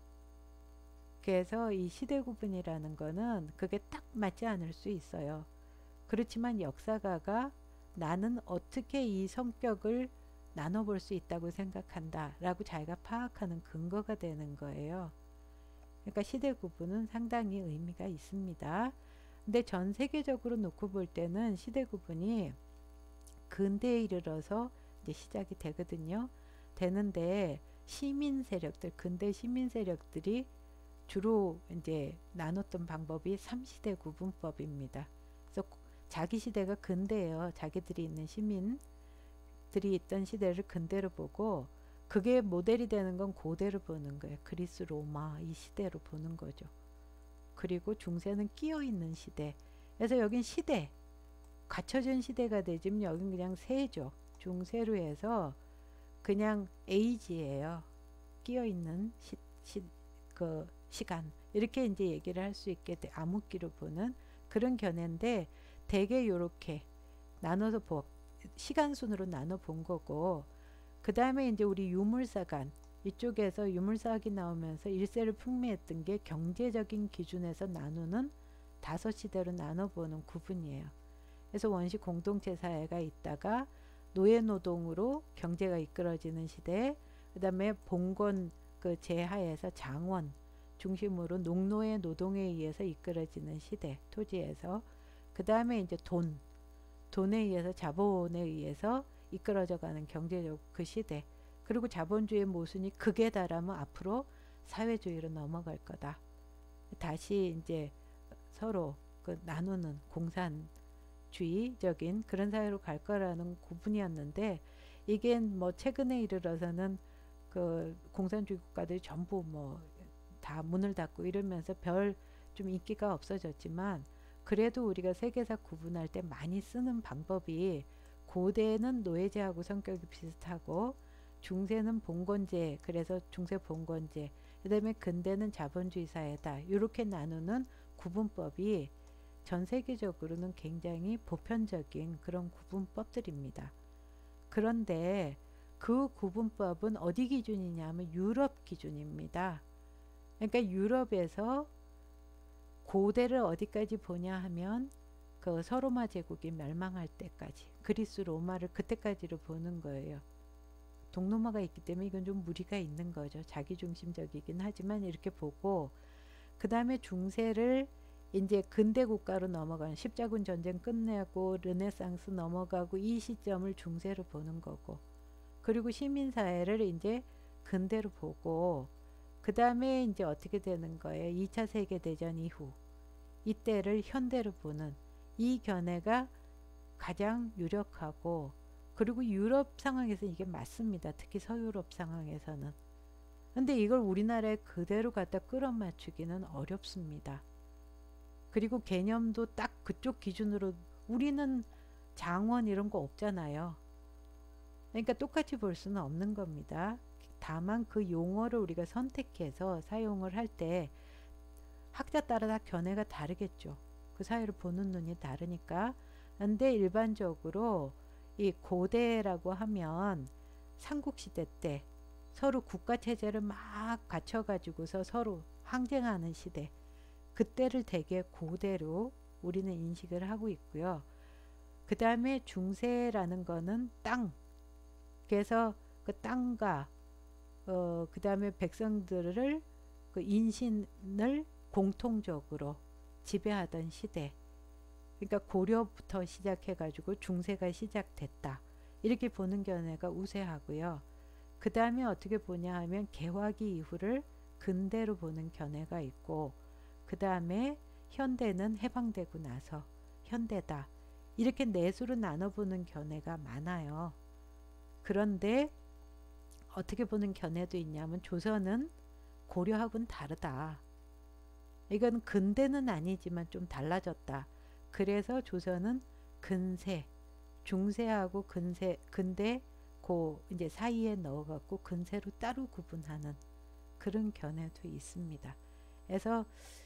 그래서 이 시대 구분이라는 거는 그게 딱 맞지 않을 수 있어요. 그렇지만 역사가가 나는 어떻게 이 성격을 나눠볼 수 있다고 생각한다 라고 자기가 파악하는 근거가 되는 거예요. 그러니까 시대 구분은 상당히 의미가 있습니다. 근데 전 세계적으로 놓고 볼 때는 시대 구분이 근대에 이르러서 이제 시작이 되거든요. 되는데 시민 세력들, 근대 시민 세력들이 주로 이제 나눴던 방법이 3시대 구분법입니다. 그래서 자기 시대가 근대예요. 자기들이 있는 시민들이 있던 시대를 근대로 보고, 그게 모델이 되는 건 고대로 보는 거예요. 그리스, 로마 이 시대로 보는 거죠. 그리고 중세는 끼어 있는 시대. 그래서 여긴 시대, 갖춰진 시대가 되지만 여긴 그냥 세죠. 중세로 해서 그냥 에이지예요. 끼어 있는 그 시간, 이렇게 이제 얘기를 할 수 있게 돼. 암흑기로 보는 그런 견해인데 대개 요렇게 나눠서 시간 순으로 나눠 본 거고, 그 다음에 이제 우리 유물사관 이쪽에서 유물사학이 나오면서 일세를 풍미했던 게 경제적인 기준에서 나누는 5시대로 나눠보는 구분이에요. 그래서 원시 공동체 사회가 있다가 노예노동으로 경제가 이끌어지는 시대, 그 다음에 봉건 그 제하에서 장원 중심으로 농노의 노동에 의해서 이끌어지는 시대, 토지에서, 그 다음에 이제 돈에 의해서 자본에 의해서 이끌어져 가는 경제적 그 시대, 그리고 자본주의의 모순이 극에 달하면 앞으로 사회주의로 넘어갈 거다. 다시 이제 서로 그 나누는 공산주의적인 그런 사회로 갈 거라는 구분이었는데, 이게 뭐 최근에 이르러서는 그 공산주의 국가들이 전부 뭐 다 문을 닫고 이러면서 별 좀 인기가 없어졌지만, 그래도 우리가 세계사 구분할 때 많이 쓰는 방법이 고대는 노예제하고 성격이 비슷하고, 중세는 봉건제, 그래서 중세 봉건제, 그 다음에 근대는 자본주의 사회다, 이렇게 나누는 구분법이 전 세계적으로는 굉장히 보편적인 그런 구분법들입니다. 그런데 그 구분법은 어디 기준이냐면 유럽 기준입니다. 그러니까 유럽에서 고대를 어디까지 보냐 하면 그 서로마 제국이 멸망할 때까지, 그리스 로마를 그때까지로 보는 거예요. 동로마가 있기 때문에 이건 좀 무리가 있는 거죠. 자기중심적이긴 하지만 이렇게 보고, 그 다음에 중세를 이제 근대 국가로 넘어가는, 십자군 전쟁 끝내고 르네상스 넘어가고 이 시점을 중세로 보는 거고, 그리고 시민사회를 이제 근대로 보고, 그 다음에 이제 어떻게 되는 거예요? 2차 세계대전 이후 이때를 현대로 보는 이 견해가 가장 유력하고, 그리고 유럽 상황에서 이게 맞습니다. 특히 서유럽 상황에서는. 근데 이걸 우리나라에 그대로 갖다 끌어맞추기는 어렵습니다. 그리고 개념도 딱 그쪽 기준으로, 우리는 장원 이런 거 없잖아요. 그러니까 똑같이 볼 수는 없는 겁니다. 다만 그 용어를 우리가 선택해서 사용을 할 때 학자 따라 다 견해가 다르겠죠. 그 사회를 보는 눈이 다르니까. 근데 일반적으로 이 고대라고 하면 삼국시대 때 서로 국가체제를 막 갖춰가지고서 서로 항쟁하는 시대, 그때를 되게 고대로 우리는 인식을 하고 있고요. 그 다음에 중세라는 거는 땅. 그래서 그 땅과 그 다음에 백성들을 그 인신을 공통적으로 지배하던 시대. 그러니까 고려부터 시작해 가지고 중세가 시작됐다. 이렇게 보는 견해가 우세하고요. 그 다음에 어떻게 보냐 하면 개화기 이후를 근대로 보는 견해가 있고, 그 다음에 현대는 해방되고 나서 현대다. 이렇게 내수로 나눠보는 견해가 많아요. 그런데 어떻게 보는 견해도 있냐면 조선은 고려하고는 다르다. 이건 근대는 아니지만 좀 달라졌다. 그래서 조선은 근세, 중세하고 근대 이제 사이에 넣어갖고 근세로 따로 구분하는 그런 견해도 있습니다. 그래서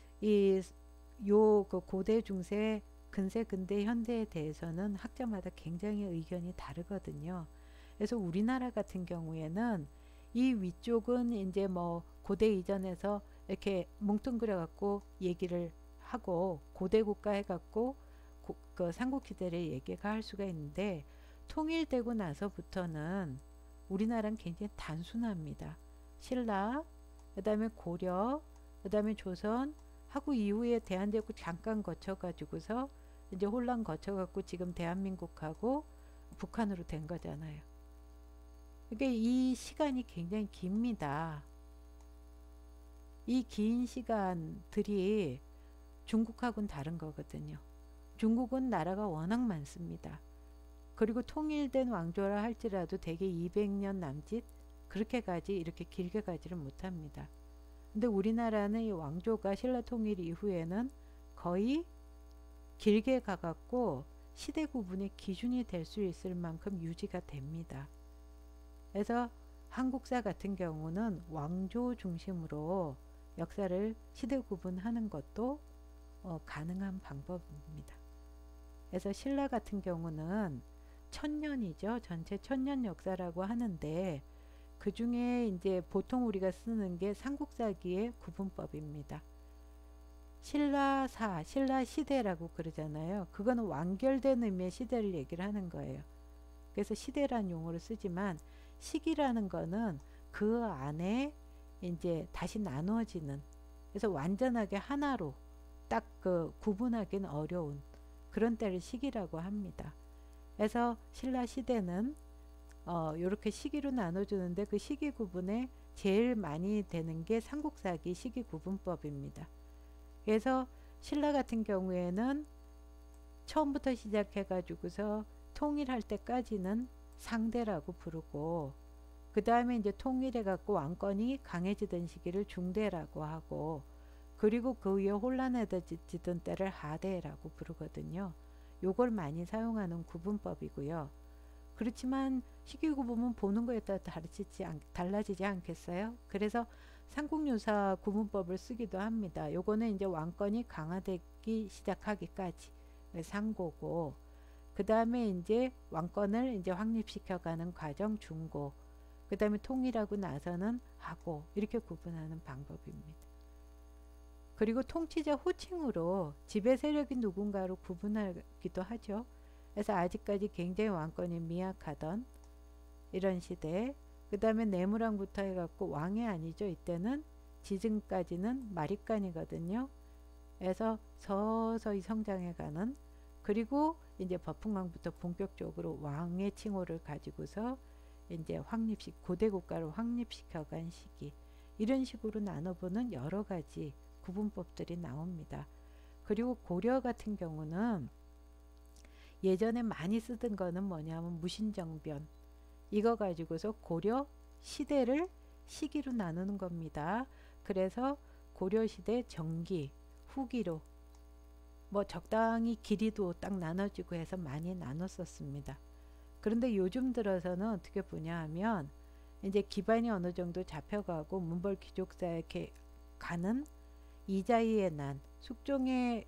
그 고대, 중세, 근세, 근대, 현대에 대해서는 학자마다 굉장히 의견이 다르거든요. 그래서 우리나라 같은 경우에는 이 위쪽은 이제 뭐 고대 이전에서 이렇게 뭉뚱그려 갖고 얘기를 하고 고대 국가 해갖고 그 삼국시대를 얘기가 할 수가 있는데, 통일되고 나서부터는 우리나라는 굉장히 단순합니다. 신라, 그 다음에 고려, 그 다음에 조선 하고 이후에 대한제국 잠깐 거쳐가지고서 이제 혼란 거쳐갖고 지금 대한민국하고 북한으로 된 거잖아요. 그러니까 이 시간이 굉장히 깁니다. 이 긴 시간들이 중국하고는 다른 거거든요. 중국은 나라가 워낙 많습니다. 그리고 통일된 왕조라 할지라도 대개 200년 남짓 그렇게까지 이렇게 길게 가지를 못합니다. 근데 우리나라는 이 왕조가 신라 통일 이후에는 거의 길게 가갖고 시대 구분의 기준이 될 수 있을 만큼 유지가 됩니다. 그래서 한국사 같은 경우는 왕조 중심으로 역사를 시대 구분하는 것도 가능한 방법입니다. 그래서 신라 같은 경우는 천년이죠. 전체 천년 역사라고 하는데, 그 중에 이제 보통 우리가 쓰는 게 삼국사기의 구분법입니다. 신라사, 신라시대라고 그러잖아요. 그거는 완결된 의미의 시대를 얘기를 하는 거예요. 그래서 시대라는 용어를 쓰지만, 시기라는 거는 그 안에 이제 다시 나누어지는, 그래서 완전하게 하나로 딱 그 구분하기는 어려운 그런 때를 시기라고 합니다. 그래서 신라 시대는 이렇게 시기로 나눠주는데, 그 시기 구분에 제일 많이 되는 게 삼국사기 시기 구분법입니다. 그래서 신라 같은 경우에는 처음부터 시작해 가지고서 통일할 때까지는 상대라고 부르고, 그 다음에 이제 통일해 갖고 왕권이 강해지던 시기를 중대라고 하고, 그리고 그 위에 혼란해지던 때를 하대라고 부르거든요. 요걸 많이 사용하는 구분법이고요. 그렇지만 시기 구분은 보는 거에 따라 달라지지 않겠어요? 그래서 삼국유사 구분법을 쓰기도 합니다. 요거는 이제 왕권이 강화되기 시작하기까지 상고고, 그 다음에 이제 왕권을 이제 확립시켜가는 과정 중고, 그 다음에 통일하고 나서는 하고, 이렇게 구분하는 방법입니다. 그리고 통치자 호칭으로 지배 세력이 누군가로 구분하기도 하죠. 그래서 아직까지 굉장히 왕권이 미약하던 이런 시대, 그 다음에 내무랑부터 해갖고 왕이 아니죠. 이때는 지금까지는 마립간이거든요. 그래서 서서히 성장해가는, 그리고 이제 버풍왕부터 본격적으로 왕의 칭호를 가지고서 이제 고대 국가를 확립시켜간 시기, 이런 식으로 나눠보는 여러 가지 구분법들이 나옵니다. 그리고 고려 같은 경우는 예전에 많이 쓰던 거는 뭐냐면 무신정변, 이거 가지고서 고려 시대를 시기로 나누는 겁니다. 그래서 고려시대 정기, 후기로 뭐 적당히 길이도 딱 나눠지고 해서 많이 나눴었습니다. 그런데 요즘 들어서는 어떻게 보냐 하면 이제 기반이 어느 정도 잡혀가고 문벌 귀족사에 이렇게 가는 이자희의 난, 숙종이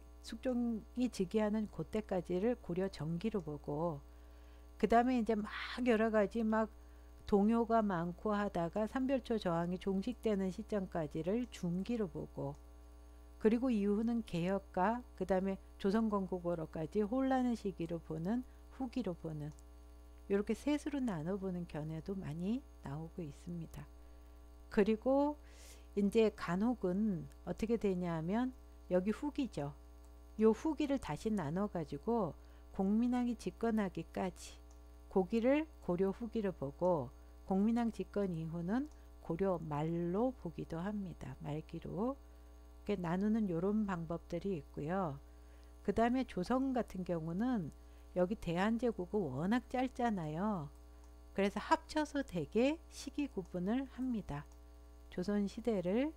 즉위하는 그때까지를 고려 정기로 보고, 그 다음에 이제 막 여러 가지 막 동요가 많고 하다가 삼별초 저항이 종식되는 시점까지를 중기로 보고, 그리고 이후는 개혁과 그 다음에 조선건국으로까지 혼란의 시기로 보는 후기로 보는 이렇게 셋으로 나눠보는 견해도 많이 나오고 있습니다. 그리고 이제 간혹은 어떻게 되냐 하면 여기 후기죠. 요 후기를 다시 나눠 가지고 공민왕이 집권하기까지 고기를 고려 후기를 보고 공민왕 집권 이후는 고려 말로 보기도 합니다. 말기로 이렇게 나누는 요런 방법들이 있고요. 그 다음에 조선 같은 경우는 여기 대한제국은 워낙 짧잖아요. 그래서 합쳐서 되게 시기 구분을 합니다. 조선시대를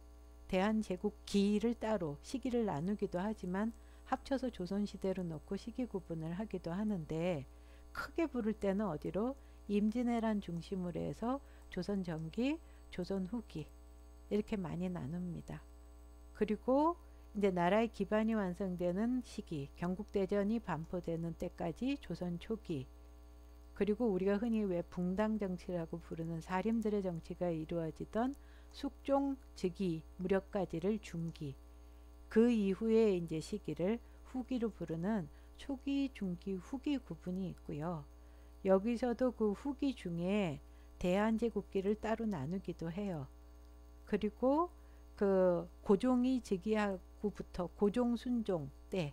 대한제국기를 따로 시기를 나누기도 하지만 합쳐서 조선시대로 놓고 시기 구분을 하기도 하는데 크게 부를 때는 어디로 임진왜란 중심으로 해서 조선 전기, 조선 후기 이렇게 많이 나눕니다. 그리고 이제 나라의 기반이 완성되는 시기, 경국대전이 반포되는 때까지 조선 초기, 그리고 우리가 흔히 왜 붕당 정치라고 부르는 사림들의 정치가 이루어지던 숙종 즉위 무렵까지를 중기, 그 이후에 이제 시기를 후기로 부르는 초기, 중기, 후기 구분이 있고요. 여기서도 그 후기 중에 대한제국기를 따로 나누기도 해요. 그리고 그 고종이 즉위하고부터 고종 순종 때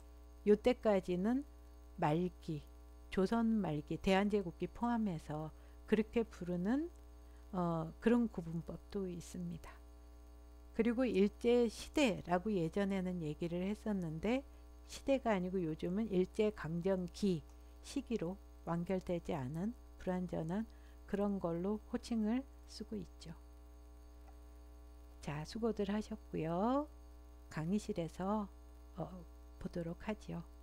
요때까지는 말기, 조선 말기, 대한제국기 포함해서 그렇게 부르는 그런 구분법도 있습니다. 그리고 일제시대라고 예전에는 얘기를 했었는데 시대가 아니고 요즘은 일제강점기 시기로 완결되지 않은 불완전한 그런 걸로 호칭을 쓰고 있죠. 자, 수고들 하셨고요. 강의실에서 보도록 하죠.